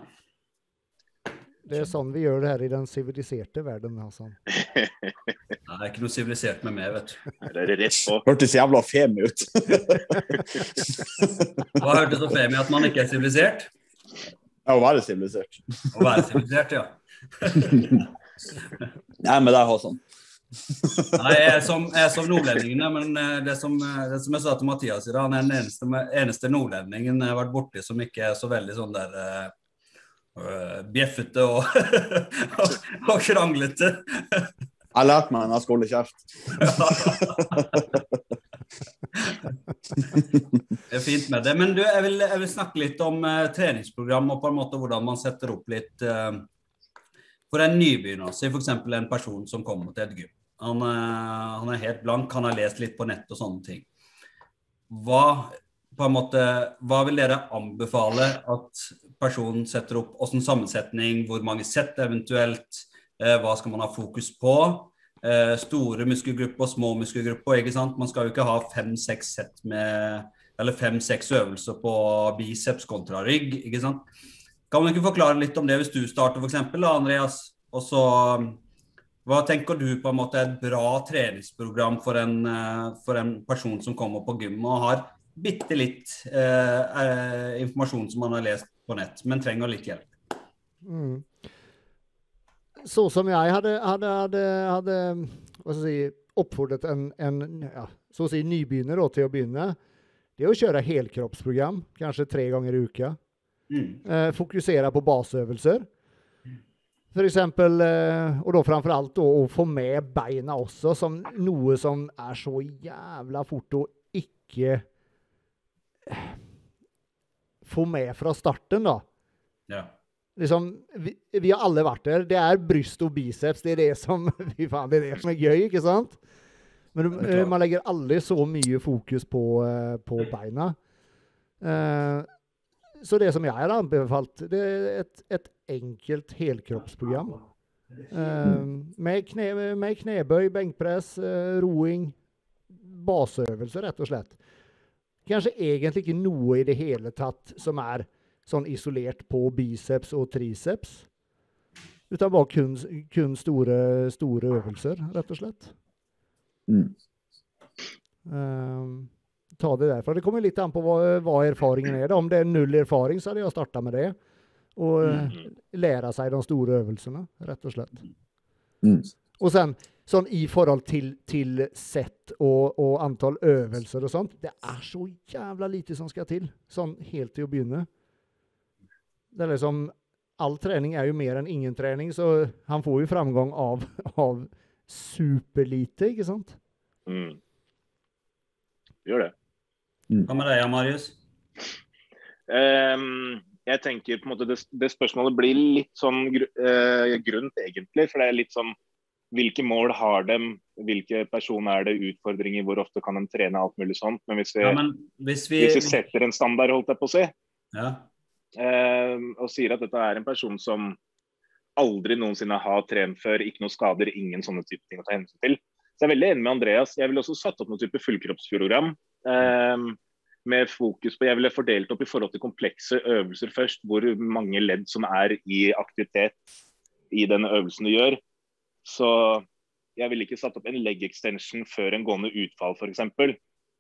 [SPEAKER 3] Det er sånn vi gjør det her I den siviliserte verden, altså.
[SPEAKER 4] Nei, det er ikke noe sivilisert med meg, vet du.
[SPEAKER 1] Det er rett på.
[SPEAKER 2] Hørtes jævla femi ut.
[SPEAKER 4] Hva hørtes så femi at man ikke er sivilisert?
[SPEAKER 2] Ja, å være sivilisert.
[SPEAKER 4] Å være sivilisert, ja.
[SPEAKER 2] Nei, men det er sånn.
[SPEAKER 4] Nei, jeg er som, jeg er som nordlendingene, men det som, det som jeg sa til Mathias I dag, han er den eneste, eneste nordlendingen jeg har vært borti som ikke er så veldig sånn der uh, bjeffete og, og, og kranglete.
[SPEAKER 2] Jeg har lært meg en jeg skal holde kjeft.
[SPEAKER 4] Det er fint med det, men du, jeg vil, jeg vil snakke litt om uh, treningsprogram og på en måte hvordan man setter opp litt uh, for en nybegynner, så for eksempel en person som kommer til et gym. Han, han er helt blank, han har lest litt på nett og sånne ting. Hva, på en måte, hva vil dere anbefale at personen setter opp, hvordan sammensetning, hvor mange sett eventuelt, eh, hva skal man ha fokus på, eh, store muskelgrupper, små muskelgrupper, ikke sant? Man skal jo ikke ha fem, seks sett med, eller fem, seks øvelser på biceps kontra rygg, ikke sant? Kan du ikke forklare litt om det hvis du starter for eksempel, Andreas? Og så, hva tenker du på en måte er et bra treningsprogram for en, for en person som kommer på gym og har bitte litt eh, informasjon som man har lest på nett, men trenger litt hjelp?
[SPEAKER 3] Mm. Så som jeg hadde, hadde, hadde, hadde hva skal jeg si, oppfordret en, en ja, så å si nybegynner då, til å begynne, det er å kjøre helkroppsprogram, kanskje tre ganger I uka. Mm. Eh, fokusera på basøvelser. For eksempel, eh, og da framfor alt då, å få med beina også, som noe som er så jævla fort å ikke få med fra starten da.
[SPEAKER 4] Ja.
[SPEAKER 3] Liksom, vi, vi har alle vært der. Det er bryst og biceps. Det er det som, fy faen, det er det som er gøy, ikke sant? Men uh, man legger aldri så mye fokus på, uh, på beina. Uh, så det som jeg har anbefalt, det er et, et enkelt helkroppsprogram. Uh, med, kne, med knebøy, benkpress, uh, roing, baseøvelser, rett og slett. Kanskje egentlig ikke noe i det hele tatt som er sånn isolert på biceps og triceps, utan bare kun, kun store, store øvelser, rett og slett.
[SPEAKER 2] Mm.
[SPEAKER 3] Um, ta det derfra. Det kommer litt an på hva, hva erfaringen er. Da. Om det er null erfaring, så hadde jeg startet med det. Og uh, lære seg de store øvelsene, rett og slett.
[SPEAKER 2] Mm.
[SPEAKER 3] Og sen, sånn i forhold til, til sett og, og antall øvelser og sånt, det er så jævla lite som skal til, sånn helt til å begynne. Det er liksom, all trening er jo mer enn ingen trening, så han får jo framgang av, av superlite, ikke sant?
[SPEAKER 1] Mm. Gjør det.
[SPEAKER 4] Hva med deg, Marius?
[SPEAKER 1] Um, jeg tenker på en måte, det, det spørsmålet blir litt sånn gru, uh, grunt egentlig, for det er litt sånn, hvilke mål har de, hvilke personer er det, utfordringer, hvor ofte kan de trene, alt mulig sånt. Men hvis vi,
[SPEAKER 4] ja, men hvis vi,
[SPEAKER 1] hvis vi setter en standard, holdt jeg på å si,
[SPEAKER 4] ja.
[SPEAKER 1] Uh, og sier at dette er en person som aldri noensinne har trent før, ikke noe skader, ingen sånne type ting å ta hensyn til. Så jeg er veldig enig med Andreas. Jeg ville også satt opp noen type fullkroppsprogram uh, med fokus på, jeg ville fordelt opp i forhold til komplekse øvelser først, hvor mange ledd som er i aktivitet i den øvelsen du gjør. Så jeg ville ikke satt opp en leg extension før en gående utfall, for eksempel.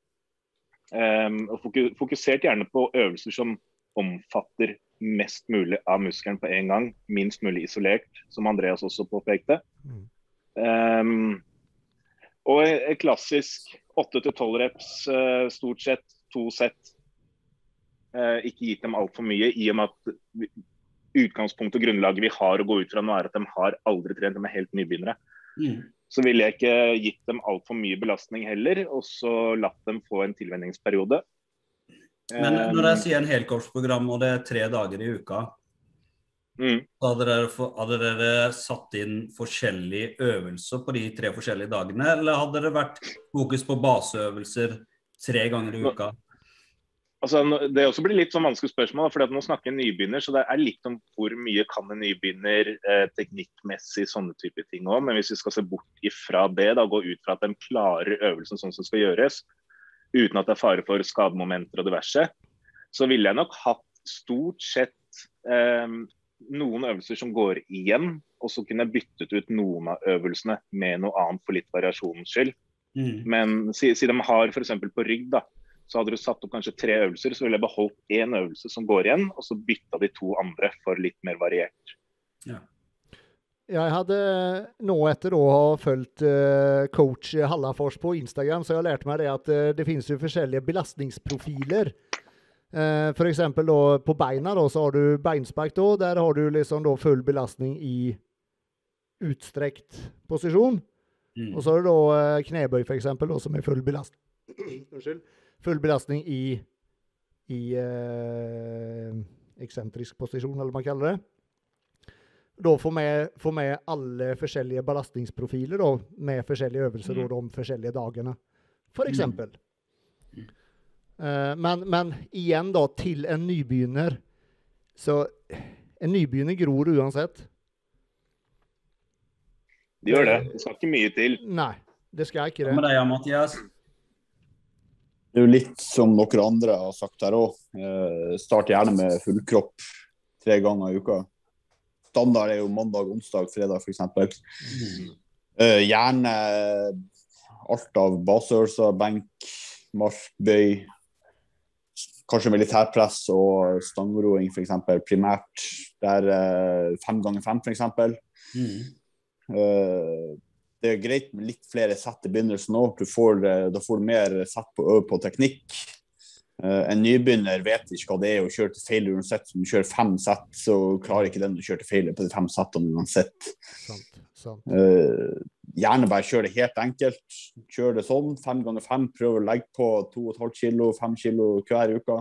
[SPEAKER 1] Um, og fokusert gjerne på øvelser som omfatter mest mulig av muskelen på en gang, minst mulig isolert, som Andreas også påpekte. Mm. Um, og et klassisk åtte til tolv reps, uh, stort sett, to sett. Uh, ikke gitt dem alt for mye, i og med at utgangspunkt og grunnlaget vi har å gå ut fra nå er at de har aldri trent, de er helt nybegynnere. Mm. Så ville jeg ikke gitt dem alt for mye belastning heller, og så latt dem få en tilvenningsperiode.
[SPEAKER 4] Men når jeg sier en helkroppsprogram, og det er tre dager i uka, mm. så hadde dere, hadde dere satt inn forskjellige øvelser på de tre forskjellige dagene, eller hadde det vært fokus på baseøvelser tre ganger i uka?
[SPEAKER 1] Altså, det også blir litt sånn vanskelig spørsmål, for nå snakker en nybegynner, så det er litt om hvor mye kan en nybegynner eh, teknikkmessig, sånne type ting også. Men hvis vi skal se bort ifra det, da, gå ut fra at de klarer øvelsen sånn som skal gjøres, uten at det er fare for skademomenter og diverse, så ville jeg nok hatt stort sett eh, noen øvelser som går igjen, og så kunne jeg byttet ut noen av øvelsene med noe annet for litt variasjonens skyld. Mm. Men siden de har for eksempel på rygg, da, så hadde du satt opp kanskje tre øvelser, så ville jeg beholdt en øvelse som går igjen, og så bytta de to andre for litt mer variert.
[SPEAKER 4] Ja.
[SPEAKER 3] Jeg hadde nå etter å ha følt uh, coach Hallafors på Instagram, så jeg har lært meg det at uh, det finnes jo forskjellige belastningsprofiler. Uh, for eksempel da, på beina da, så har du beinspark da, der har du liksom da full belastning i utstrekt posisjon. Mm. Og så har du da uh, knebøy for eksempel, da, som er full belastning. Unnskyld. Full belastning i, i uh, eksentrisk posisjon, eller hva man kaller det. Da får med, får med alle forskjellige belastningsprofiler da, med forskjellige øvelser mm. da, de forskjellige dagene. For eksempel. Mm. Uh, men, men igjen da, til en nybegynner, så en nybegynner gror uansett.
[SPEAKER 1] Det gjør det. Det skal ikke mye til.
[SPEAKER 3] Nei, det skal ikke det.
[SPEAKER 4] Hva med deg, Mathias?
[SPEAKER 2] Det er jo litt som noen andre har sagt her også. Uh, start gjerne med fullkropp tre ganger i uka. Standard er jo mandag, onsdag, fredag for eksempel. Mm. Uh, gjerne alt av baseøvelser, benk, mark, bøy, kanskje militærpress og stangroing for eksempel, primært. Det er uh, fem ganger fem for eksempel. Mm. Uh, det er greit med litt flere sett i begynnelsen også. Du får, uh, da får du mer sett på øve på teknikk. Uh, en nybegynner vet ikke hva det er å kjøre til failure uansett. Som du kjører fem sett, så klarer ikke den å kjøre til failure på de fem settene uansett.
[SPEAKER 3] Sant, sant.
[SPEAKER 2] Uh, gjerne bare kjøre det helt enkelt. Kjør det sånn, fem ganger fem, prøv å legge på to og et halvt kilo, fem kilo hver uke.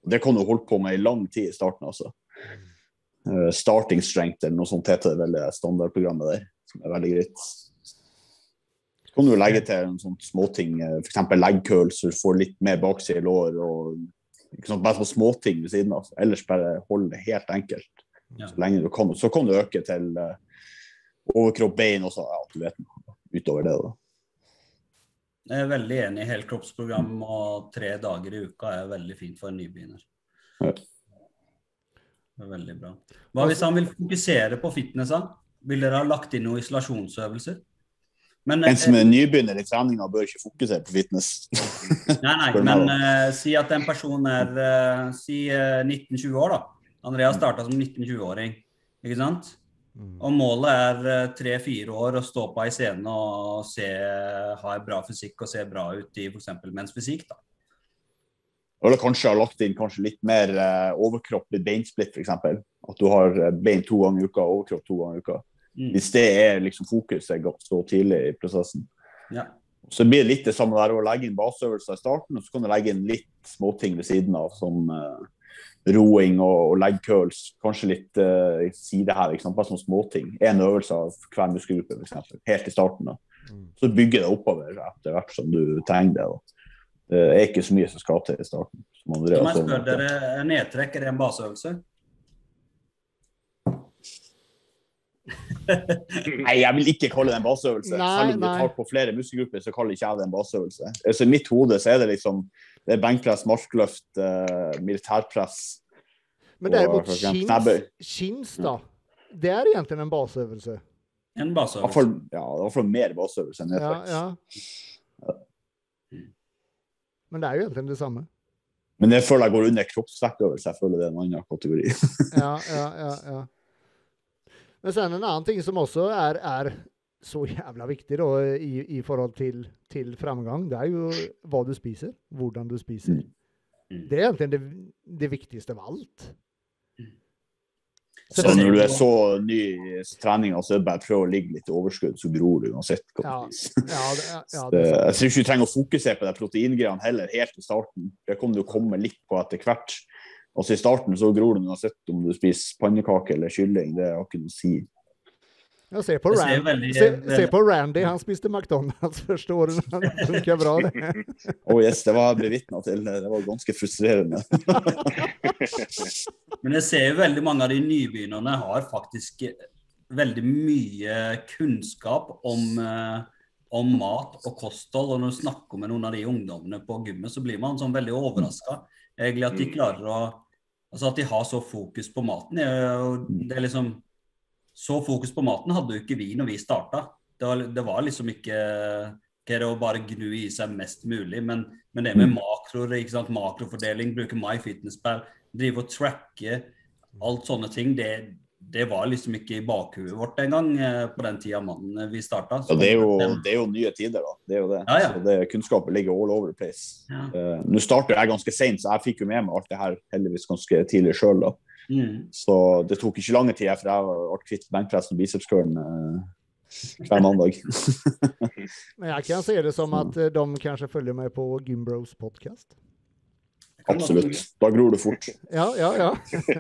[SPEAKER 2] Det kan du holde på med i lang tid i starten, altså. Uh, starting strength, eller noe sånt heter det vel det standardprogrammet der, som er veldig greit. Så kan du legge til en sånn småting, for eksempel leg curls, så du får litt mer bakside i lår, og ikke sånn, bare så småting ved siden av. Ellers bare hold det helt enkelt. Ja. Så lenge du kan. Så kan du øke til uh, overkropp, bein og så, ja, du vet, utover det da.
[SPEAKER 4] Jeg er veldig enig. Helkroppsprogram og tre dager i uka er veldig fint for en nybegynner.
[SPEAKER 2] Ja.
[SPEAKER 4] Det er veldig bra. Hva hvis han vil fokusere på fitnessen? Vil dere ha lagt inn noen isolasjonsøvelser? Men,
[SPEAKER 2] en som er nybegynner i treningen bør ikke fokusere på fitness.
[SPEAKER 4] Nei, nei, men uh, si at en person er uh, si uh, nitten tjue år da. Andrea startet som nitten tjue-åring, ikke sant? Mm. Og målet er tre fire år å stå på i scenen og se, ha en bra fysikk og se bra ut i for eksempel menns fysikk da.
[SPEAKER 2] Eller kanskje ha lagt inn kanskje litt mer uh, overkropp i beinsplitt for eksempel. At du har bein to ganger i uka og overkropp to ganger i uka. Mm. Hvis det er liksom fokuset så tidlig i prosessen. Ja. Så blir det litt det samme der å legge inn baseøvelser i starten, og så kan du legge inn litt småting ved siden av, som uh, roing og, og leg curls, kanskje litt uh, side her, ikke sant? Bare sånne småting. En øvelse av hver muskelgruppe, for eksempel, helt i starten da. Mm. Så bygger det oppover etter hvert som du trenger det da. Det er ikke så mye som skal til i starten. Som Andrea
[SPEAKER 4] så spør dere, nedtrekk, er det en baseøvelse?
[SPEAKER 2] Nei, jeg vil ikke kalle det en baseøvelse. Nei, Selv om du tar på flere muskelgrupper, så kaller ikke jeg det en baseøvelse. Altså, i mitt hode så er det liksom det er benkpress, markløft, uh, militærpress.
[SPEAKER 3] Men derimot chins, chins da, det er egentlig en baseøvelse.
[SPEAKER 4] En baseøvelse.
[SPEAKER 2] Ja, det er i hvert fall mer baseøvelse enn nedtrekk.
[SPEAKER 3] Ja, ja. Men det er jo egentlig det samme.
[SPEAKER 2] Men jeg føler jeg går under kroppsvektøvelse. Jeg føler det er en annen kategori.
[SPEAKER 3] Ja, ja, ja, ja. Men sen en annen ting som også er, er så jävla viktig då, i, i forhold til, til framgang, det er jo hva du spiser, hvordan du spiser. Mm. Det er egentlig det, det viktigste av alt.
[SPEAKER 2] Så, så når du er så ny i treningen, så er det bare å prøve å ligge litt i overskudd, så gror du uansett. Ja, ja, det, ja, det, det jeg tror ikke du trenger å fokusere på det proteingreiene heller helt i starten. Det kommer du komme litt på etter hvert. Altså i starten så gror du uansett om du spiser pannekake eller kylling, det har ikke noe å si.
[SPEAKER 3] Ja, se på, Rand, veldig, se, se på Randy, han spiste McDonald's første året, det funker bra det.
[SPEAKER 2] Oh yes, det var jeg bevitnet til, det var ganske frustrerende.
[SPEAKER 4] Men jeg ser jo veldig mange av de nybegynnerne har faktisk veldig mye kunnskap om, om mat og kosthold, og når du snakker med noen av de ungdommene på gymmet, så blir man sånn veldig overrasket. Egentlig at de klarer å, altså at de har så fokus på maten, det er liksom, så fokus på maten hadde jo ikke vi når vi startet. Det var, det var liksom ikke, ikke det å bare gnu i seg mest mulig, men, men det med makroer, ikke sant? Makrofordeling, bruke MyFitnessPal, drive og tracke, alt sånne ting, det, det var liksom ikke i bakhuet vårt en gang på den tiden mannen vi startet.
[SPEAKER 2] Ja, det er, jo, det er jo nye tider da, det er jo det. Ja, ja. Så det, kunnskapet ligger all over the place. Ja. Uh, nå startet jeg ganske sent, så jeg fikk jo med meg alt det her heldigvis ganske tidlig selv da. Mm. Så det tok ikke lange tid for jeg var kvitt benkpressen og bicepskøren uh, hver mandag.
[SPEAKER 3] Men jeg kan se det som at de kanskje følger meg på Gymbros podcast.
[SPEAKER 2] Absolutt, da gror det fort.
[SPEAKER 3] Ja, ja, ja.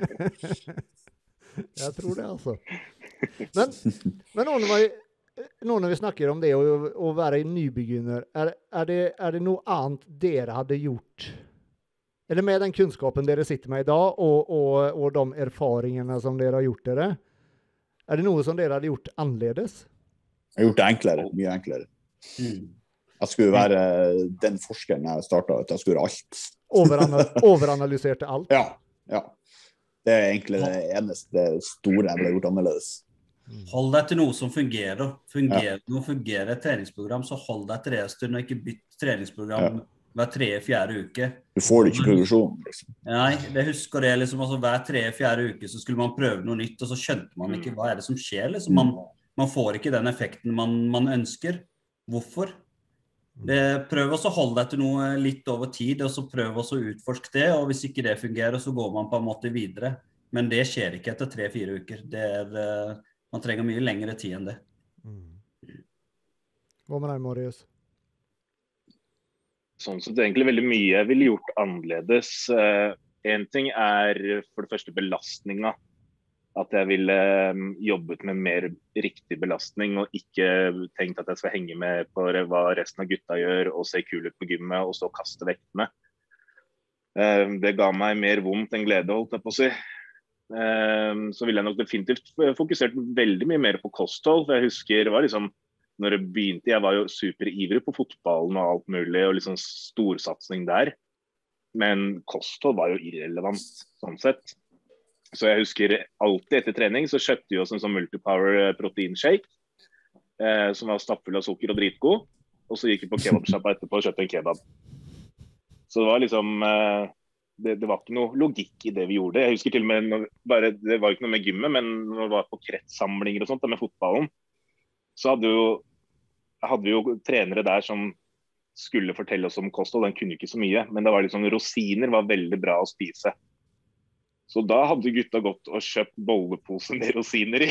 [SPEAKER 3] Jeg tror det altså. Men, men nå, når vi, nå når vi snakker om det å, å være en nybegynner, er, er, det, er det noe annet dere hadde gjort? Eller med den kunnskapen dere sitter med i dag, og, og, og de erfaringene som dere har gjort dere, er det noe som dere hadde gjort annerledes?
[SPEAKER 2] Jeg har gjort det enklere, mye enklere. Mm. Jeg skulle være den forskeren jeg startet, at jeg skulle gjøre alt.
[SPEAKER 3] Overana- overanalyserte alt?
[SPEAKER 2] Ja, ja. Det er egentlig det eneste det store jeg ble gjort annerledes.
[SPEAKER 4] Hold deg til noe som fungerer. Fungerer ja. Noe fungerer et treningsprogram, så hold deg til det en stund, og ikke bytt treningsprogram ja. Hver tredje, fjerde uke.
[SPEAKER 2] Du får ikke progresjon, liksom.
[SPEAKER 4] Nei, det husker det liksom, altså hver tredje, fjerde uke så skulle man prøve noe nytt, og så skjønte man ikke hva er det som skjer, liksom. Man, man får ikke den effekten man, man ønsker. Hvorfor? Det, prøv også å holde deg til noe litt over tid, og så prøv også å utforske det, og hvis ikke det fungerer, så går man på en måte videre. Men det skjer ikke etter tre, fire uker. Det er, man trenger mye lengre tid enn det.
[SPEAKER 3] Hva med deg, Marius?
[SPEAKER 1] Sånn sett egentlig veldig mye jeg ville gjort annerledes. en ting er for det første belastninga. At jeg ville jobbet med mer riktig belastning og ikke tenkt at jeg skal henge med på hva resten av gutta gjør og se kul ut på gymmet og så kaste vektene. Det ga meg mer vondt enn glede, holdt jeg på å si. Så ville jeg nok definitivt fokusert veldig mye mer på kosthold. For jeg husker det var liksom, når jeg begynte, jeg var jo superivrig på fotballen og alt mulig, og liksom storsatsing der. Men kosthold var jo irrelevant, sånn sett. Så jeg husker alltid etter trening så kjøpte vi oss en sånn multipower proteinshake eh, som var stappfull av sukker og dritgod. Og så gikk vi på kebabshoppa etterpå og kjøpte en kebab. Så det var liksom, eh, det, det var ikke noe logikk i det vi gjorde. Jeg husker til og med, når, bare, det var ikke noe med gymmet, men når vi var på kretssamlinger og sånt da, med fotballen, så hadde, jo, hadde vi jo trenere der som skulle fortelle oss om kosthold. Den kunne ikke så mye, men det var liksom, rosiner var veldig bra å spise. Så da hadde gutta gått og kjøpt bollepose med rosiner i.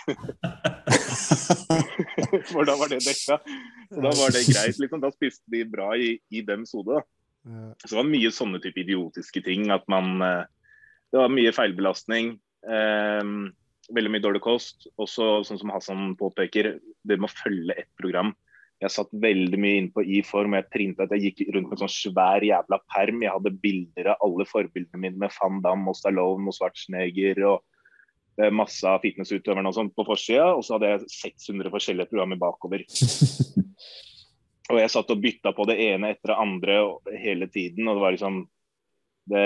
[SPEAKER 1] For da var det dekka. Så da var det greit, liksom. Da spiste de bra i, i den sode. Så det var mye sånne type idiotiske ting. At man, det var mye feilbelastning, eh, veldig mye dårlig kost. Også sånn som Hassan påpeker, det må følge et program. Jeg satt veldig mye inn på I-form, og jeg printet at jeg gikk rundt med en sånn svær jævla perm. Jeg hadde bilder av alle forbildene mine med Van Damme og Stallone og Schwarzenegger og masse av fitnessutøverne og sånt på forsida, og så hadde jeg seks hundre forskjellige programmer bakover. Og jeg satt og bytta på det ene etter det andre hele tiden, og det var liksom det,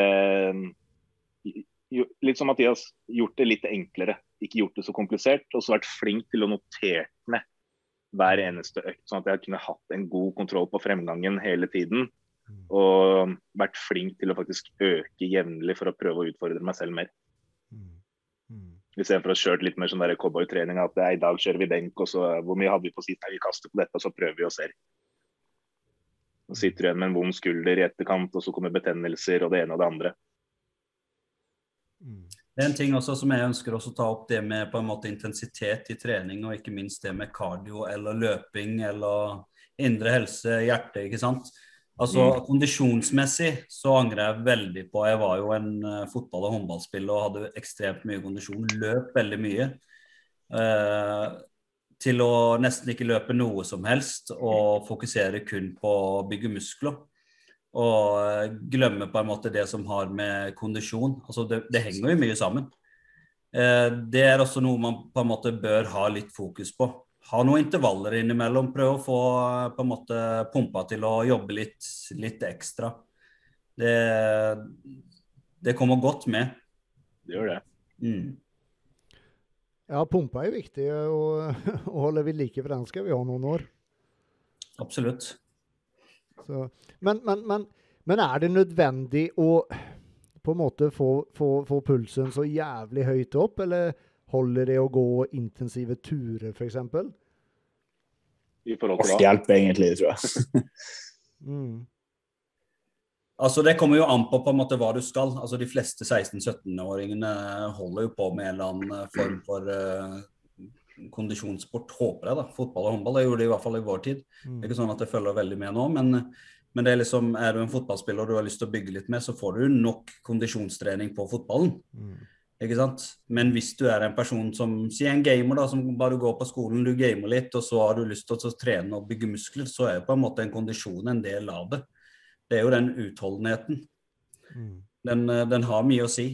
[SPEAKER 1] litt som Mathias, gjort det litt enklere, ikke gjort det så komplisert, og så vært flink til å notere ned hver eneste økt, sånn at jeg kunne hatt en god kontroll på fremgangen hele tiden, og vært flink til å faktisk øke jevnlig for å prøve å utfordre meg selv mer. I stedet for å kjøre litt mer sånn der cowboy-trening, at i dag kjører vi denk, og så hvor mye hadde vi på siden, vi kaster på dette, og så prøver vi og ser. Så sitter du igjen med en vond skulder i etterkant, og så kommer betennelser og det ene og det andre.
[SPEAKER 4] Det er en ting også som jeg ønsker også å ta opp, det med på en måte intensitet i trening, og ikke minst det med cardio eller løping eller indre helse, hjerte, ikke sant? Altså mm. kondisjonsmessig så angrer jeg veldig på, jeg var jo en uh, fotball- og håndballspiller og hadde ekstremt mye kondisjon, løp veldig mye, uh, til å nesten ikke løpe noe som helst og fokusere kun på å bygge muskler. Og glemme på en måte det som har med kondisjon. Altså det, det henger jo mye sammen. Eh, det er også noe man på en måte bør ha litt fokus på. Ha noen intervaller innimellom, prøv å få på en måte pumpa til å jobbe litt, litt ekstra. Det, det kommer godt med.
[SPEAKER 1] Det gjør det.
[SPEAKER 4] Mm.
[SPEAKER 3] Ja, pumpa er viktig å, å holde ved like, for den skal vi ha noen år.
[SPEAKER 4] Absolutt.
[SPEAKER 3] Så, men, men, men, men er det nødvendig å på en måte få, få, få pulsen så jævlig høyt opp, eller holder det å gå intensive turer for eksempel?
[SPEAKER 1] I forhold til
[SPEAKER 2] hva? Alt hjelper egentlig, tror jeg.
[SPEAKER 3] mm.
[SPEAKER 4] Altså det kommer jo an på på en måte hva du skal. Altså de fleste seksten-sytten-åringene holder jo på med en eller annen form for uh, kondisjonssport, håper jeg da. Fotball og håndball, det gjorde det i hvert fall i vår tid. Mm. Det er ikke sånn at jeg følger veldig med nå, men, men det er liksom, er du en fotballspiller og du har lyst til å bygge litt med, så får du nok kondisjonstrening på fotballen. Mm. Ikke sant? Men hvis du er en person som, sier en gamer da, som bare går på skolen, du gamer litt, og så har du lyst til å trene og bygge muskler, så er på en måte en kondisjon en del av det. Det er jo den utholdenheten. Mm. Den, den har mye å si.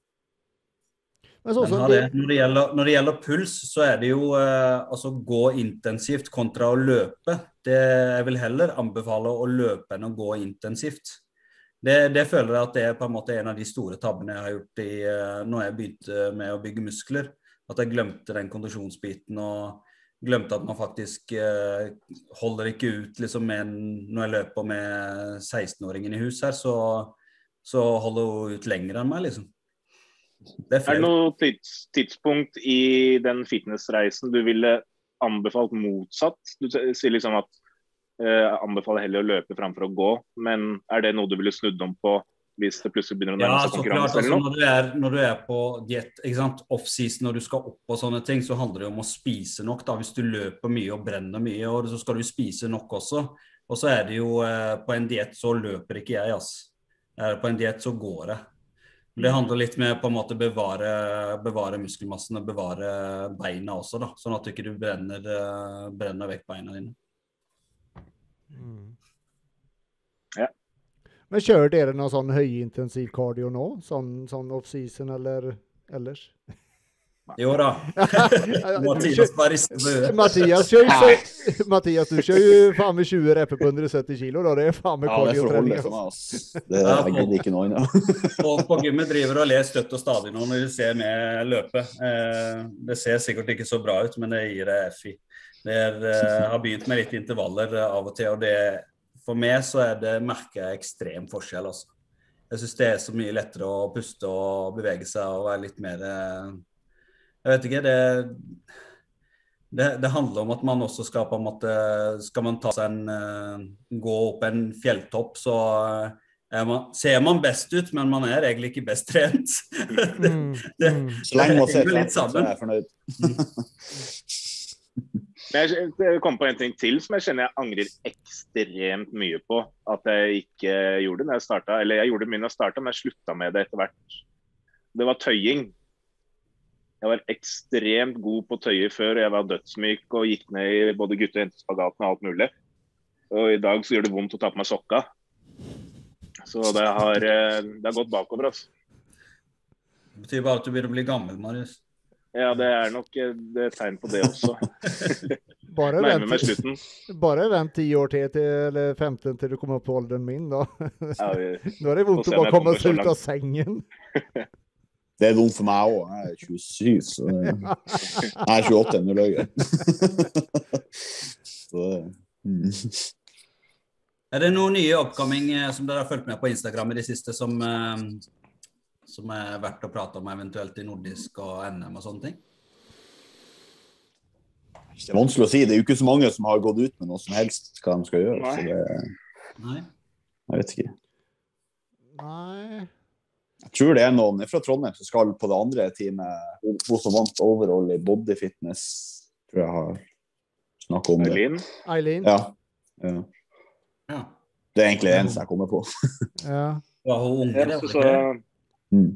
[SPEAKER 3] Men så,
[SPEAKER 4] den har det. Når, det gjelder, når det gjelder puls, så er det jo eh, altså gå intensivt kontra å løpe. Det jeg vil heller anbefale å løpe enn å gå intensivt. Det, det føler jeg at det er på en måte en av de store tabbene jeg har gjort i, eh, når jeg begynte med å bygge muskler. At jeg glemte den kondisjonsbiten og glemte at man faktisk eh, holder ikke ut liksom, med en, når jeg løper med seksten-åringen i hus her, så, så holder hun ut lenger enn meg liksom. Det er,
[SPEAKER 1] er det noe tids, tidspunkt i den fitnessreisen du ville anbefalt motsatt? Du sier liksom at eh, anbefaler heller å løpe framfor å gå, men er det noe du ville snudd om på hvis det plutselig begynner å nærme seg konkurranse
[SPEAKER 4] klart,
[SPEAKER 1] eller noe?
[SPEAKER 4] Altså, når, du er, når du er på diett, ikke sant, off-season, når du skal opp og sånne ting, så handler det om å spise nok da, hvis du løper mye og brenner mye, og så skal du spise nok også. Og så er det jo, eh, på en diett så løper ikke jeg, ass. Er det på en diett så går jeg. Det handler litt med på en måte bevare, bevare muskelmassen og bevare beina også, da. Sånn at du ikke brenner, brenner vekk beina dine.
[SPEAKER 3] Mm.
[SPEAKER 1] Ja.
[SPEAKER 3] Men kjører dere noe sånn høyintensiv cardio nå? Sånn, sånn off-season eller ellers?
[SPEAKER 4] Jo da. Mathias bare rister på huet.
[SPEAKER 3] Mathias, kör ju, Mathias, du kör ju fan med tjue repper på hundresytti kilo då. Det är fan med
[SPEAKER 2] Ja, det får
[SPEAKER 3] cardio-träning.
[SPEAKER 2] holde for meg, ass. Det er egentlig ikke noe annet.
[SPEAKER 4] Folk på gymmet driver og ler støtt og stadig nå når de ser med løpe. Eh, det ser sikkert ikke så bra ut, men det gir det F I. Det er, eh, har begynt med litt intervaller av og til, og det, for meg så er det merket ekstrem forskjell. Altså. Jeg synes det er så mye lettere å puste og bevege seg og være litt mer... Eh, Jeg vet ikke, det, det, det handler om at man også skal på en måte, skal man ta seg en, gå opp en fjelltopp, så er man, ser man best ut, men man er egentlig ikke best trent. det, det,
[SPEAKER 2] Så lenge man ser
[SPEAKER 4] det litt
[SPEAKER 2] trent, så
[SPEAKER 4] sammen.
[SPEAKER 2] er jeg fornøyd.
[SPEAKER 1] Men jeg, jeg kom på en ting til som jeg kjenner jeg angrer ekstremt mye på at jeg ikke gjorde når jeg startet, eller jeg gjorde det mye når jeg startet, men jeg sluttet med det etter hvert. Det var tøying. Jeg var ekstremt god på tøye før, og jeg var dødsmyk og gikk ned i både gutte- og jentespagaten og alt mulig. Og i dag så gjør det vondt å ta på meg sokka. Så det har, det har gått bakover, altså.
[SPEAKER 4] Det betyr bare at du begynner å bli gammel, Marius.
[SPEAKER 1] Ja, det er nok det er tegn på det også.
[SPEAKER 3] Bare
[SPEAKER 1] Nærmer meg
[SPEAKER 3] vent,
[SPEAKER 1] slutten.
[SPEAKER 3] bara vent ti år till, till, eller femton till du kommer upp på åldern min då.
[SPEAKER 1] Ja, vi,
[SPEAKER 3] Då är det ont
[SPEAKER 1] får
[SPEAKER 3] att
[SPEAKER 1] se
[SPEAKER 3] bara
[SPEAKER 1] om
[SPEAKER 3] komma
[SPEAKER 1] jeg kommer så
[SPEAKER 3] ut av
[SPEAKER 1] langt.
[SPEAKER 3] sängen.
[SPEAKER 2] Det er dumt for meg også. Jeg er tjuesju, så det... Jeg er tjueåtte, nå løy jeg. Så... Mm.
[SPEAKER 4] Er det noen nye oppkomming eh, som dere har fulgt med på Instagram i det siste som, eh, som er verdt å prate om eventuelt i nordisk og N M og sånne ting?
[SPEAKER 2] Det er vanskelig å si. Det er jo ikke så mange som har gått ut med noe som helst hva de skal gjøre. Så det...
[SPEAKER 4] Nei.
[SPEAKER 2] Jeg vet ikke.
[SPEAKER 3] Nej.
[SPEAKER 2] Jeg tror det er noen fra Trondheim som skal på det andre teamet. Hun som vant overall i body fitness, tror jeg har snakket om det.
[SPEAKER 1] Eileen.
[SPEAKER 3] Eileen.
[SPEAKER 2] Ja. Ja.
[SPEAKER 4] Ja.
[SPEAKER 2] Det er egentlig det eneste jeg kommer på.
[SPEAKER 3] Ja.
[SPEAKER 4] Var hun unge,
[SPEAKER 1] Ja,
[SPEAKER 4] det
[SPEAKER 1] så,
[SPEAKER 4] var ikke det?
[SPEAKER 1] så,
[SPEAKER 2] Mm.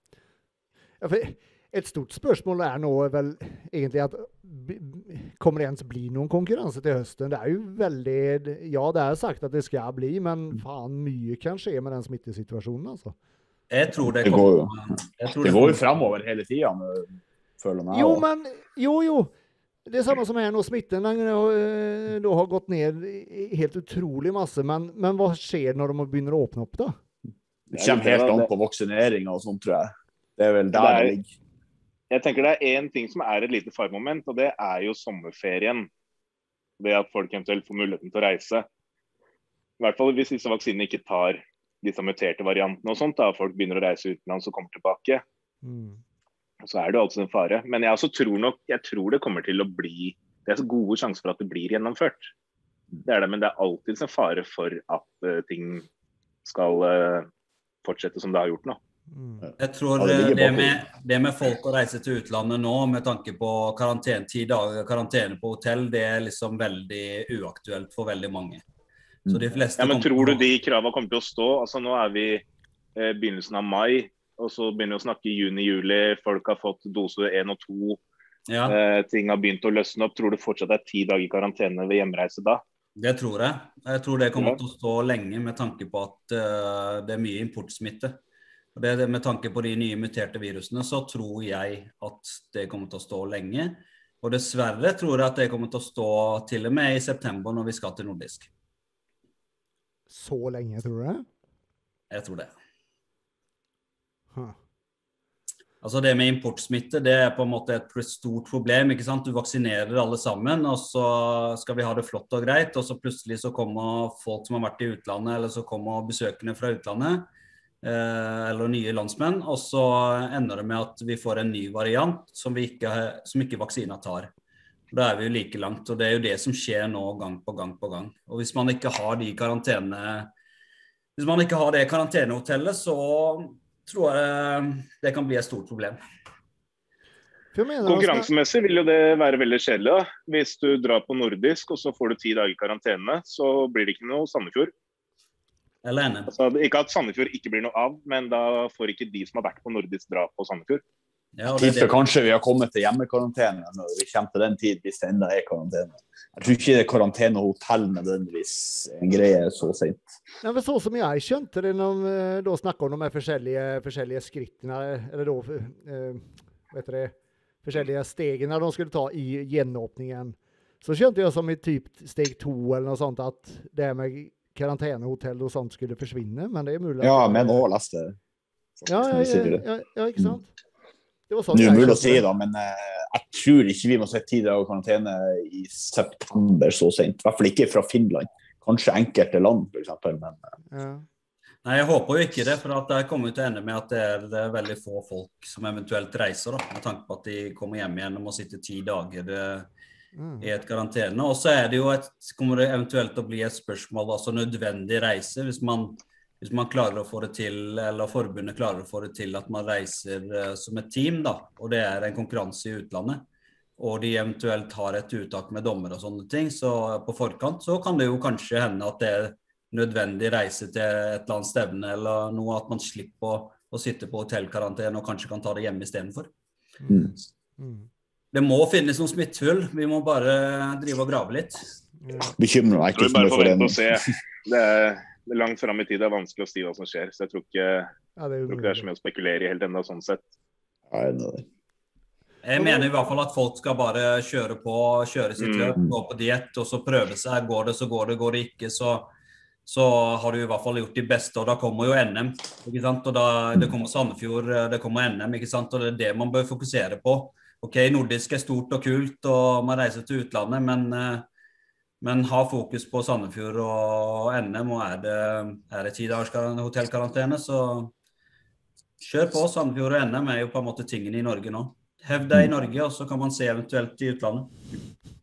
[SPEAKER 3] Ja, för ett stort spørsmål är nog väl egentligen att b- kommer det ens bli någon konkurrens till hösten? Det är ju väldigt, ja det är sagt att det ska bli, men fan mycket kan ske med den smittesituationen alltså.
[SPEAKER 4] Jeg tror det
[SPEAKER 2] Det
[SPEAKER 4] kommer.
[SPEAKER 2] går jo,
[SPEAKER 4] Jeg tror
[SPEAKER 2] det
[SPEAKER 4] kommer.
[SPEAKER 2] går jo fremover hele tiden, føler meg.
[SPEAKER 3] Jo,
[SPEAKER 2] og-
[SPEAKER 3] men jo, jo. Det är samma som är när smitten den, eh, då har gått ner i- helt otroligt masse, men, men vad sker när de begynner å åpne opp da?
[SPEAKER 2] Det kommer helt an på vaksinering og sånt, tror jeg. Det er vel der det,
[SPEAKER 1] Det er-
[SPEAKER 2] ligger.
[SPEAKER 1] jeg tenker det er en ting som er et lite faremoment, og det er jo sommerferien. Det at folk eventuelt får muligheten til å reise. I hvert fall hvis disse vaksinene ikke tar disse muterte variantene og sånt, da folk begynner å reise utenlands og kommer tilbake,
[SPEAKER 3] Mm.
[SPEAKER 1] så er det jo altså en fare. Men jeg også tror nok, jeg tror det kommer til å bli, det er så gode sjanser for at det blir gjennomført. Det er det, men det er alltid en fare for at uh, ting skal uh, fortsette som det har gjort nå.
[SPEAKER 3] Mm.
[SPEAKER 4] Jeg tror
[SPEAKER 2] Ja, det
[SPEAKER 4] det,
[SPEAKER 2] ligger
[SPEAKER 4] det,
[SPEAKER 2] bakover.
[SPEAKER 4] med, det med folk å reise til utlandet nå, med tanke på karantene, ti dager karantene på hotell, det er liksom veldig uaktuelt for veldig mange. Så de fleste
[SPEAKER 1] Ja, men
[SPEAKER 4] kommer
[SPEAKER 1] tror du
[SPEAKER 4] til å-
[SPEAKER 1] de kravene kommer til å stå? Altså nå er vi eh, begynnelsen av mai, og så begynner vi å snakke juni-juli, folk har fått dose én og to,
[SPEAKER 4] Ja,
[SPEAKER 1] eh, ting har begynt å løsne opp. Tror du fortsatt det er ti dager karantene ved hjemreise da?
[SPEAKER 4] det tror jeg. Jeg tror det kommer
[SPEAKER 1] Ja.
[SPEAKER 4] til å stå lenge med tanke på at eh, det er mye importsmitte. Og det, det med tanke på de nye muterte virusene, så tror jeg at det kommer til å stå lenge. Og dessverre tror jeg at det kommer til å stå til og med i september når vi skal til nordisk.
[SPEAKER 3] Så länge tror du det?
[SPEAKER 4] Jeg tror det.
[SPEAKER 3] Huh.
[SPEAKER 4] Altså det med importsmitte, det er på en måte et stort problem, ikke sant? Du vaksinerer alle sammen, og så skal vi ha det flott og greit, og så plutselig så kommer folk som har vært i utlandet, eller så kommer besøkende fra utlandet, eh, eller nye landsmenn, og så ender det med at vi får en ny variant som, vi ikke, som ikke vaksina tar. Da er vi jo like langt, og det er jo det som skjer nå gang på gang på gang. Og hvis man ikke har de karantene, hvis man ikke har det karantenehotellet, så tror jeg det kan bli et stort problem.
[SPEAKER 3] För jag menar,
[SPEAKER 1] Konkurransemessig vil jo det være veldig kjedelig da. Hvis du drar på nordisk, og så får du ti dager karantene, så blir det ikke noe Sandefjord.
[SPEAKER 4] Eller N M.
[SPEAKER 1] Altså, ikke at Sandefjord ikke blir noe av, men da får ikke de som har vært på nordisk dra på Sandefjord.
[SPEAKER 4] Ja, og det er
[SPEAKER 2] Tipper
[SPEAKER 4] det.
[SPEAKER 2] kanskje vi har kommet til hjemmekarantene når vi kommer til den tid, hvis det enda er karantene. Jeg tror ikke det er karantenehotell nødvendigvis en greie så sent.
[SPEAKER 3] Ja, men så som jeg skjønte det når de da snakker om de her forskjellige, forskjellige skrittene, eller da, eh, vet du det, forskjellige stegene de skulle ta i gjenåpningen, så skjønte jeg som i typ steg to eller noe sånt at det med karantenehotell og sånt skulle forsvinne, men det er mulig.
[SPEAKER 2] Ja, men også leste det.
[SPEAKER 3] Ja, ja, ja, ja, ja, ikke sant? Det var sånn
[SPEAKER 2] Det er
[SPEAKER 3] jeg
[SPEAKER 2] mulig å
[SPEAKER 3] skjønte
[SPEAKER 2] si
[SPEAKER 3] det.
[SPEAKER 2] da, men eh, jeg tror ikke vi må sette tid av karantene i september så sent. I hvert fall ikke fra Finland. Kanskje enkelte land, for eksempel, men eh,
[SPEAKER 3] Ja.
[SPEAKER 4] Nei, jeg håper jo ikke det, for at det kommer til å ende med at det er, det er veldig få folk som eventuelt reiser, da, med tanke på at de kommer hjem igjen og må sitte ti dager eh,
[SPEAKER 3] Mm.
[SPEAKER 4] i et karantene. Og så er det jo et, kommer det eventuelt å bli et spørsmål, altså nødvendig reise, hvis man, hvis man klarer å få det til, eller forbundet klarer å få det til at man reiser uh, som et team, da, og det er en konkurranse i utlandet, og de eventuelt har et uttak med dommer og sånne ting, så på forkant, så kan det jo kanskje hende at det er nødvendig reise til et eller annet stevne, eller noe at man slipper å, å sitte på hotellkarantene og kanskje kan ta det hjemme i stedet for.
[SPEAKER 2] mm.
[SPEAKER 3] Mm.
[SPEAKER 4] Det må finnes noen smitthull, vi må bare drive og grave litt.
[SPEAKER 3] Ja.
[SPEAKER 2] bekymrer meg
[SPEAKER 1] Jeg tror
[SPEAKER 2] ikke
[SPEAKER 1] vi
[SPEAKER 2] så
[SPEAKER 1] bare
[SPEAKER 2] mye
[SPEAKER 1] får
[SPEAKER 2] for
[SPEAKER 1] vente
[SPEAKER 2] det.
[SPEAKER 1] og se. Det er, det er langt frem i tid, det er vanskelig å si hva som skjer, så jeg tror ikke,
[SPEAKER 3] Ja, det er
[SPEAKER 1] jeg tror ikke det er så mye å spekulere i helt enda sånn sett.
[SPEAKER 2] Ja, jeg er enig i det.
[SPEAKER 4] Jeg mener i hvert fall at folk skal bare kjøre på, kjøre sitt
[SPEAKER 1] Mm.
[SPEAKER 4] løp, gå på diett, og så prøve seg. Går det, så går det, går det ikke, så, så har du i hvert fall gjort de beste, og da kommer jo N M, ikke sant? Og da, det kommer Sandefjord, det kommer N M, ikke sant? Og det er det man bør fokusere på. Ok, nordisk er stort og kult, og man reiser til utlandet, men, eh, men ha fokus på Sandefjord og N M, og er det, er det ti dagers hotellkarantene, så kjør på. Sandefjord og N M er jo på en måte tingene i Norge nå. Hev deg i Norge, og så kan man se eventuelt i utlandet.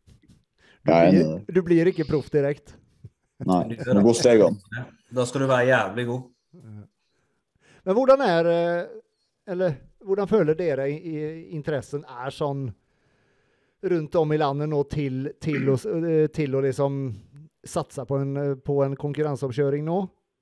[SPEAKER 3] Du,
[SPEAKER 2] Jeg er enig i
[SPEAKER 3] blir,
[SPEAKER 2] det.
[SPEAKER 3] du blir ikke proff direkt.
[SPEAKER 2] Nei, det må gå stegene.
[SPEAKER 4] Da skal du være jævlig god.
[SPEAKER 3] Men hvordan er, eh, eller hvordan føler dere i, i interessen er sånn rundt om i landet nå til, til, å, eh, til å liksom satse på en, på en konkurranseoppkjøring nå?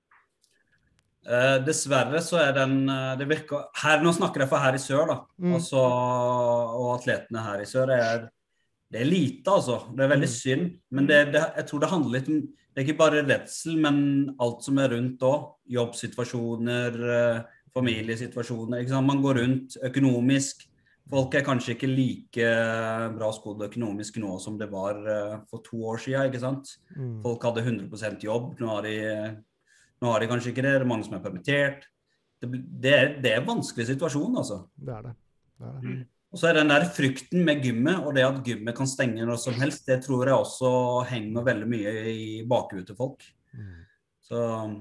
[SPEAKER 4] Eh, dessverre så er den, eh, det virker, her, nå snakker jeg for her i sør da,
[SPEAKER 3] Mm.
[SPEAKER 4] altså, og atletene her i sør er, det er lite altså, det er veldig
[SPEAKER 3] Mm.
[SPEAKER 4] synd, men det, det, jeg tror det handler litt om, det er ikke bare redsel, men alt som er rundt da, jobbsituasjoner, eh, familiesituasjoner, ikke sant? Man går rundt økonomisk, folk er kanskje ikke like bra skodd økonomisk nå som det var eh, for to år siden, ikke sant?
[SPEAKER 3] Mm.
[SPEAKER 4] Folk hadde hundre prosent jobb, nå har de, nå har de kanskje ikke det, det er mange som er permittert. Det, det, er, det er en vanskelig situasjon, altså.
[SPEAKER 3] Det er det. det, er det.
[SPEAKER 4] Og så er den der frykten med gymmet, og det at gymmet kan stenge når som helst, det tror jeg også henger veldig mye i bakhuet til folk.
[SPEAKER 3] Mm.
[SPEAKER 4] Så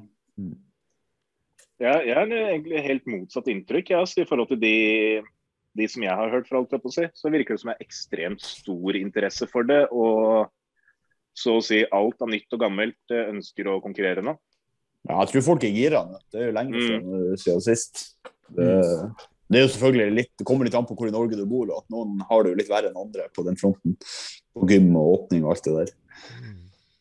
[SPEAKER 1] Ja, jeg har egentlig helt motsatt inntrykk, ja, altså, i forhold til de, de som jeg har hørt fra alt det på å si. Så virker det som det er ekstremt stor interesse for det, og så å si alt av nytt og gammelt eh, ønsker å konkurrere nå.
[SPEAKER 2] Ja, jeg tror folk er gira nå. Det er jo lenge
[SPEAKER 1] Mm.
[SPEAKER 2] siden, siden sist. Det, det er jo selvfølgelig litt, det kommer litt an på hvor i Norge du bor, og at noen har det jo litt verre enn andre på den fronten. På gym og åpning og alt det der.
[SPEAKER 3] Mm.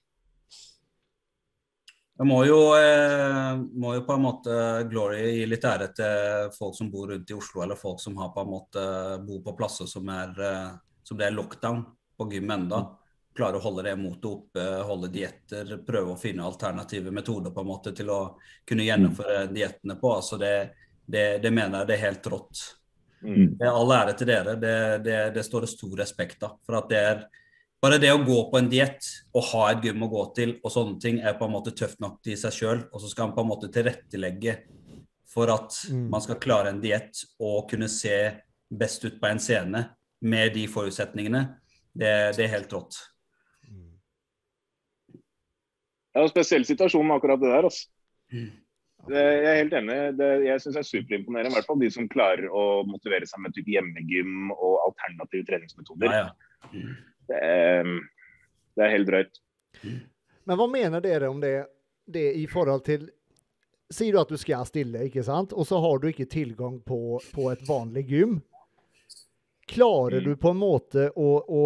[SPEAKER 4] jeg må jo, eh, må jo på en måte Glory gi litt ære til folk som bor rundt i Oslo, eller folk som har på en måte bor på plasser som er, eh, som det er lockdown på gym enda. Klare å holde det motet oppe, holde dietter, prøve å finne alternative metoder på en måte til å kunne gjennomføre diettene på. Altså det, det, det mener jeg det er helt rått.
[SPEAKER 1] Mm.
[SPEAKER 4] Det er all ære til dere, det, det, det står det stor respekt av. For at det er, bare det å gå på en diett og ha et gym å gå til og sånne ting er på en måte tøft nok i seg selv, og så skal man på en måte tilrettelegge for at
[SPEAKER 3] Mm.
[SPEAKER 4] man skal klare en diett og kunne se best ut på en scene med de forutsetningene. Det, det er helt rått.
[SPEAKER 1] Det er en spesiell situasjon med akkurat det der, altså. Det, jeg er helt enig. Det, jeg synes det er superimponerende, i hvert fall de som klarer å motivere seg med typ hjemmegym og alternative treningsmetoder.
[SPEAKER 4] Ja, ja.
[SPEAKER 1] Det, er, det er helt drøyt.
[SPEAKER 3] Men hva mener dere om det, det i forhold til, sier du at du skal stille, ikke sant? Og så har du ikke tilgang på, på et vanlig gym. Klarer
[SPEAKER 1] Mm.
[SPEAKER 3] du på en måte å, å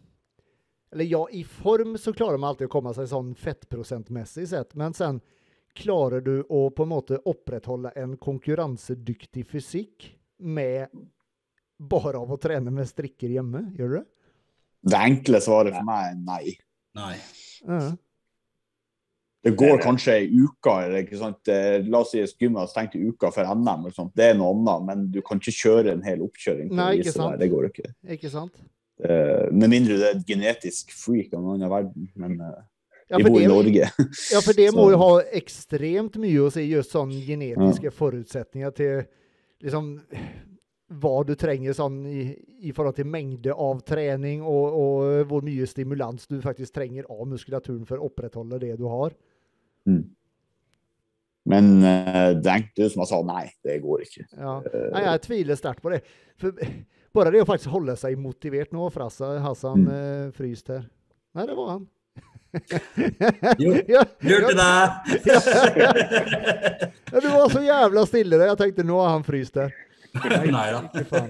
[SPEAKER 3] eller ja, i form så klarar man alltid å komme seg sånn fettprosentmässigt sett, men sen klarer du å på en måte opprettholde en konkurransedyktig fysikk med bare av å trene med strikker hjemme? Gjør du det?
[SPEAKER 2] Det enkle svaret for meg er nei.
[SPEAKER 4] Nei.
[SPEAKER 3] Ja.
[SPEAKER 2] Det går kanskje i uka, eller ikke sant? La oss si at gymmet har stengt i uka for N M, eller sånt. Det er noe annet, men du kan ikke kjøre en hel oppkjøring.
[SPEAKER 3] Nei, ikke sant.
[SPEAKER 2] Det går ikke.
[SPEAKER 3] Ikke sant?
[SPEAKER 2] Uh, med mindre det er et genetisk freak av en annen verden, men uh,
[SPEAKER 3] Ja,
[SPEAKER 2] vi
[SPEAKER 3] for
[SPEAKER 2] bor i
[SPEAKER 3] det-
[SPEAKER 2] Norge.
[SPEAKER 3] Ja, for det
[SPEAKER 2] Så-
[SPEAKER 3] må jo ha ekstremt mye å si, just sånn genetiske forutsetninger til liksom hva du trenger sånn i, i forhold til mengde av trening og, og hvor mye stimulans du faktisk trenger av muskulaturen for å opprettholde det du har.
[SPEAKER 2] Mm. Men uh, det enkle som jeg sa, nei, det går ikke.
[SPEAKER 3] Ja. Nei, jeg tviler sterkt på det. For bare det å faktisk holde seg motivert nå, Frassa, Hassan
[SPEAKER 2] Mm.
[SPEAKER 3] eh, fryst her. Nei, det var han.
[SPEAKER 4] Jo,
[SPEAKER 3] ja,
[SPEAKER 4] lurte
[SPEAKER 3] ja,
[SPEAKER 4] deg!
[SPEAKER 3] ja, du var så jævla stille der. Jeg tenkte, nå er han fryst der.
[SPEAKER 4] Nei da.
[SPEAKER 3] Fy faen.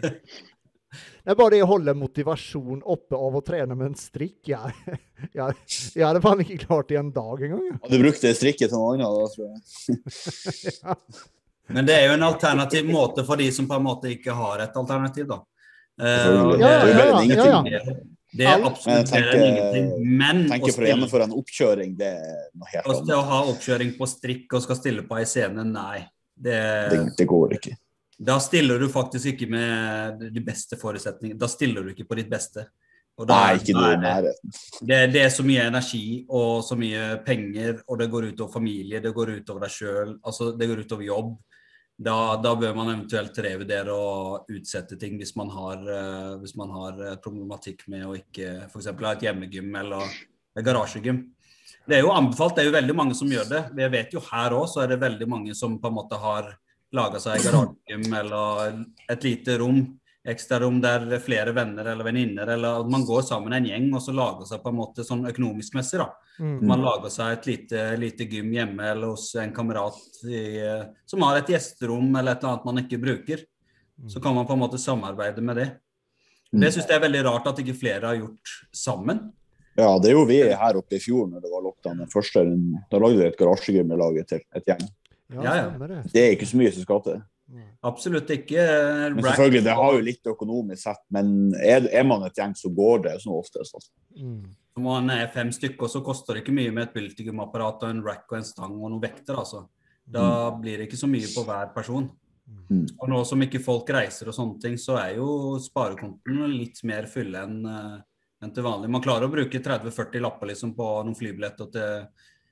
[SPEAKER 3] Det er bare det å holde motivasjon oppe av å trene med en strikk. Jeg, jeg, jeg hadde faen ikke klart det en dag en gang. Ja.
[SPEAKER 2] Hadde du brukt det strikket til noe annet, da, tror jeg.
[SPEAKER 3] Ja.
[SPEAKER 4] Men det er jo en alternativ måte for de som på en måte ikke har et alternativ, da. Eh,
[SPEAKER 2] Selvfølgelig.
[SPEAKER 4] og
[SPEAKER 3] Ja,
[SPEAKER 2] Det er jo
[SPEAKER 3] ja,
[SPEAKER 2] bedre
[SPEAKER 3] ja,
[SPEAKER 2] enn
[SPEAKER 3] ja,
[SPEAKER 2] ingenting.
[SPEAKER 3] ja.
[SPEAKER 4] Det, det er
[SPEAKER 3] Alt-
[SPEAKER 4] absolutt
[SPEAKER 2] Men jeg
[SPEAKER 4] bedre enn ingenting.
[SPEAKER 2] tenker,
[SPEAKER 4] Men å
[SPEAKER 2] tenker for å
[SPEAKER 4] stille,
[SPEAKER 2] gjennomføre en oppkjøring, det er noe helt
[SPEAKER 4] å
[SPEAKER 2] annet.
[SPEAKER 4] ha oppkjøring på strikk og skal stille på ei scene, nei. Det,
[SPEAKER 2] Det, det går ikke.
[SPEAKER 4] da stiller du faktisk ikke med de beste forutsetningene. Da stiller du ikke på ditt beste. Og da,
[SPEAKER 2] Nei, ikke
[SPEAKER 4] da
[SPEAKER 2] noe i
[SPEAKER 4] er det,
[SPEAKER 2] nærheten.
[SPEAKER 4] det, det er så mye energi og så mye penger, og det går utover familie, det går utover deg selv, altså det går utover jobb. Da, da bør man eventuelt revurdere og utsette ting hvis man har, eh, hvis man har eh, problematikk med å ikke for eksempel ha et hjemmegym eller et garasjegym. Det er jo anbefalt, det er jo veldig mange som gjør det. Jeg vet jo her også, så er det veldig mange som på en måte har laget seg et garasjegym eller et lite rom, ekstra rom der flere venner eller venninner, eller at man går sammen en gjeng og så lager seg på en måte sånn økonomisk messig da.
[SPEAKER 3] Mm.
[SPEAKER 4] Man lager seg et lite, lite gym hjemme eller hos en kamerat i, som har et gjesterom eller et eller annet man ikke bruker. Så kan man på en måte samarbeide med det. Det synes jeg er veldig rart at ikke flere har gjort sammen.
[SPEAKER 2] Ja, det gjorde vi her oppe i fjor når det var lockdown. Den første, da lagde vi et garasjegym i laget til et gjeng.
[SPEAKER 3] Ja,
[SPEAKER 4] Ja, ja.
[SPEAKER 3] stemmer det.
[SPEAKER 2] Det er ikke så mye som skal til.
[SPEAKER 4] Absolutt ikke.
[SPEAKER 2] Men selvfølgelig, det har jo litt økonomisk sett, men er, er man et gjeng, så går det som oftest. Altså.
[SPEAKER 3] Mm.
[SPEAKER 4] Om man er fem stykker, så koster det ikke mye med et Bultigum-apparat og en rack og en stang og noen vekter, altså. Da blir det ikke så mye på hver person.
[SPEAKER 2] Mm.
[SPEAKER 4] Og nå som ikke folk reiser og sånne ting, så er jo sparekontoene litt mer fulle enn eh, enn til vanlig. Man klarer å bruke tretti til førti lapper liksom på noen flybilletter til,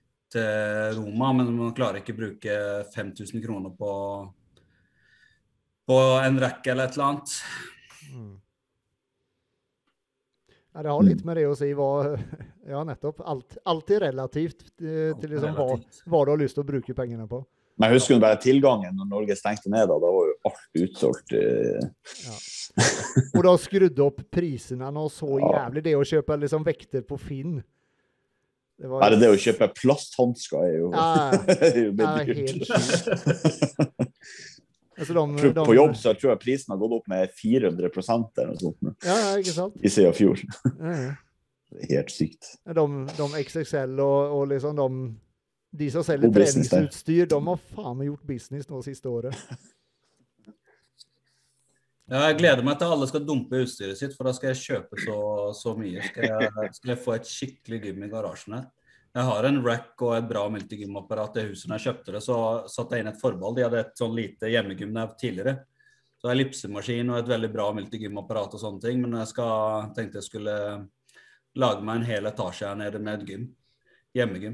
[SPEAKER 4] til Roma, men man klarer ikke å bruke fem tusen kroner på, på en rack eller et eller annet.
[SPEAKER 3] Mm. Ja, det har litt med det å si hva, ja, nettopp. Alt, alt er relativt eh, til liksom hva,
[SPEAKER 4] Relativt.
[SPEAKER 3] hva du har lyst til å bruke pengene på.
[SPEAKER 2] Men jeg husker jo bare tilgangen når Norge stengte ned, da, da var jo alt utsolgt. eh,
[SPEAKER 3] Ja. Og da skrudde opp prisene nå så jævlig. Det å kjøpe liksom vekter på Finn. Det var
[SPEAKER 2] Bare det å kjøpe plasthansker er jo,
[SPEAKER 3] Ja,
[SPEAKER 2] er jo
[SPEAKER 3] ja,
[SPEAKER 2] blitt
[SPEAKER 3] helt
[SPEAKER 2] dyrt.
[SPEAKER 3] sjukt. Altså, de,
[SPEAKER 2] På
[SPEAKER 3] de,
[SPEAKER 2] på jobb så tror jeg prisen har gått opp med fire hundre prosent eller noe sånt nå,
[SPEAKER 3] Ja, ja, ikke sant?
[SPEAKER 2] i siden fjor.
[SPEAKER 3] Ja, ja.
[SPEAKER 2] Det er helt sykt.
[SPEAKER 3] De, de X X L og, og liksom de, de som selger
[SPEAKER 2] God business der.
[SPEAKER 3] treningsutstyr, de har faen meg gjort business nå siste året.
[SPEAKER 4] Ja, jeg gleder meg til alle skal dumpe utstyret sitt, for da skal jeg kjøpe så, så mye. Skal jeg, skal jeg få et skikkelig gym i garasjen her. Jeg har en rack og et bra multigym-apparat i huset. Når jeg kjøpte det, så satte jeg inn et forbehold. De hadde et sånn lite hjemmegym der tidligere. Så jeg har ellipsemaskin og et veldig bra multigym-apparat og sånne ting. Men jeg skal, tenkte jeg skulle lage meg en hel etasje her nede med et gym. Hjemmegym.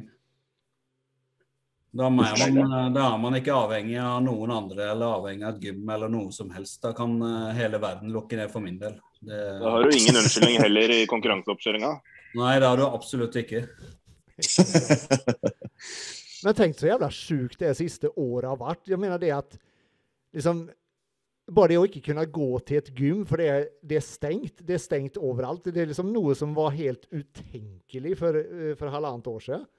[SPEAKER 4] Da er, man, da er man ikke avhengig av noen andre eller avhengig av et gym eller noe som helst. Da kan uh, hele verden lukke ned for min del. Det...
[SPEAKER 1] Da har du ingen unnskyldning heller i konkurranseoppkjøringa.
[SPEAKER 4] Nei, det har du absolutt ikke.
[SPEAKER 3] Men tenk så jævla sjukt det siste året har vært. Jeg mener det at liksom, bare det å ikke kunne gå til et gym, for det er, det er stengt. Det er stengt overalt. Det er liksom noe som var helt utenkelig for, uh, for halvannet år siden.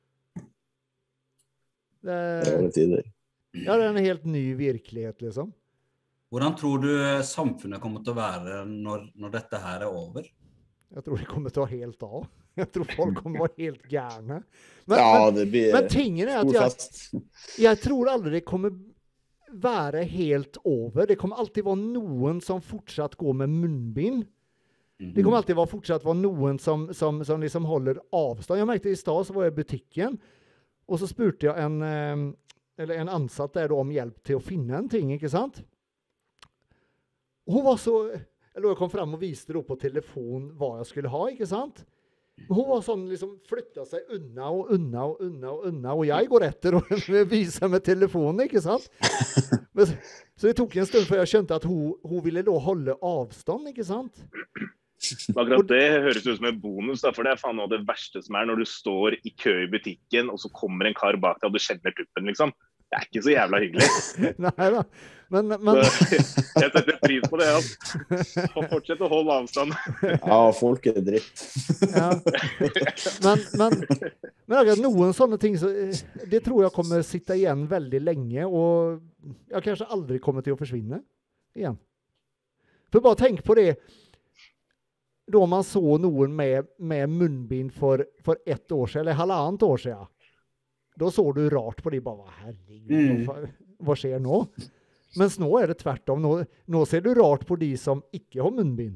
[SPEAKER 3] Det,
[SPEAKER 2] Rare tider.
[SPEAKER 3] ja, det er en helt ny virkelighet, liksom.
[SPEAKER 4] Hvordan tror du samfunnet kommer til å være når, når dette her er over?
[SPEAKER 3] Jeg tror det kommer til å ha helt av. jag tror folk kommer vara helt gärna. Men,
[SPEAKER 2] Ja,
[SPEAKER 3] men,
[SPEAKER 2] det blir
[SPEAKER 3] men tingen är att
[SPEAKER 2] stor
[SPEAKER 3] jag,
[SPEAKER 2] fest.
[SPEAKER 3] jag tror aldrig det kommer vara helt over. Det kommer alltid vara någon som fortsatt går med munbind. Det kommer alltid vara fortsatt vara någon som, som, som liksom håller avstånd. Jag märkte i stad så var jag i butiken och så spurte jag en, eh, eller en ansatt där då om hjälp till att finna en ting, inte sant? Hon var så, eller jag kom fram och visade då på telefon vad jag skulle ha, inte sant? Hon var sån liksom flyttade sig unna och unna och unna och unna och jag går efter och visar med telefonen, inte sant? Men, så det tog en stund för jag kände att hon, hon ville då hålla avstånd, inte sant?
[SPEAKER 1] Akkurat det høres ut som en bonus, da, for det er faen noe av det verste som er når du står i kø i butikken, og så kommer en kar bak deg, og du kjenner tuppen, liksom. Det er ikke så jævla hyggelig.
[SPEAKER 3] Nei da, men... men...
[SPEAKER 1] Jeg setter pris på det, altså. Fortsett å holde avstand.
[SPEAKER 2] Ja, folk er dritt.
[SPEAKER 3] Ja. Men, men, men akkurat noen sånne ting, så, det tror jeg kommer sitta igjen veldig lenge, og jeg kanskje aldri kommer til å forsvinne igjen. For bare tenk på det, då man så någon med, med munbind för, för ett år sedan, eller halvandet år sedan, då såg du rart på det, bara, herregud, mm. vad, vad sker nu? Men nå är det tvärtom, nå, nå ser du rart på de som inte har munbind.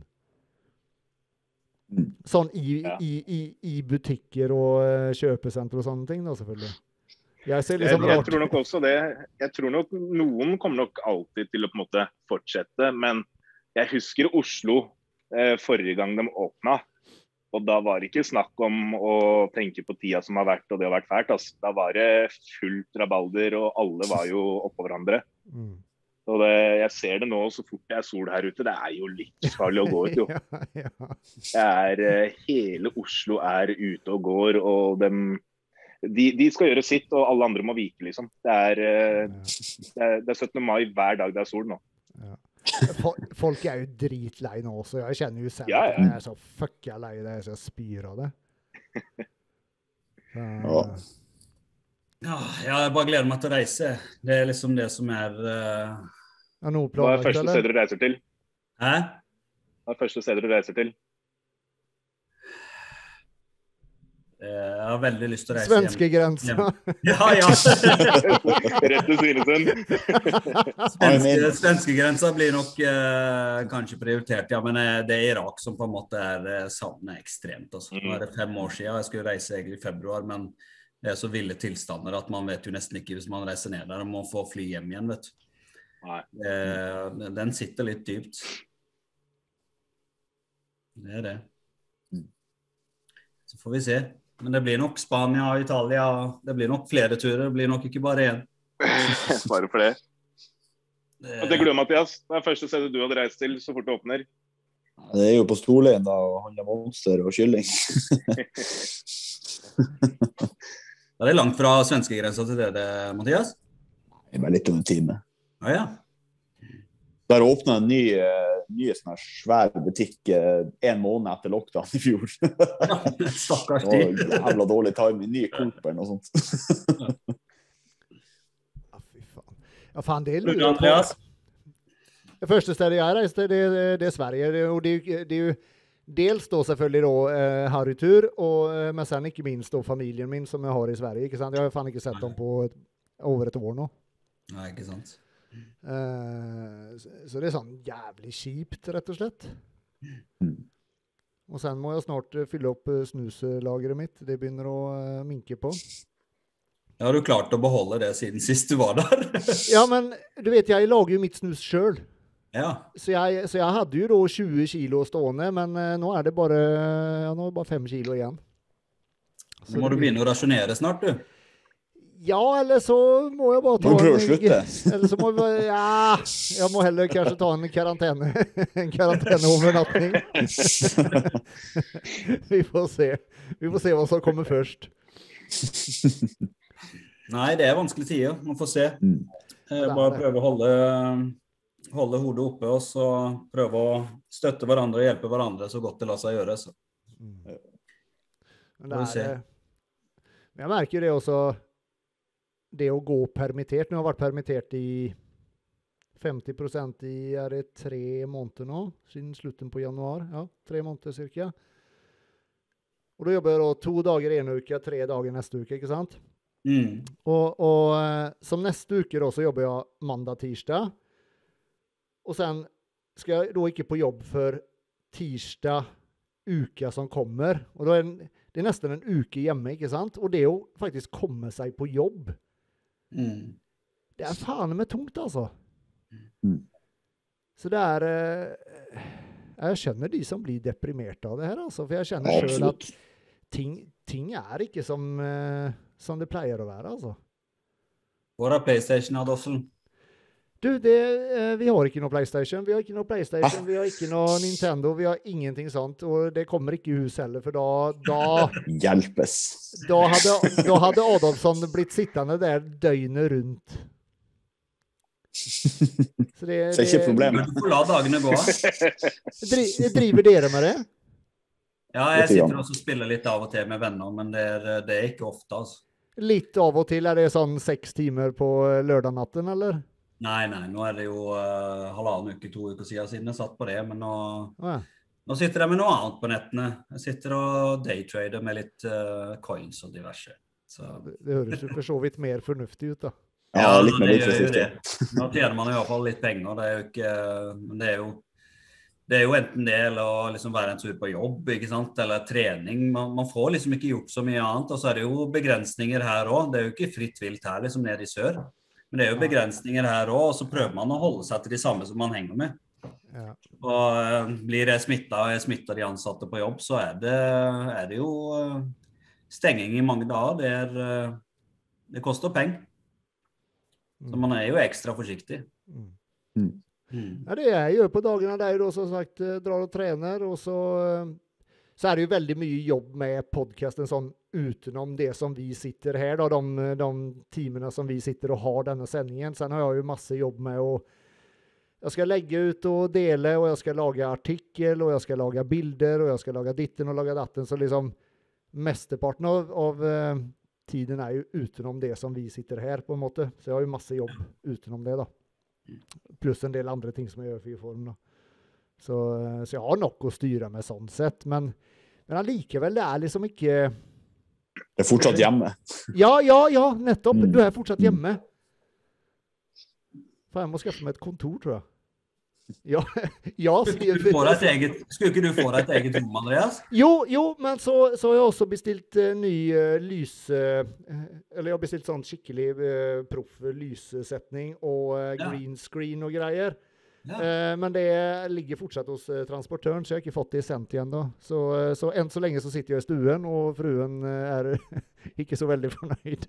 [SPEAKER 3] Mm. Sån i, ja. i, i, i butiker och uh, köpecenter och sånt ting då, selvfølgelig. Jeg ser liksom
[SPEAKER 1] jeg, jeg
[SPEAKER 3] rart.
[SPEAKER 1] tror nok også det. Jeg tror nok noen kommer nok alltid til å på en måte fortsette, men jeg husker Oslo eh, forrige gang de åpna, og da var det ikke snakk om å tenke på tida som har vært, og det har vært fælt. Altså. Da var det fullt rabalder, og alle var jo oppå hverandre. Mm. Og det, jeg ser det nå, så fort det er sol her ute, det er jo litt farlig å gå ut, jo. ja, ja. Det er, hele Oslo er ute og går, og dem, de, de skal gjøre sitt, og alle andre må vike, liksom. Det er, det er, det er syttende mai hver dag det er sol nå. Ja.
[SPEAKER 3] Folk er jo dritlei nå også. Jeg kjenner jo selv
[SPEAKER 1] ja, ja.
[SPEAKER 3] at jeg er så fucka lei det, så jeg spyr av det.
[SPEAKER 4] Ja. Ja, jeg bare gleder meg til å reise. Det er liksom det som er... Uh...
[SPEAKER 3] Ja,
[SPEAKER 1] hva er første stedet du reiser til?
[SPEAKER 4] Hæ?
[SPEAKER 1] Hva er første stedet du reiser til?
[SPEAKER 4] Jeg har veldig lyst til å reise
[SPEAKER 3] Svenske
[SPEAKER 4] hjem.
[SPEAKER 3] grenser.
[SPEAKER 4] Ja, ja.
[SPEAKER 1] Rett til Svinesund.
[SPEAKER 4] Svenske, svenske grenser blir nok uh, kanskje prioritert, ja, men uh, det er Irak som på en måte er uh, savnet ekstremt. Altså. Nå er det fem år siden, jeg skulle reise egentlig i februar, men det er så ville tilstander at man vet jo nesten ikke hvis man reiser ned der, og man får fly hjem igjen, vet du. Nei. Uh, den sitter litt dypt. Det er det. Så får vi se. Men det blir nok Spania, Italia, det blir nok flere turer, det blir nok ikke bare en.
[SPEAKER 1] Bare for det. Og det glemmer Mathias, det er første stedet du hadde reist til så fort det åpner.
[SPEAKER 2] Det er jo på Storlien da, og handler monster og kylling.
[SPEAKER 4] Er det langt fra svenske grenser til det, Mathias?
[SPEAKER 2] Det er bare litt om en time.
[SPEAKER 4] Ja, ja.
[SPEAKER 2] Der åpnet en ny, ny sånn svær butikk en måned etter lockdown i fjor.
[SPEAKER 4] Ja, stakkars tid.
[SPEAKER 2] Og jævla dårlig timing, ny Cooperen og sånt.
[SPEAKER 3] Ja, fy faen. Ja, faen, det er lurer på. Det første stedet jeg reiste, det, det er Sverige. Og det, det er jo dels då selvfølgelig då eh, Harrytur, og, men sen ikke minst då familien min som jeg har i Sverige. Ikke sant? Jeg har fan ikke sett dem på et, over et år nå.
[SPEAKER 4] Nei, ikke sant.
[SPEAKER 3] Uh, så det er sånn jævlig kjipt, rett og slett. Mm. Og sen må jeg snart uh, fylle opp uh, snuslageret mitt. Det begynner å uh, minke på.
[SPEAKER 4] Ja, har du klart å beholde det siden sist du var der?
[SPEAKER 3] Ja, men du vet, jeg lager jo mitt snus selv.
[SPEAKER 4] Ja.
[SPEAKER 3] Så jeg, så jeg hadde jo da tjue kilo stående, men uh, nå er det bare, ja, nå er det bare fem kilo igjen.
[SPEAKER 4] Så må du begynne å rasjonere snart, du.
[SPEAKER 3] Ja, eller så må jeg bare ta
[SPEAKER 2] en... slutte.
[SPEAKER 3] Eller så må jeg bare... Ja, jeg må heller kanskje ta en karantene. En karanteneovernatning. Vi får se. Vi får se hva som kommer først.
[SPEAKER 4] Nei, det er vanskelig tider. Man får se. Jeg bare prøve å holde, holde hodet oppe, og så prøve å støtte hverandre og hjelpe hverandre så godt det lar seg gjøre. Så.
[SPEAKER 3] Men det er... Jeg merker jo det også... Det å gå permittert. Nu har jeg vært permittert i femtio procent i er det tre måneder nå, siden slutten på januar. Ja, tre måneder cirka. Og da jobber jeg da to dager en uke, tre dager neste uke, ikke sant?
[SPEAKER 4] Mm.
[SPEAKER 3] Og, og eh, som neste uke da, så jobber jeg mandag, tirsdag. Og sen skal jeg da ikke på jobb for tirsdag uka som kommer. Og da er det, det er nesten en uke hjemme, ikke sant? Og det å faktisk komme seg på jobb,
[SPEAKER 4] Mm.
[SPEAKER 3] det er faen med tungt, altså.
[SPEAKER 2] Mm.
[SPEAKER 3] Så det er eh, jeg kjenner de som blir deprimert av det her, altså. For jeg kjenner selv
[SPEAKER 2] Absolutt.
[SPEAKER 3] at ting, ting er ikke som, eh, som det pleier å være, altså.
[SPEAKER 4] Hvor er PlayStation, Adossel?
[SPEAKER 3] Du, det, eh, vi har ikke noe PlayStation, vi har ikke noe PlayStation, vi har ikke noe Nintendo, vi har ingenting sånt, og det kommer ikke i hus heller, for da, da,
[SPEAKER 2] Hjelpes.
[SPEAKER 3] da, hadde, da hadde Adolfsson blitt sittende der døgnet rundt. Så det,
[SPEAKER 2] Så ikke
[SPEAKER 3] det-
[SPEAKER 2] problemet.
[SPEAKER 4] Du får la dagene gå.
[SPEAKER 3] Dri, driver dere med det?
[SPEAKER 4] Ja, jeg
[SPEAKER 2] Litt
[SPEAKER 4] sitter
[SPEAKER 2] grann.
[SPEAKER 4] også og spiller litt av og til med venner, men det er, det er ikke ofte, altså.
[SPEAKER 3] Litt av og til, er det sånn seks timer på lørdag-natten, eller?
[SPEAKER 4] Nei, nei, nå er det jo uh, halvannen uke, to uker siden siden jeg satt på det, men nå,
[SPEAKER 3] Ja.
[SPEAKER 4] nå sitter jeg med noe annet på nettene. Jeg sitter og daytrader med litt uh, coins og diverse. Så.
[SPEAKER 3] Det, det høres jo for så vidt mer fornuftig ut, da.
[SPEAKER 2] Ja, litt mer
[SPEAKER 4] det gjør jo
[SPEAKER 2] forsiktig.
[SPEAKER 4] det. Nå tjener man i hvert fall litt penger, det er jo ikke, men det er jo, det er jo enten det eller å liksom være en tur på jobb, ikke sant, eller trening. Man, man får liksom ikke gjort så mye annet, og så er det jo begrensninger her også. Det er jo ikke fritt vilt her, liksom nede i sør. Men det er jo begrensninger her også, og så prøver man å holde seg til de samme som man henger med.
[SPEAKER 3] Ja.
[SPEAKER 4] Og uh, blir jeg smittet, og jeg smitter de ansatte på jobb, så er det, er det jo uh, stenging i mange dager. Det, er, uh, det koster penger. Så man er jo ekstra forsiktig.
[SPEAKER 3] Mm.
[SPEAKER 2] Mm.
[SPEAKER 4] Mm.
[SPEAKER 3] Ja, det jeg gjør på dagene, det er jo da som sagt eh, drar og trener, og så, eh, så er det jo veldig mye jobb med podcasten sånn utenom det som vi sitter her, da, de, de timene som vi sitter og har denne sendingen. Sen har jeg jo masse jobb med å jeg skal legge ut og dele, og jeg skal lage artikkel, og jeg skal lage bilder, og jeg skal lage ditten og lage datten, så liksom mesteparten av, av eh, tiden er jo utenom det som vi sitter her, på en måte. Så jeg har jo masse jobb utenom det, da. Pluss en del andre ting som jeg gjør for i form, da. Så, så jeg har nok å styre med sånn sett, men, men allikevel, det er liksom ikke...
[SPEAKER 2] Det er fortsatt hjemme.
[SPEAKER 3] Ja, ja, ja, nettopp.
[SPEAKER 2] Mm.
[SPEAKER 3] Du er fortsatt hjemme. For jeg må skaffe meg et kontor, tror jeg. Ja, ja.
[SPEAKER 4] Skulle, du få deg et eget, skulle ikke du få deg et eget rom, Andreas?
[SPEAKER 3] Jo, jo, men så, så har jeg også bestilt uh, ny uh, lys... Uh, eller jeg har bestilt sånn skikkelig uh, proff lyssetning og uh,
[SPEAKER 4] Ja.
[SPEAKER 3] green screen og greier.
[SPEAKER 4] Ja.
[SPEAKER 3] Uh, men det ligger fortsatt hos uh, transportøren, så jeg har ikke fått det sendt igjen da. Så, uh, så enn så lenge så sitter jeg i stuen, og fruen uh, er ikke så veldig fornøyd.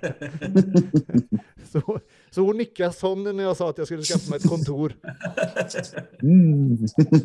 [SPEAKER 3] så, så hun nikket sånn når jeg sa at jeg skulle skaffe meg et kontor.
[SPEAKER 2] Mm.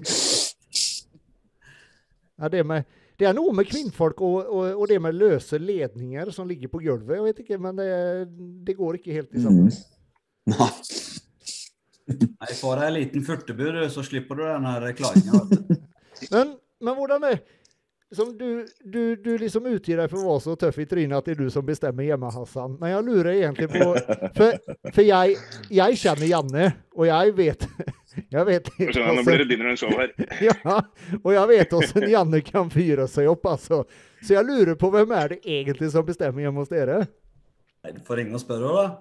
[SPEAKER 3] Ja, det, med, det er noe med kvinnfolk og, og, og det med løse ledninger som ligger på gulvet, jeg vet ikke, men det, det går ikke helt i sammen.
[SPEAKER 2] Mm. Nei.
[SPEAKER 4] Nei, får deg en liten furtebur, så slipper du den her klaringen.
[SPEAKER 3] Men, men hvordan er som du, du, du liksom utgir deg for å være så tøff i trynet at det er du som bestemmer hjemme, Hassan. Men jeg lurer egentlig på, for, for jeg, jeg kjenner Janne, og jeg vet, jeg vet
[SPEAKER 1] Jeg skjønner, nå blir det dinner en show her.
[SPEAKER 3] ja, og jeg vet hvordan Janne kan fyre seg opp, altså. Så jeg lurer på hvem er det egentlig som bestemmer hjemme hos dere?
[SPEAKER 4] Nei, du får ringe og spørre da.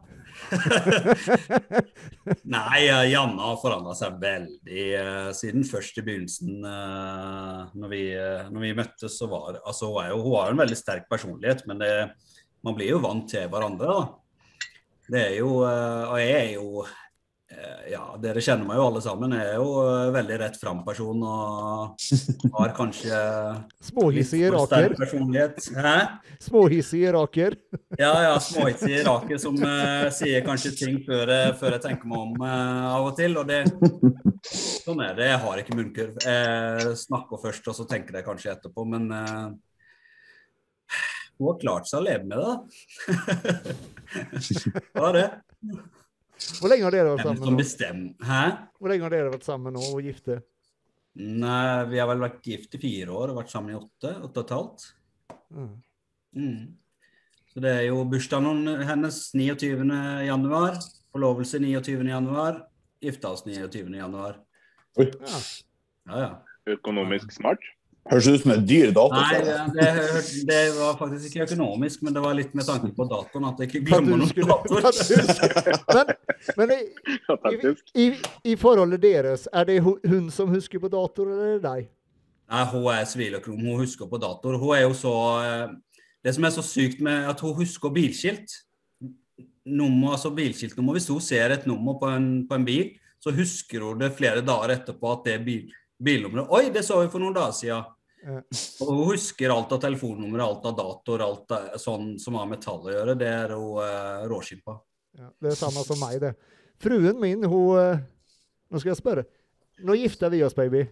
[SPEAKER 4] Nei, Janne har forandret seg veldig uh, siden først i begynnelsen uh, når, vi, uh, når vi møttes, så var altså, hun, er jo, hun har en veldig sterk personlighet, men det, man blir jo vant til hverandre da. Det er jo, uh, og jeg er jo uh, ja, dere kjenner meg jo alle sammen. Jeg er jo uh, veldig rett frem person og har kanskje
[SPEAKER 3] Småhissige
[SPEAKER 4] litt for sterk
[SPEAKER 3] raker.
[SPEAKER 4] personlighet. Hæ?
[SPEAKER 3] Småhissige raker.
[SPEAKER 4] Ja, ja, småhitsige raker som uh, sier kanskje ting før, uh, før jeg tenker meg om uh, av og til, og det, sånn er det. Jeg har ikke munnkurv. Jeg snakker først, og så tenker jeg kanskje etterpå, men uh, hun har klart seg å leve med det. Hva er det?
[SPEAKER 3] Hvor lenge har dere vært
[SPEAKER 4] Hvem
[SPEAKER 3] sammen
[SPEAKER 4] som
[SPEAKER 3] nå?
[SPEAKER 4] bestemmer? Hæ?
[SPEAKER 3] Hvor lenge har dere vært sammen nå og gifte?
[SPEAKER 4] Nei, vi har vel vært gift i fire år og vært sammen i åtte, åtte og et halvt.
[SPEAKER 3] Mm.
[SPEAKER 4] Mm. Så det er jo bursdagen hennes niogtyvende januar, forlovelse niogtyvende januar, gifta oss niogtyvende januar.
[SPEAKER 2] Oi.
[SPEAKER 3] Ja.
[SPEAKER 4] Ja, ja.
[SPEAKER 1] Økonomisk smart.
[SPEAKER 2] Høres ut som en dyr dator.
[SPEAKER 4] Nei, det, det var faktisk ikke økonomisk, men det var litt med tanke på datoren, at jeg ikke glemmer noen
[SPEAKER 3] skulle, dator. Men, men i, i, i, i forholdet deres, er det hun som husker på dator, eller er det deg?
[SPEAKER 4] Nei, hun er siviløkonom, hun husker på dator. Hun er jo så, det som er så sykt med at hun husker bilskilt, nummer, altså bilskiltnummer, hvis hun ser et nummer på en, på en bil, så husker hun det flere dager etterpå at det er bil, bilnummeret. Oi, det så vi for noen dager siden. Ja. Og hun husker alt av telefonnummer, alt av dator, alt av, sånn som har metall å gjøre. Det er hun uh, råskinn på.
[SPEAKER 3] Ja, det er samme som meg, det. Fruen min, hun... Uh, nå skal jeg spørre. Nå gifter vi oss, baby.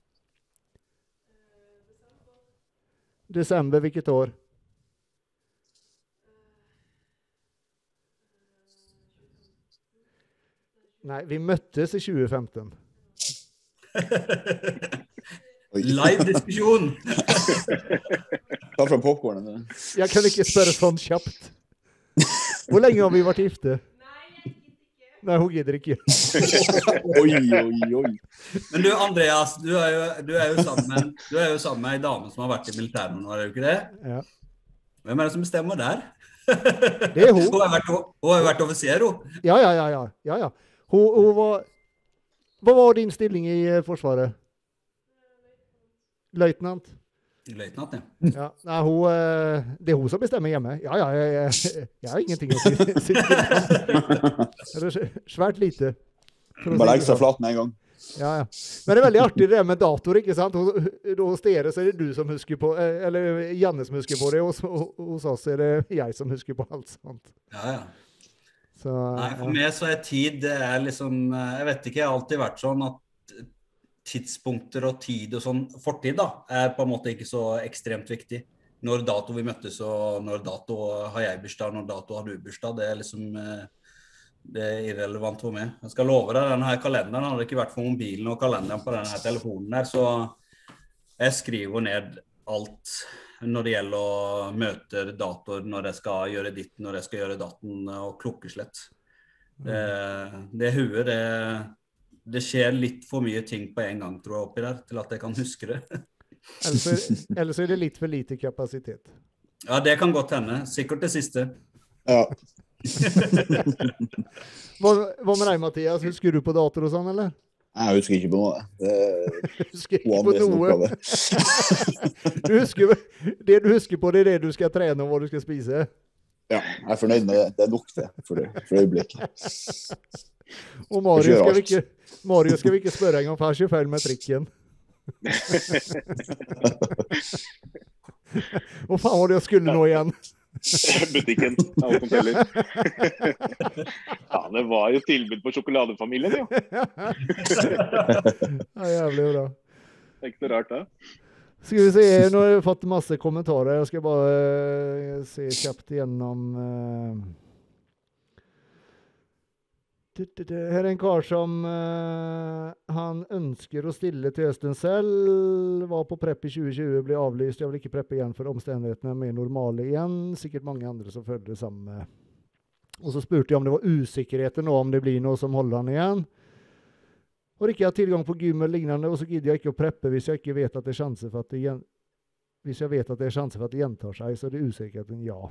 [SPEAKER 3] Desember, hvilket år? Nei, vi møttes i tjue femten.
[SPEAKER 4] Live-diskusjon!
[SPEAKER 2] Ta fra popcornen.
[SPEAKER 3] Jeg kan ikke spørre sånn kjapt. Hvor lenge har vi vært gifte? Nei, hun gidder ikke.
[SPEAKER 2] Oi, oi, oi.
[SPEAKER 4] Men du, Andreas, du er jo, du er jo sammen, du er jo sammen med en dame som har vært i militæret nå, er du ikke det?
[SPEAKER 3] Ja.
[SPEAKER 4] Hvem er det som bestemmer der?
[SPEAKER 3] Det er hun.
[SPEAKER 4] Hun har vært, hun har vært offiser, hun.
[SPEAKER 3] Ja, ja, ja, ja. ja, ja. Hun, hun var... Hva var din stilling i uh, forsvaret? Løytnant.
[SPEAKER 4] Løytnant, ja.
[SPEAKER 3] Ja, nei, hun, uh, det er hun som bestemmer hjemme. Ja, ja, jeg, jeg, jeg har ingenting å si. si det er svært lite.
[SPEAKER 2] Bare legge seg flat med en gang.
[SPEAKER 3] Ja, ja. Men det er veldig artig det med dator, ikke sant? Hos dere så er det du som husker på, eller Janne som husker på det, og hos oss er det jeg som husker på alt sånt.
[SPEAKER 4] Ja, ja.
[SPEAKER 3] Så,
[SPEAKER 4] Nei, for meg så er tid, det er liksom, jeg vet ikke, jeg har alltid vært sånn at tidspunkter og tid og sånn, fortid da, er på en måte ikke så ekstremt viktig. Når dato vi møttes, og når dato har jeg bursdag, når dato har du bursdag, det er liksom, det er irrelevant for meg. Jeg skal love deg, denne her kalenderen hadde ikke vært for mobilen og kalenderen på denne her telefonen her, så jeg skriver ned alt når det gjelder å møte dator, når jeg skal gjøre ditt, når jeg skal gjøre datten og klokkeslett. Det, det huet, det, det skjer litt for mye ting på en gang, tror jeg, oppi der, til at jeg kan huske det.
[SPEAKER 3] Ellers, ellers er det litt for lite kapasitet.
[SPEAKER 4] Ja, det kan godt hende. Sikkert det siste.
[SPEAKER 2] Ja.
[SPEAKER 3] hva, hva med deg, Mathias? Husker du på dator og sånn, eller?
[SPEAKER 2] Jeg husker ikke på noe. Det er
[SPEAKER 3] husker ikke på noe. du husker, det du husker på, det er det du skal trene og hva du skal spise.
[SPEAKER 2] Ja, jeg er fornøyd med det. Det er nok det for, for øyeblikket.
[SPEAKER 3] Og Mario skal, vi ikke, Mario skal vi ikke spørre en gang, for han ikke feil med trikken. Hva faen var det jeg skulle nå igjen?
[SPEAKER 1] Butikken av konteller. Ja, det var jo tilbud på sjokoladefamilien, jo.
[SPEAKER 3] Ja, jævlig bra.
[SPEAKER 1] Det er ikke så rart, da.
[SPEAKER 3] Skal vi se, nå har jeg fått masse kommentarer. Jeg skal bare uh, se kjapt gjennom... Uh... Her er en kar som uh, han ønsker å stille til høsten selv. Var på prepp i tjue tjue, ble avlyst. Jeg vil ikke preppe igjen for omstendighetene er mer normale igjen. Sikkert mange andre som følger det samme. Og så spurte jeg om det var usikkerheten nå, om det blir noe som holder han igjen. Og ikke har tilgang på gym eller lignende, og så gidder jeg ikke å preppe hvis jeg ikke vet at det er sjanse for at det, gjen... hvis jeg vet at det er sjanse for at det gjentar seg, så er det usikkerheten ja.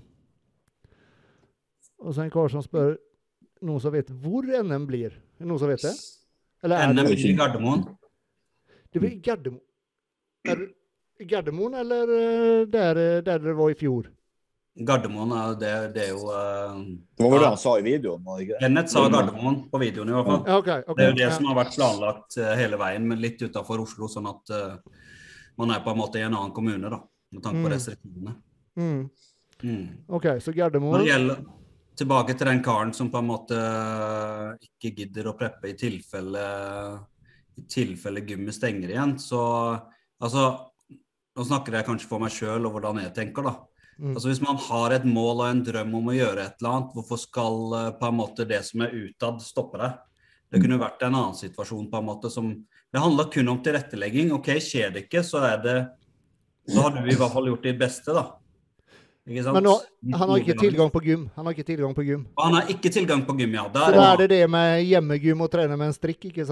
[SPEAKER 3] Og så en kar som spør noen som vet hvor N M blir. Er det noen som vet det? Eller er
[SPEAKER 4] N M
[SPEAKER 3] det
[SPEAKER 4] i Gardermoen.
[SPEAKER 3] Det blir Gardermoen. Er det i Gardermoen, eller der, der det var i fjor?
[SPEAKER 4] Gardermoen, det, det er jo... Uh,
[SPEAKER 2] det var vel det han sa i videoen, var det ikke det?
[SPEAKER 4] Kenneth sa Gardermoen på videoen i hvert fall.
[SPEAKER 3] Ja, okay, okay.
[SPEAKER 4] Det er jo det
[SPEAKER 3] ja.
[SPEAKER 4] som har vært planlagt uh, hele veien, men litt utenfor Oslo, sånn at uh, man er på en måte i en annen kommune da, med tanke på mm. restriksjonene.
[SPEAKER 3] Mm.
[SPEAKER 4] Mm.
[SPEAKER 3] Ok, så Gardermoen...
[SPEAKER 4] Når det gjelder tilbake til den karen som på en måte ikke gidder å preppe i tilfelle, i tilfelle gymmet stenger igjen, så altså, nå snakker jeg kanskje for meg selv og hvordan jeg tenker da. Mm. Altså hvis man har et mål og en drøm om å gjøre et eller annet, hvorfor skal på en måte det som er utad stoppe deg? Det kunne vært en annen situasjon på en måte som, det handler kun om tilrettelegging. Ok, skjer det ikke, så er det, så har du i hvert fall gjort ditt beste da.
[SPEAKER 3] Men nå, han har ikke tilgang på gym. Han har ikke tilgang på gym.
[SPEAKER 4] Han har ikke tilgang på gym, ja. Der
[SPEAKER 3] så da er det det med hjemmegym og trene med en strikk, ikke sant?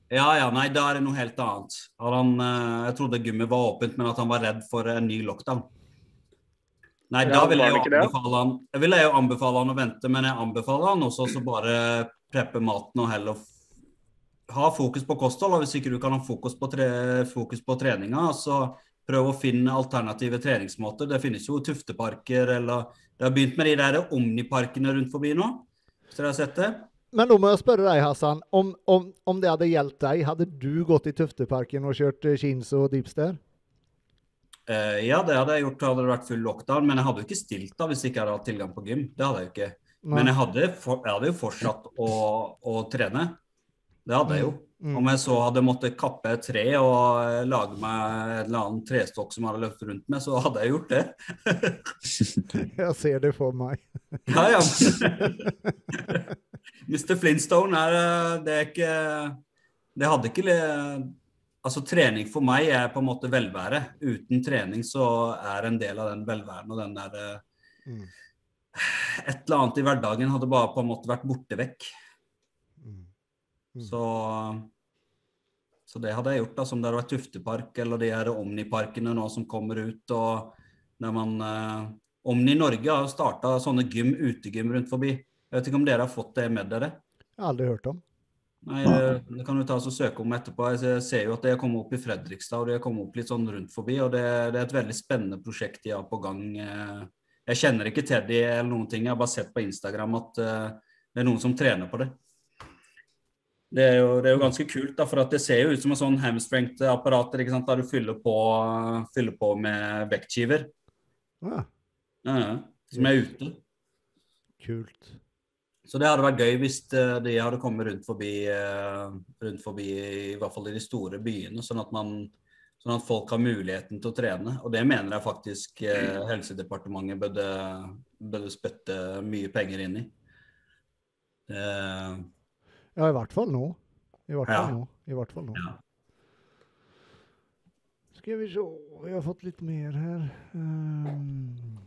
[SPEAKER 4] Ja, ja, nei, da er det noe helt annet. Han, jeg trodde gymmet var åpent, men at han var redd for en ny lockdown. Nei,
[SPEAKER 1] Ja,
[SPEAKER 4] da vil jeg
[SPEAKER 1] var
[SPEAKER 4] jo
[SPEAKER 1] det ikke det?
[SPEAKER 4] anbefale han, jeg vil jo anbefale han å vente, men jeg anbefaler han også så bare preppe maten og heller f- ha fokus på kosthold, og hvis ikke du kan ha fokus på, tre, fokus på treninga, så prøv å finne alternative treningsmåter. Det finnes jo tufteparker, eller det har begynt med de der omniparkene rundt forbi nå, så dere har sett det.
[SPEAKER 3] Men då må jag spørre deg, Hassan, om, om, om det hadde gjeldt deg, hadde du gått i Tufteparken og kjørt eh, Kins og Dips der?
[SPEAKER 4] Eh, ja, det hadde jeg gjort, hadde det vært full lockdown, men jeg hadde jo ikke stilt da hvis ikke jeg hadde hatt tilgang på gym. Det hadde jeg jo ikke. Men jeg hadde, for, jeg hadde jo fortsatt å, å trene. Det hadde jeg jo.
[SPEAKER 3] Mm.
[SPEAKER 4] Om jeg så hadde måttet kappe et tre og eh, lage meg en eller annen trestokk som hadde løpt rundt med, så hadde jeg gjort det.
[SPEAKER 3] Jeg ser det for meg.
[SPEAKER 4] Ja, ja. mister Flintstone er, eh, det er ikke, det hadde ikke, le- altså trening for meg er på en måte velvære. Uten trening så er en del av den velværen og den der, eh,
[SPEAKER 3] Mm.
[SPEAKER 4] et eller annet i hverdagen hadde bare på en måte vært borte vekk.
[SPEAKER 3] Mm. Mm.
[SPEAKER 4] Så, så det hadde jeg gjort da, som det hadde vært Tuftepark, eller de her Omni-parkene nå som kommer ut, og der man, eh, Omni Norge har startet sånne gym, utegym rundt forbi. Jeg vet ikke om dere har fått det med dere?
[SPEAKER 3] Jeg har aldri hørt om.
[SPEAKER 4] Nei, det, det kan du ta og søke om etterpå. Jeg ser jo at det har kommet opp i Fredrikstad, og det har kommet opp litt sånn rundt forbi, og det, det er et veldig spennende prosjekt de har på gang. eh, Jeg kjenner ikke til det eller noen ting, jeg har bare sett på Instagram at uh, det er noen som trener på det. Det er jo, det er jo ganske kult da, for at det ser jo ut som en sånn hamstring-apparater, ikke sant, der du fyller på, fyller på med vektskiver,
[SPEAKER 3] Ja,
[SPEAKER 4] ja, ja, som er ute.
[SPEAKER 3] kult.
[SPEAKER 4] Så det hadde vært gøy hvis uh, de hadde kommet rundt forbi, uh, rundt forbi, i hvert fall i de store byene, sånn at man sånn at folk har muligheten til å trene. Og det mener jeg faktisk eh, Helsedepartementet burde, burde spytte mye penger inn i. Eh,
[SPEAKER 3] Ja, i hvert fall nå. I hvert fall
[SPEAKER 4] Ja.
[SPEAKER 3] nå. I hvert fall nå.
[SPEAKER 4] ja.
[SPEAKER 3] Skal vi se, vi har fått litt mer her. Um,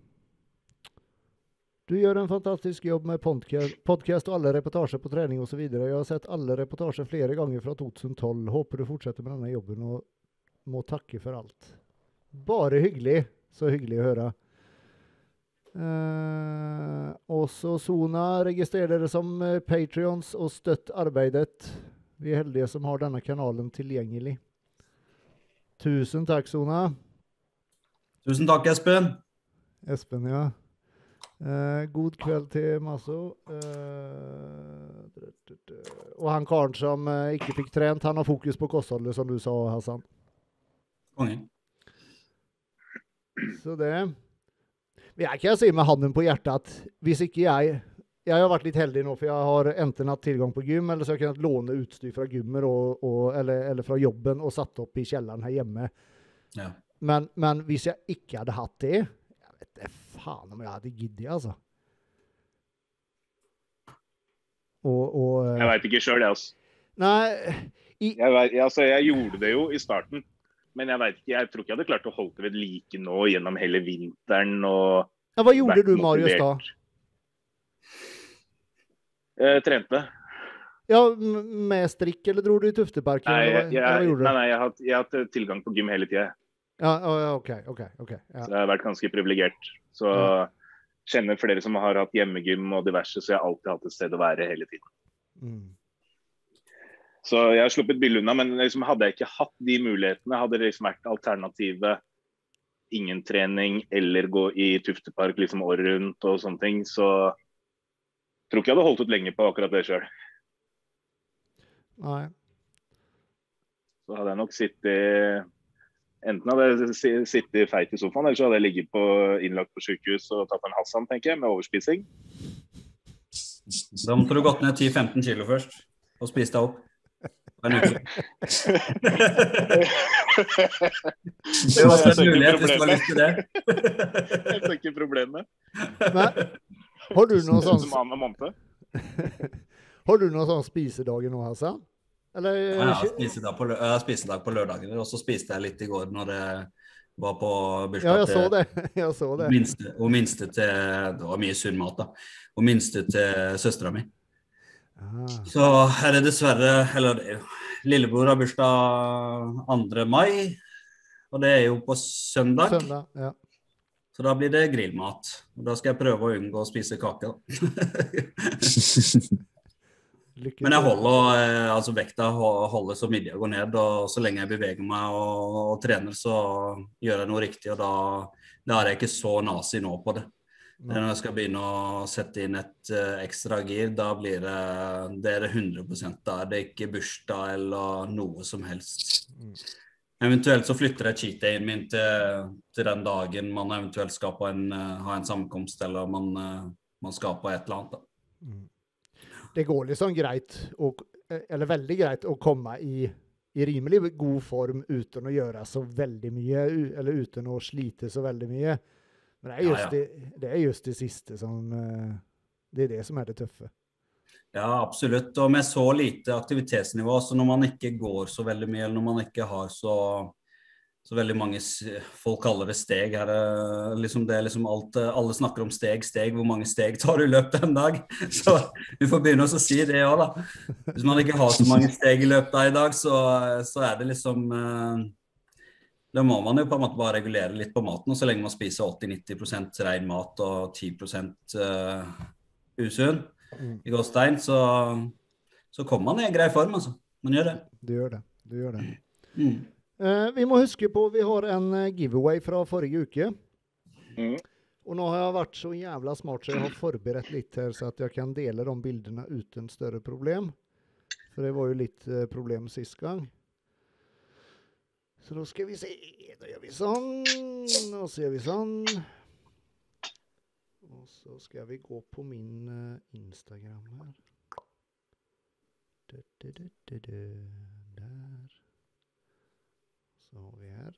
[SPEAKER 3] Du gjør en fantastisk jobb med podcast, podcast og alle reportasjer på trening og så videre. Jeg har sett alle reportasjer flere ganger fra tjugohundratolv. Håper du fortsetter med denne jobben og må takke for alt. Bare hyggelig. Så hyggelig å høre. Uh, og så Sona, registrer dere som uh, Patreons og støtt arbeidet. Vi er heldige som har denne kanalen tilgjengelig. Tusen takk, Sona.
[SPEAKER 4] Tusen takk, Espen.
[SPEAKER 3] Espen, ja. Uh, god kveld til Masso. Uh, og han karen som uh, ikke fikk trent, han har fokus på kostholdet, som du sa, Hassan.
[SPEAKER 4] Kongen.
[SPEAKER 3] Så det. Men jeg kan si med handen på hjertet at hvis ikke jeg, jeg har vært litt heldig nå, for jeg har enten hatt tilgang på gym, eller så har jeg kunnet låne utstyr fra gymmer, og, og, eller, eller fra jobben, og satt opp i kjelleren her hjemme.
[SPEAKER 4] Ja.
[SPEAKER 3] Men, men hvis jeg ikke hadde hatt det, jeg vet ikke faen om jeg hadde giddet, altså. Og, og,
[SPEAKER 1] Jeg vet ikke selv, det, altså.
[SPEAKER 3] nei, i,
[SPEAKER 1] Jeg, vet, altså, jeg gjorde det jo i starten, men jeg vet ikke, jeg tror ikke jeg hadde klart å holde det ved like nå gjennom hele vinteren. Og
[SPEAKER 3] ja, hva gjorde
[SPEAKER 1] vært
[SPEAKER 3] du, Marius, da?
[SPEAKER 1] motivert. Jeg trente.
[SPEAKER 3] Ja, m- med strikk, eller dro du i Tufteparken?
[SPEAKER 1] Nei,
[SPEAKER 3] eller hva-
[SPEAKER 1] jeg,
[SPEAKER 3] eller hva
[SPEAKER 1] jeg,
[SPEAKER 3] gjorde du?
[SPEAKER 1] nei, nei, jeg, har, hatt- jeg har hatt tilgang på gym hele tiden.
[SPEAKER 3] Ja, ja, ja, ok, ok, ok. Ja.
[SPEAKER 1] Så jeg har vært ganske privilegert. Så
[SPEAKER 3] Ja.
[SPEAKER 1] kjenner flere som har hatt hjemmegym og diverse, så jeg har alltid hatt et sted å være hele tiden.
[SPEAKER 3] Mm.
[SPEAKER 1] Så jeg har sluppet billig unna, men liksom hadde jeg ikke hatt de mulighetene, hadde det liksom vært alternativet ingen trening eller gå i Tuftepark liksom året rundt og sånne ting, så tror ikke jeg hadde holdt ut lenge på akkurat det selv.
[SPEAKER 3] Nei.
[SPEAKER 1] Så hadde jeg nok sittet, enten hadde jeg si- sittet feit i sofaen, eller så hadde jeg ligget på, innlagt på sykehus og tatt en Hassan, tenker jeg, med overspising.
[SPEAKER 4] Da måtte du gått ned ti til femten kilo først, og spist deg opp. En uke. Det var også en mulighet hvis du har lyst til det.
[SPEAKER 1] Jeg ser ikke problemet.
[SPEAKER 3] Men, har du noen sånn,
[SPEAKER 1] Som annen måned.
[SPEAKER 3] har du noen sånn spisedager nå, Hassan? Eller?
[SPEAKER 4] Ja, jeg har spisedag på, lø- jeg har spisedag på lørdager, og så spiste jeg litt i går når det var på
[SPEAKER 3] Ja,
[SPEAKER 4] bursdag
[SPEAKER 3] jeg så
[SPEAKER 4] til
[SPEAKER 3] det. Jeg så det.
[SPEAKER 4] minste, og minste til, det var mye sunn mat da, og minste til søstera mi.
[SPEAKER 3] Ah.
[SPEAKER 4] Så er det dessverre, eller det, lillebror har bursdag andre mai, og det er jo på søndag.
[SPEAKER 3] Søndag, ja.
[SPEAKER 4] Så da blir det grillmat. Og da skal jeg prøve å unngå å spise kake. Men jeg holder, eh, altså vekta holder så mye jeg går ned, og så lenge jeg beveger meg og, og trener, så gjør jeg noe riktig, og da, da er jeg ikke så nazi nå på det. Når jeg skal begynne å sette inn et uh, ekstra gir, da blir det, det er det hundre prosent. Da er det ikke bursdag eller noe som helst. Mm. Eventuelt så flytter jeg cheat-dayen min til, til den dagen man eventuelt skal på en, uh, ha en sammenkomst, eller man, uh, man skal på et eller annet. Da.
[SPEAKER 3] Mm. Det går liksom greit, og, eller veldig greit, å komme i, i rimelig god form uten å gjøre så veldig mye, eller uten å slite så veldig mye. Men det er, just ja, ja. Det, det er just det siste som, det er det som er det tøffe.
[SPEAKER 4] Ja, absolutt. Og med så lite aktivitetsnivå, så når man ikke går så veldig mye, eller når man ikke har så, så veldig mange, folk kaller det steg, her er liksom det er liksom alt, alle snakker om steg, steg, hvor mange steg tar du i løpet en dag? Så vi får begynne å si det også da. Hvis man ikke har så mange steg i løpet av i dag, så, så er det liksom... Da må man jo på en måte bare regulere litt på maten, og så lenge man spiser åtti til nitti prosent ren mat og ti prosent uh, usunn mm. i gåstein, så, så kommer man i en grei form, altså. Man gjør det.
[SPEAKER 3] Du gjør det, du gjør det.
[SPEAKER 4] Mm.
[SPEAKER 3] Uh, vi må huske på, vi har en giveaway fra forrige uke.
[SPEAKER 1] Mm.
[SPEAKER 3] Og nå har jeg vært så jævla smart, så jeg har forberedt litt her, så at jeg kan dele de bildene uten større problem. For det var jo litt uh, problem sist gang. Så då ska vi se, då gör vi sånn, och så gör vi sånn. Och så ska vi gå på min uh, Instagram här. Du, du, du, du, du. Där. Så har vi här.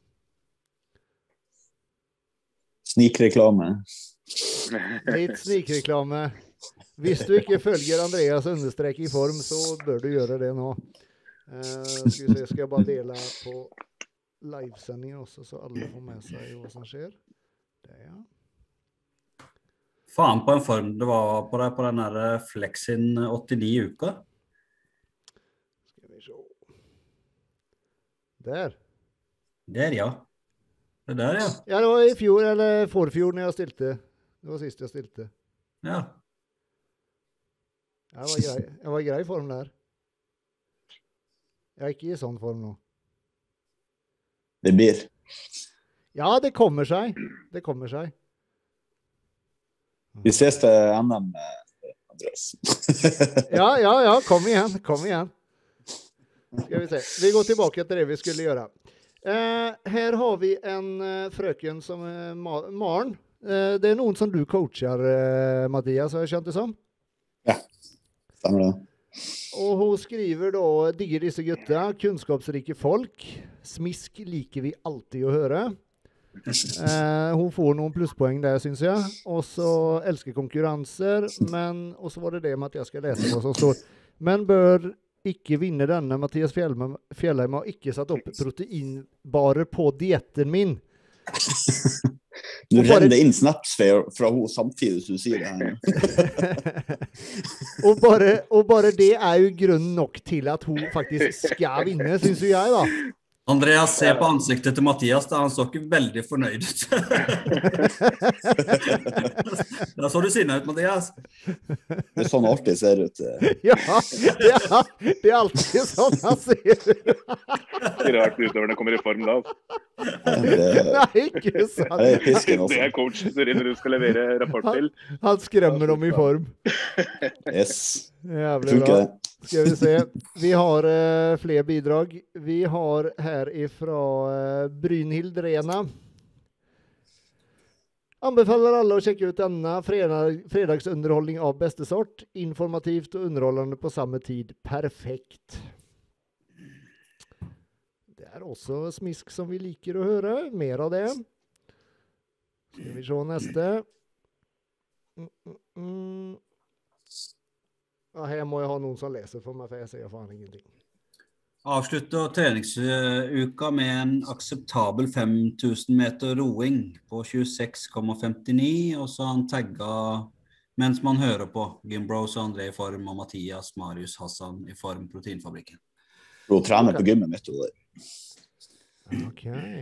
[SPEAKER 2] Snikreklame.
[SPEAKER 3] Litt snikreklame. Hvis du ikke følger Andreas understrek i form, så bør du gjøre det nå. Uh, ska vi se, ska jag bara dela på livesändningen också så alla får med sig vad som sker. Det ja.
[SPEAKER 4] Fan på en form det var på det på den där flexin åttionio uka.
[SPEAKER 3] Ska vi se. Där.
[SPEAKER 4] Där ja. Det där ja.
[SPEAKER 3] Ja, det var i fjol eller forfjol när jag stilte. Det var sist jag stilte.
[SPEAKER 4] Ja.
[SPEAKER 3] Jag var grej, jag var grej i form där. Jeg er ikke i sånn form nå.
[SPEAKER 2] Det blir.
[SPEAKER 3] Ja, det kommer seg. Det kommer seg.
[SPEAKER 2] Vi ses til N M, Andreas.
[SPEAKER 3] ja, ja, ja. Kom igjen. Kom igjen. Skal vi se. Vi går tilbake til det vi skulle gjøre. Eh, her har vi en uh, frøken som er uh, Maren. Eh, det er noen som du coacher, uh, Mathias, har jeg skjønt det som?
[SPEAKER 2] Ja, stemmer det.
[SPEAKER 3] Og hun skriver da, digger disse gutta, kunnskapsrike folk, smisk liker vi alltid å høre. Eh, hun får noen plusspoeng der, synes jeg. Og så elsker konkurranser, men, og så var det det med at jeg skal lese hva som står. Men bør ikke vinne denne, Mathias Fjellheim har ikke satt opp proteinbare på dietten min.
[SPEAKER 2] Du renner inn snaps fra henne samtidig som du sier det her.
[SPEAKER 3] og, bare, og bare det er jo grunn nok til at hun faktisk skal vinne, synes jeg da.
[SPEAKER 4] Andreas, se på ansiktet til Mathias, da han så ikke veldig fornøyd ut. Da så du sinnet ut, Mathias.
[SPEAKER 2] Det er sånn alltid ser ut.
[SPEAKER 3] Ja, det er, det er alltid sånn han ser ut.
[SPEAKER 1] Det er rart utover når det kommer i form da.
[SPEAKER 3] Nei, ikke sant.
[SPEAKER 2] Det er pisken også.
[SPEAKER 1] Det er coachen når du skal levere rapport til.
[SPEAKER 3] Han, han skremmer dem i form.
[SPEAKER 2] Yes.
[SPEAKER 3] Jævlig bra. Skal vi se. Vi har uh, flere bidrag. Vi har her ifra uh, Brynhild Rena. Anbefaler alle å sjekke ut denne fredag, fredagsunderholdning av beste sort. Informativt og underholdende på samme tid. Perfekt. Det er også smisk som vi liker å høre. Mer av det. Skal vi se neste. Mm, mm, mm. Ja, her må jeg ha noen som leser for meg, for jeg ser faen ingenting.
[SPEAKER 4] Avslutter treningsuka med en akseptabel fem tusen meter roing på tjueseks komma femtini, og så han tagget mens man hører på Gimbros og André i form, og Mathias, Marius, Hassan i form, Proteinfabrikken.
[SPEAKER 2] Hun trener på gymmet mitt. Og
[SPEAKER 3] Ok.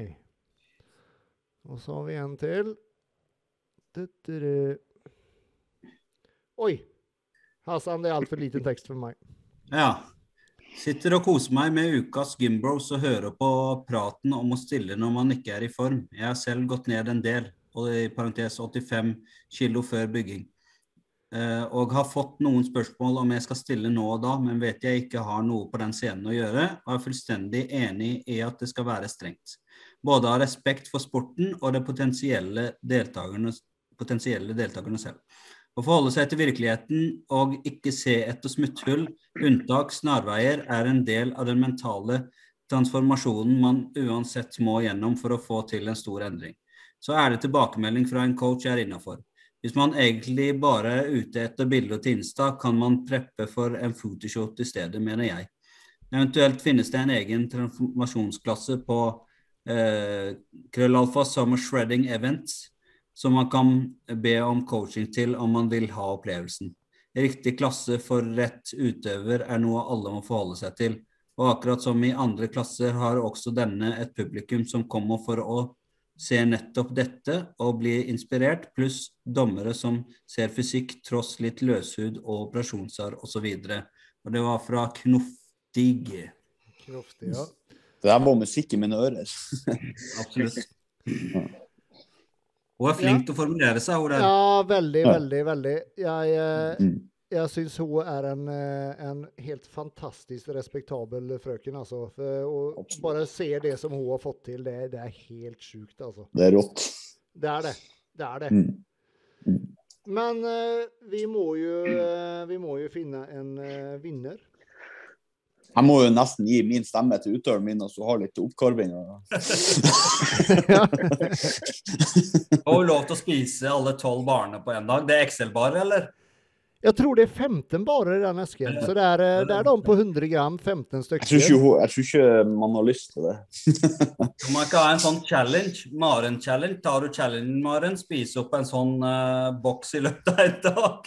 [SPEAKER 3] Og så har vi en til. Du-du-du. Oi! Hassan, det er alt for liten tekst for meg.
[SPEAKER 4] Ja. Sitter og koser meg med ukas Gymbros og hører på praten om å stille når man ikke er i form. Jeg har selv gått ned en del, og i parentes åttifem kilo før bygging. Uh, og har fått noen spørsmål om jeg skal stille nå og da, men vet jeg ikke har noe på den scenen å gjøre, og er fullstendig enig i at det skal være strengt. Både av respekt for sporten og de potensielle deltakerne, potensielle deltakerne selv. Å forholde seg til virkeligheten og ikke se etter smutthull, unntak, snarveier er en del av den mentale transformasjonen man uansett må gjennom for å få til en stor endring. Så er det tilbakemelding fra en coach jeg er innenfor. Hvis man egentlig bare er ute etter bilder til Insta, kan man preppe for en photoshoot i stedet, mener jeg. Eventuelt finnes det en egen transformasjonsklasse på eh, Krøllalfa Summer Shredding Events, som man kan be om coaching til om man vil ha opplevelsen. Riktig klasse for rett utøver er noe alle må forholde seg til, og akkurat som i andre klasser har også denne et publikum som kommer for å se nettopp dette og bli inspirert, pluss dommere som ser fysikk tross litt løshud og operasjonsar og så videre. Og det var fra Knoftig.
[SPEAKER 3] Knoftig, ja.
[SPEAKER 2] Det der var musikk i mine ører.
[SPEAKER 4] Absolutt. Hun er flink til å formulere seg, hun der.
[SPEAKER 3] Ja, veldig, veldig, veldig. Jeg, eh, jeg synes hun er en, en helt fantastisk respektabel frøken, altså. For, og bare se det som hun har fått til, det, det er helt sykt, altså.
[SPEAKER 2] Det er rått.
[SPEAKER 3] Det er det. Det er det.
[SPEAKER 2] Mm. Mm.
[SPEAKER 3] Men uh, vi, må jo, uh, vi må jo finne en uh, vinner.
[SPEAKER 2] Jeg må jo nesten gi min stemme til utøveren min, og så ha litt oppkarving.
[SPEAKER 3] Ja.
[SPEAKER 4] Har hun lov til å spise alle tolv barene på en dag? Det er Excel-bar, eller?
[SPEAKER 3] Jeg tror det er femten barer i den esken, så det er, det er de på hundre gram, femten stykker.
[SPEAKER 2] Jeg tror ikke, jeg tror ikke man har lyst til det.
[SPEAKER 4] Man kan ha en sånn challenge, Maren-challenge. Tar du challengen, Maren, spise opp en sånn uh, boks i løpet av en dag.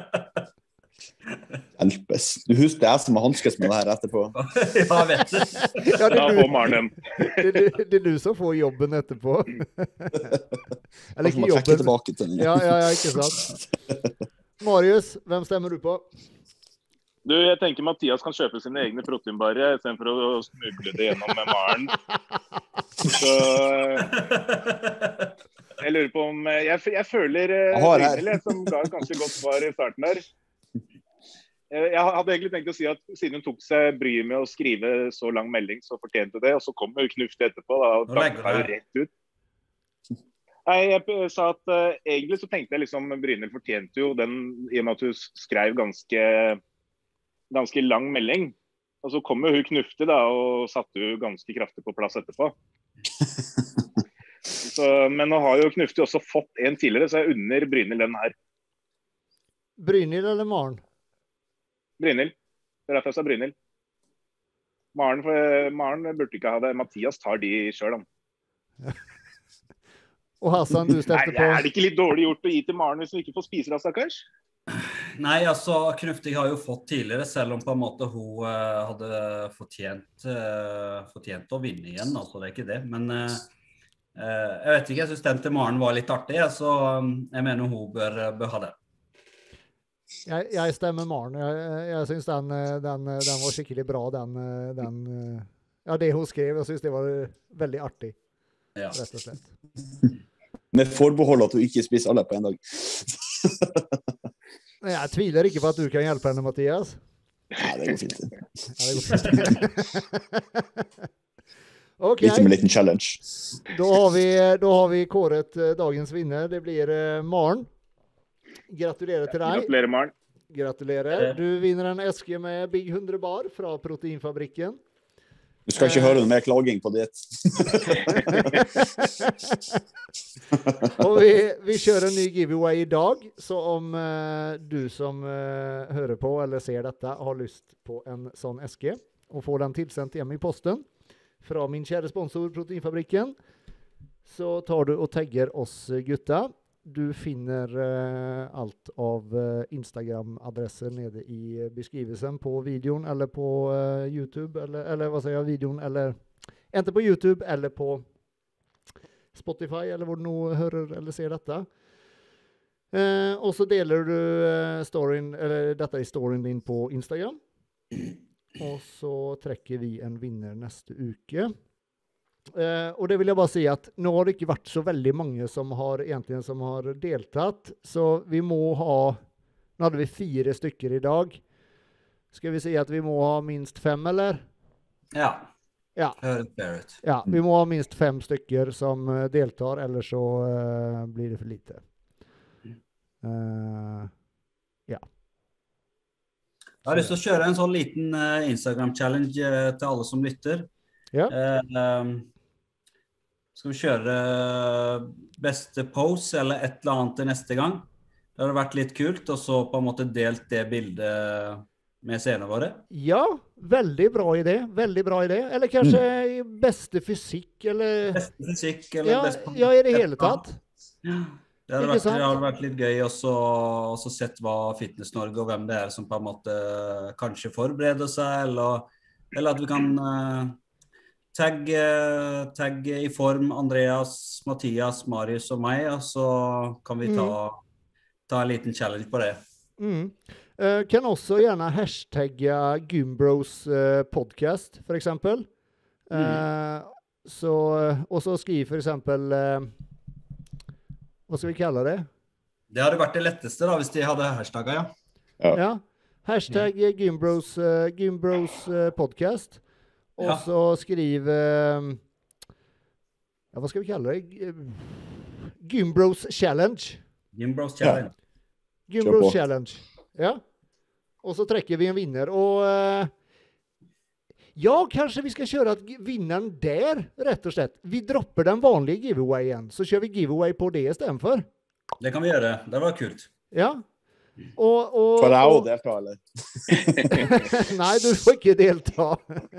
[SPEAKER 2] Hjelpes. Du husker det er som å hanskes med det her etterpå.
[SPEAKER 4] Ja, jeg vet det.
[SPEAKER 3] Ja, det,
[SPEAKER 1] Da
[SPEAKER 3] er
[SPEAKER 1] får
[SPEAKER 3] du,
[SPEAKER 1] Maren.
[SPEAKER 3] det, det, det er du som får jobben etterpå. Eller
[SPEAKER 2] Kanskje
[SPEAKER 3] ikke
[SPEAKER 2] man trekker
[SPEAKER 3] jobben.
[SPEAKER 2] tilbake til den.
[SPEAKER 3] Ja, ja, ja, ikke sant. Marius, hvem stemmer du på?
[SPEAKER 1] Du, jeg tenker Mathias kan kjøpe sine egne proteinbarer i stedet for å smugle det gjennom med Maren. Så jeg lurer på om Jeg, jeg føler Brynhild, som ga et ganske godt svar i starten der. Jeg hadde egentlig tenkt å si at siden hun tok seg bryet med å skrive så lang melding, så fortjente det, og så kom hun knuftet etterpå, da, og drakk seg jo rett ut. Nei, jeg sa at uh, egentlig så tenkte jeg liksom Brynhild fortjente jo den, i og med at hun skrev ganske, ganske lang melding. Og så kom jo hun knufte da, og satte hun ganske kraftig på plass etterpå. Så, men nå har jo knufte også fått en tidligere, så jeg unner Brynhild den her.
[SPEAKER 3] Brynhild eller Maren?
[SPEAKER 1] Brynhild. Det er derfor jeg sa Brynhild. Maren, for, Maren burde ikke ha det. Mathias tar de selv, da.
[SPEAKER 3] Og Hassan, du stemte på...
[SPEAKER 1] Nei, er det ikke litt dårlig gjort å gi til Maren hvis hun ikke får spise det, stakkars?
[SPEAKER 4] Nei, altså, Knuftig har jo fått tidligere, selv om på en måte hun uh, hadde fortjent, uh, fortjent å vinne igjen, altså det er ikke det. Men uh, uh, jeg vet ikke, jeg synes den til Maren var litt artig, så um, jeg mener hun bør, bør ha det.
[SPEAKER 3] Jeg, jeg stemmer Maren. Jeg, jeg synes den, den, den var skikkelig bra, den, den, ja, det hun skrev. Jeg synes det var veldig artig,
[SPEAKER 4] ja.
[SPEAKER 3] Rett og slett.
[SPEAKER 2] Med forbehold at du ikke spiser alle på en dag.
[SPEAKER 3] Jeg tviler ikke på at du kan hjelpe henne, Mathias.
[SPEAKER 2] Ja, det går fint.
[SPEAKER 3] Ja, det går fint. Ok.
[SPEAKER 2] Litt med en liten challenge.
[SPEAKER 3] Da har vi, da har vi kåret dagens vinner. Det blir Maren. Gratulerer til deg.
[SPEAKER 1] Gratulerer, Maren.
[SPEAKER 3] Gratulerer. Du vinner en eske med Big hundre bar fra Proteinfabrikken.
[SPEAKER 2] Du skal ikke høre noe mer klaging på det.
[SPEAKER 3] Og vi, vi kjører en ny giveaway i dag, så om uh, du som uh, hører på eller ser dette har lyst på en sånn eske, og får den tilsendt hjem i posten fra min kjære sponsor Proteinfabrikken, så tar du og tagger oss gutta. du finner uh, alt av uh, Instagram-adresser nede i beskrivelsen på videon eller på uh, YouTube, eller, eller vad säger jag, videon, eller inte på YouTube eller på Spotify, eller hvor du nå hører eller ser dette. Uh, og så deler du uh, storyen, eller dette i storyen din på Instagram. Og så trekker vi en vinner neste uke. Uh, og det vil jeg bare si at nå har det ikke vært så veldig mange som har, egentlig, som har deltatt, så vi må ha, nå hadde vi fire stykker i dag. Skal vi si at vi må ha minst fem, eller?
[SPEAKER 4] Ja.
[SPEAKER 3] Ja. Ja, vi må ha minst fem stykker som uh, deltar, eller så uh, blir det for lite. Uh, ja.
[SPEAKER 4] Jeg har lyst til å kjøre en sånn liten uh, Instagram-challenge uh, til alle som lytter.
[SPEAKER 3] Ja.
[SPEAKER 4] Uh, um, skal vi kjøre uh, beste pose eller et eller annet til neste gang? Det hadde vært litt kult, og så på en måte delt det bildet med scenene våre.
[SPEAKER 3] Ja, veldig bra idé, veldig bra idé. Eller kanskje mm. beste fysikk, eller...
[SPEAKER 4] Beste fysikk, eller
[SPEAKER 3] ja,
[SPEAKER 4] best...
[SPEAKER 3] Ja, i det hele tatt.
[SPEAKER 4] Ja. Det hadde, vært, det hadde vært litt gøy også, også sett hva Fitness Norge og hvem det er som på en måte kanskje forbereder seg, eller, eller at vi kan uh, tagge, tagge i form Andreas, Mathias, Marius og meg, og så kan vi ta, ta en liten challenge på det.
[SPEAKER 3] Mm. Uh, kan også gjerne hashtagge Gymbros uh, podcast, for eksempel. Uh, mm. så, og så skriv for eksempel... Uh, Hva skal vi kalle det?
[SPEAKER 4] Det hadde vært det letteste da, hvis de hadde hashtagget, ja.
[SPEAKER 3] Ja. ja. Hashtag mm. Gymbros, uh, Gymbros uh, podcast. Og ja. Så skriv... Uh, ja, hva skal vi kalle det? Gymbros Challenge.
[SPEAKER 4] Gymbros Challenge.
[SPEAKER 3] Ja. Gymbros Challenge. Ja. Og så trekker vi en vinner. Og... Uh, ja, kanskje vi skal kjøre vinneren der, rett og slett. Vi dropper den vanlige giveawayen, så kjører vi giveaway på det i stedet for.
[SPEAKER 4] Det kan vi gjøre, det var kult.
[SPEAKER 3] Ja. Og, og,
[SPEAKER 2] får jeg
[SPEAKER 3] og...
[SPEAKER 2] å delta, eller?
[SPEAKER 3] Nei, du får ikke delta.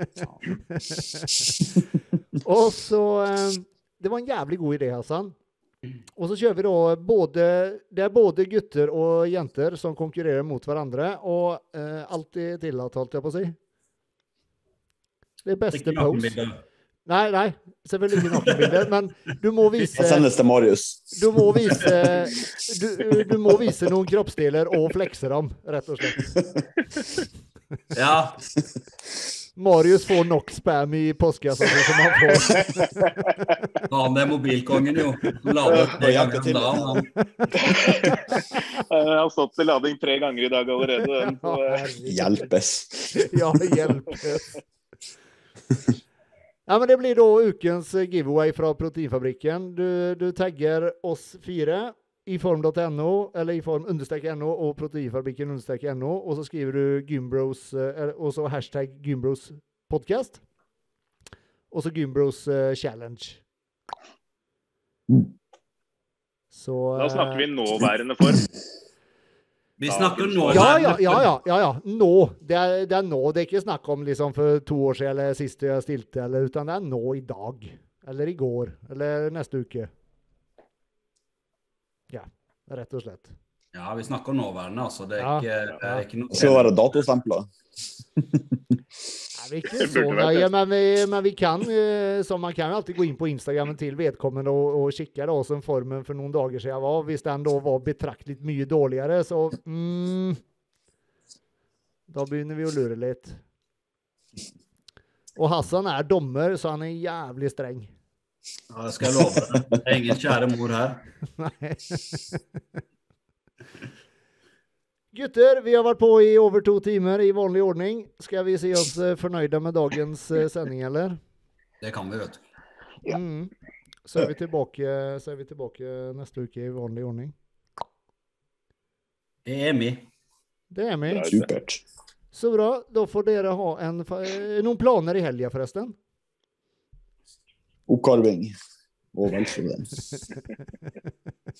[SPEAKER 3] Og så, det var en jævlig god idé, Hassan. Og så kjører vi da både, det er både gutter og jenter som konkurrerer mot hverandre, og eh, alltid tillatt, holdt jeg på å si. Det er beste pose. Nei, nei, selvfølgelig ikke nakenbilder, men du må vise...
[SPEAKER 2] Det sendes til Marius.
[SPEAKER 3] Du må vise, du, du må vise noen kroppsdeler og flekse dem, rett og slett.
[SPEAKER 4] Ja.
[SPEAKER 3] Marius får nok spam i postkassa som han får.
[SPEAKER 4] Ja, det er mobilkongen jo. Han lader tre ganger om dagen.
[SPEAKER 1] Jeg har stått til lading tre ganger i dag allerede.
[SPEAKER 2] Hjelpes.
[SPEAKER 3] Ja, hjelpes. Ja, men det blir da ukens giveaway fra Proteinfabrikken. Du, du tagger oss fire i form.no, eller i form understrek no og Proteinfabrikken understrek no, og så skriver du Gymbros, og så hashtag Gymbros podcast, og så Gymbros uh, challenge. Så,
[SPEAKER 1] da snakker vi nåværende form.
[SPEAKER 4] Vi snakker nå.
[SPEAKER 3] Ja, ja, ja, ja, ja, ja. Nå. Det er, det er nå. Det er ikke snakk om liksom for to år siden eller sist jeg stilte, eller, utan det er nå i dag. Eller i går. Eller neste uke. Ja, rett og slett.
[SPEAKER 4] Ja, vi snakker nåværende, altså. Det er
[SPEAKER 3] ja,
[SPEAKER 4] ikke, det er ikke noe...
[SPEAKER 2] Det skal være datostempler.
[SPEAKER 3] Nei, vi er ikke så nøye, men vi, men vi kan, så man kan jo alltid gå inn på Instagramen til vedkommende og, og kikke da, som formen for noen dager siden var. Hvis den da var betraktelig mye dårligere, så mm, da begynner vi å lure litt. Og Hassan er dommer, så han er jævlig streng.
[SPEAKER 4] Ja, det skal jeg love deg. Det er ingen kjære mor her.
[SPEAKER 3] Nei. Gutter, vi har vært på i over to timer i vanlig ordning. Skal vi si oss fornøyde med dagens sending, eller?
[SPEAKER 4] Det kan vi, vet du.
[SPEAKER 3] Mm. Så er vi tilbake, så er vi tilbake neste uke i vanlig ordning.
[SPEAKER 4] Det er vi.
[SPEAKER 3] Det er vi.
[SPEAKER 2] Supert.
[SPEAKER 3] Så bra, da får dere ha en, noen planer i helgen, forresten.
[SPEAKER 2] Oppkarving. Og vel så det.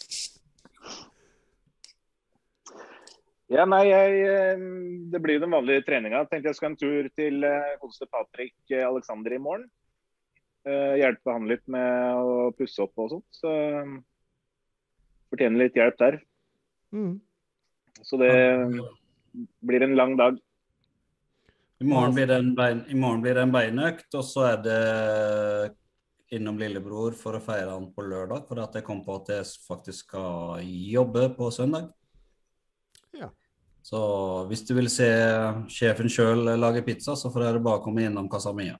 [SPEAKER 1] Ja, nei, jeg, det blir den vanlige treninga. Jeg tenkte jeg skal en tur til godeste Patrick Alexander i morgen. Hjelpe han litt med å pusse opp og sånt. Så fortjener litt hjelp der.
[SPEAKER 3] Mm.
[SPEAKER 1] Så det blir en lang dag.
[SPEAKER 4] I morgen blir det en, bein, i morgen blir det en beinøkt, og så er det innom lillebror for å feire han på lørdag, for at jeg kom på at jeg faktisk skal jobbe på søndag.
[SPEAKER 3] Ja.
[SPEAKER 4] Så hvis du vil se sjefen selv lage pizza, så får dere bare komme innom Casamia.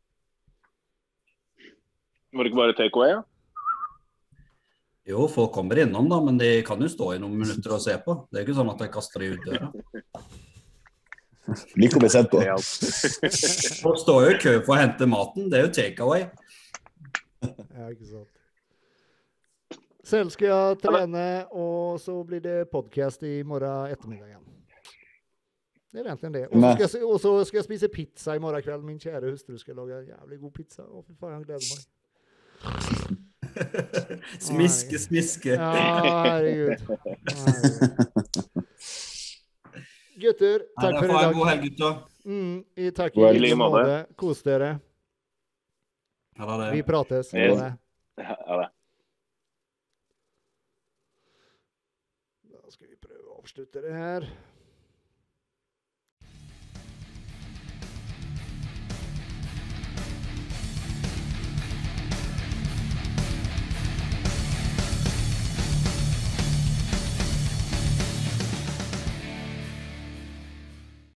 [SPEAKER 1] Må det ikke bare take away, ja?
[SPEAKER 4] Jo, folk kommer innom da, men de kan jo stå i noen minutter og se på. Det er ikke sånn at jeg kaster de ut døra.
[SPEAKER 2] Like å bli sett på.
[SPEAKER 4] Folk står jo i kø for å hente maten, det er jo take away.
[SPEAKER 3] Ja, ikke sant. Selv skal jeg trene, og så blir det podcast i morgen ettermiddag igjen. Det er egentlig det. Og så, skal jeg, og så skal jeg spise pizza i morgen kveld. Min kjære hustru skal lage jævlig god pizza. Å, fy faen, jeg gleder meg.
[SPEAKER 4] Smiske, smiske.
[SPEAKER 3] Ja, herregud. herregud. Gutter, takk for i dag.
[SPEAKER 4] God helg, gutter.
[SPEAKER 3] Mm, i takk
[SPEAKER 1] God
[SPEAKER 3] i
[SPEAKER 1] helg,
[SPEAKER 3] like måte. Kos dere.
[SPEAKER 4] Ha det.
[SPEAKER 3] Vi prates. Ha
[SPEAKER 1] Yes.
[SPEAKER 3] det.
[SPEAKER 1] Ja, det.
[SPEAKER 3] Da skal vi prøve å avslutte det her.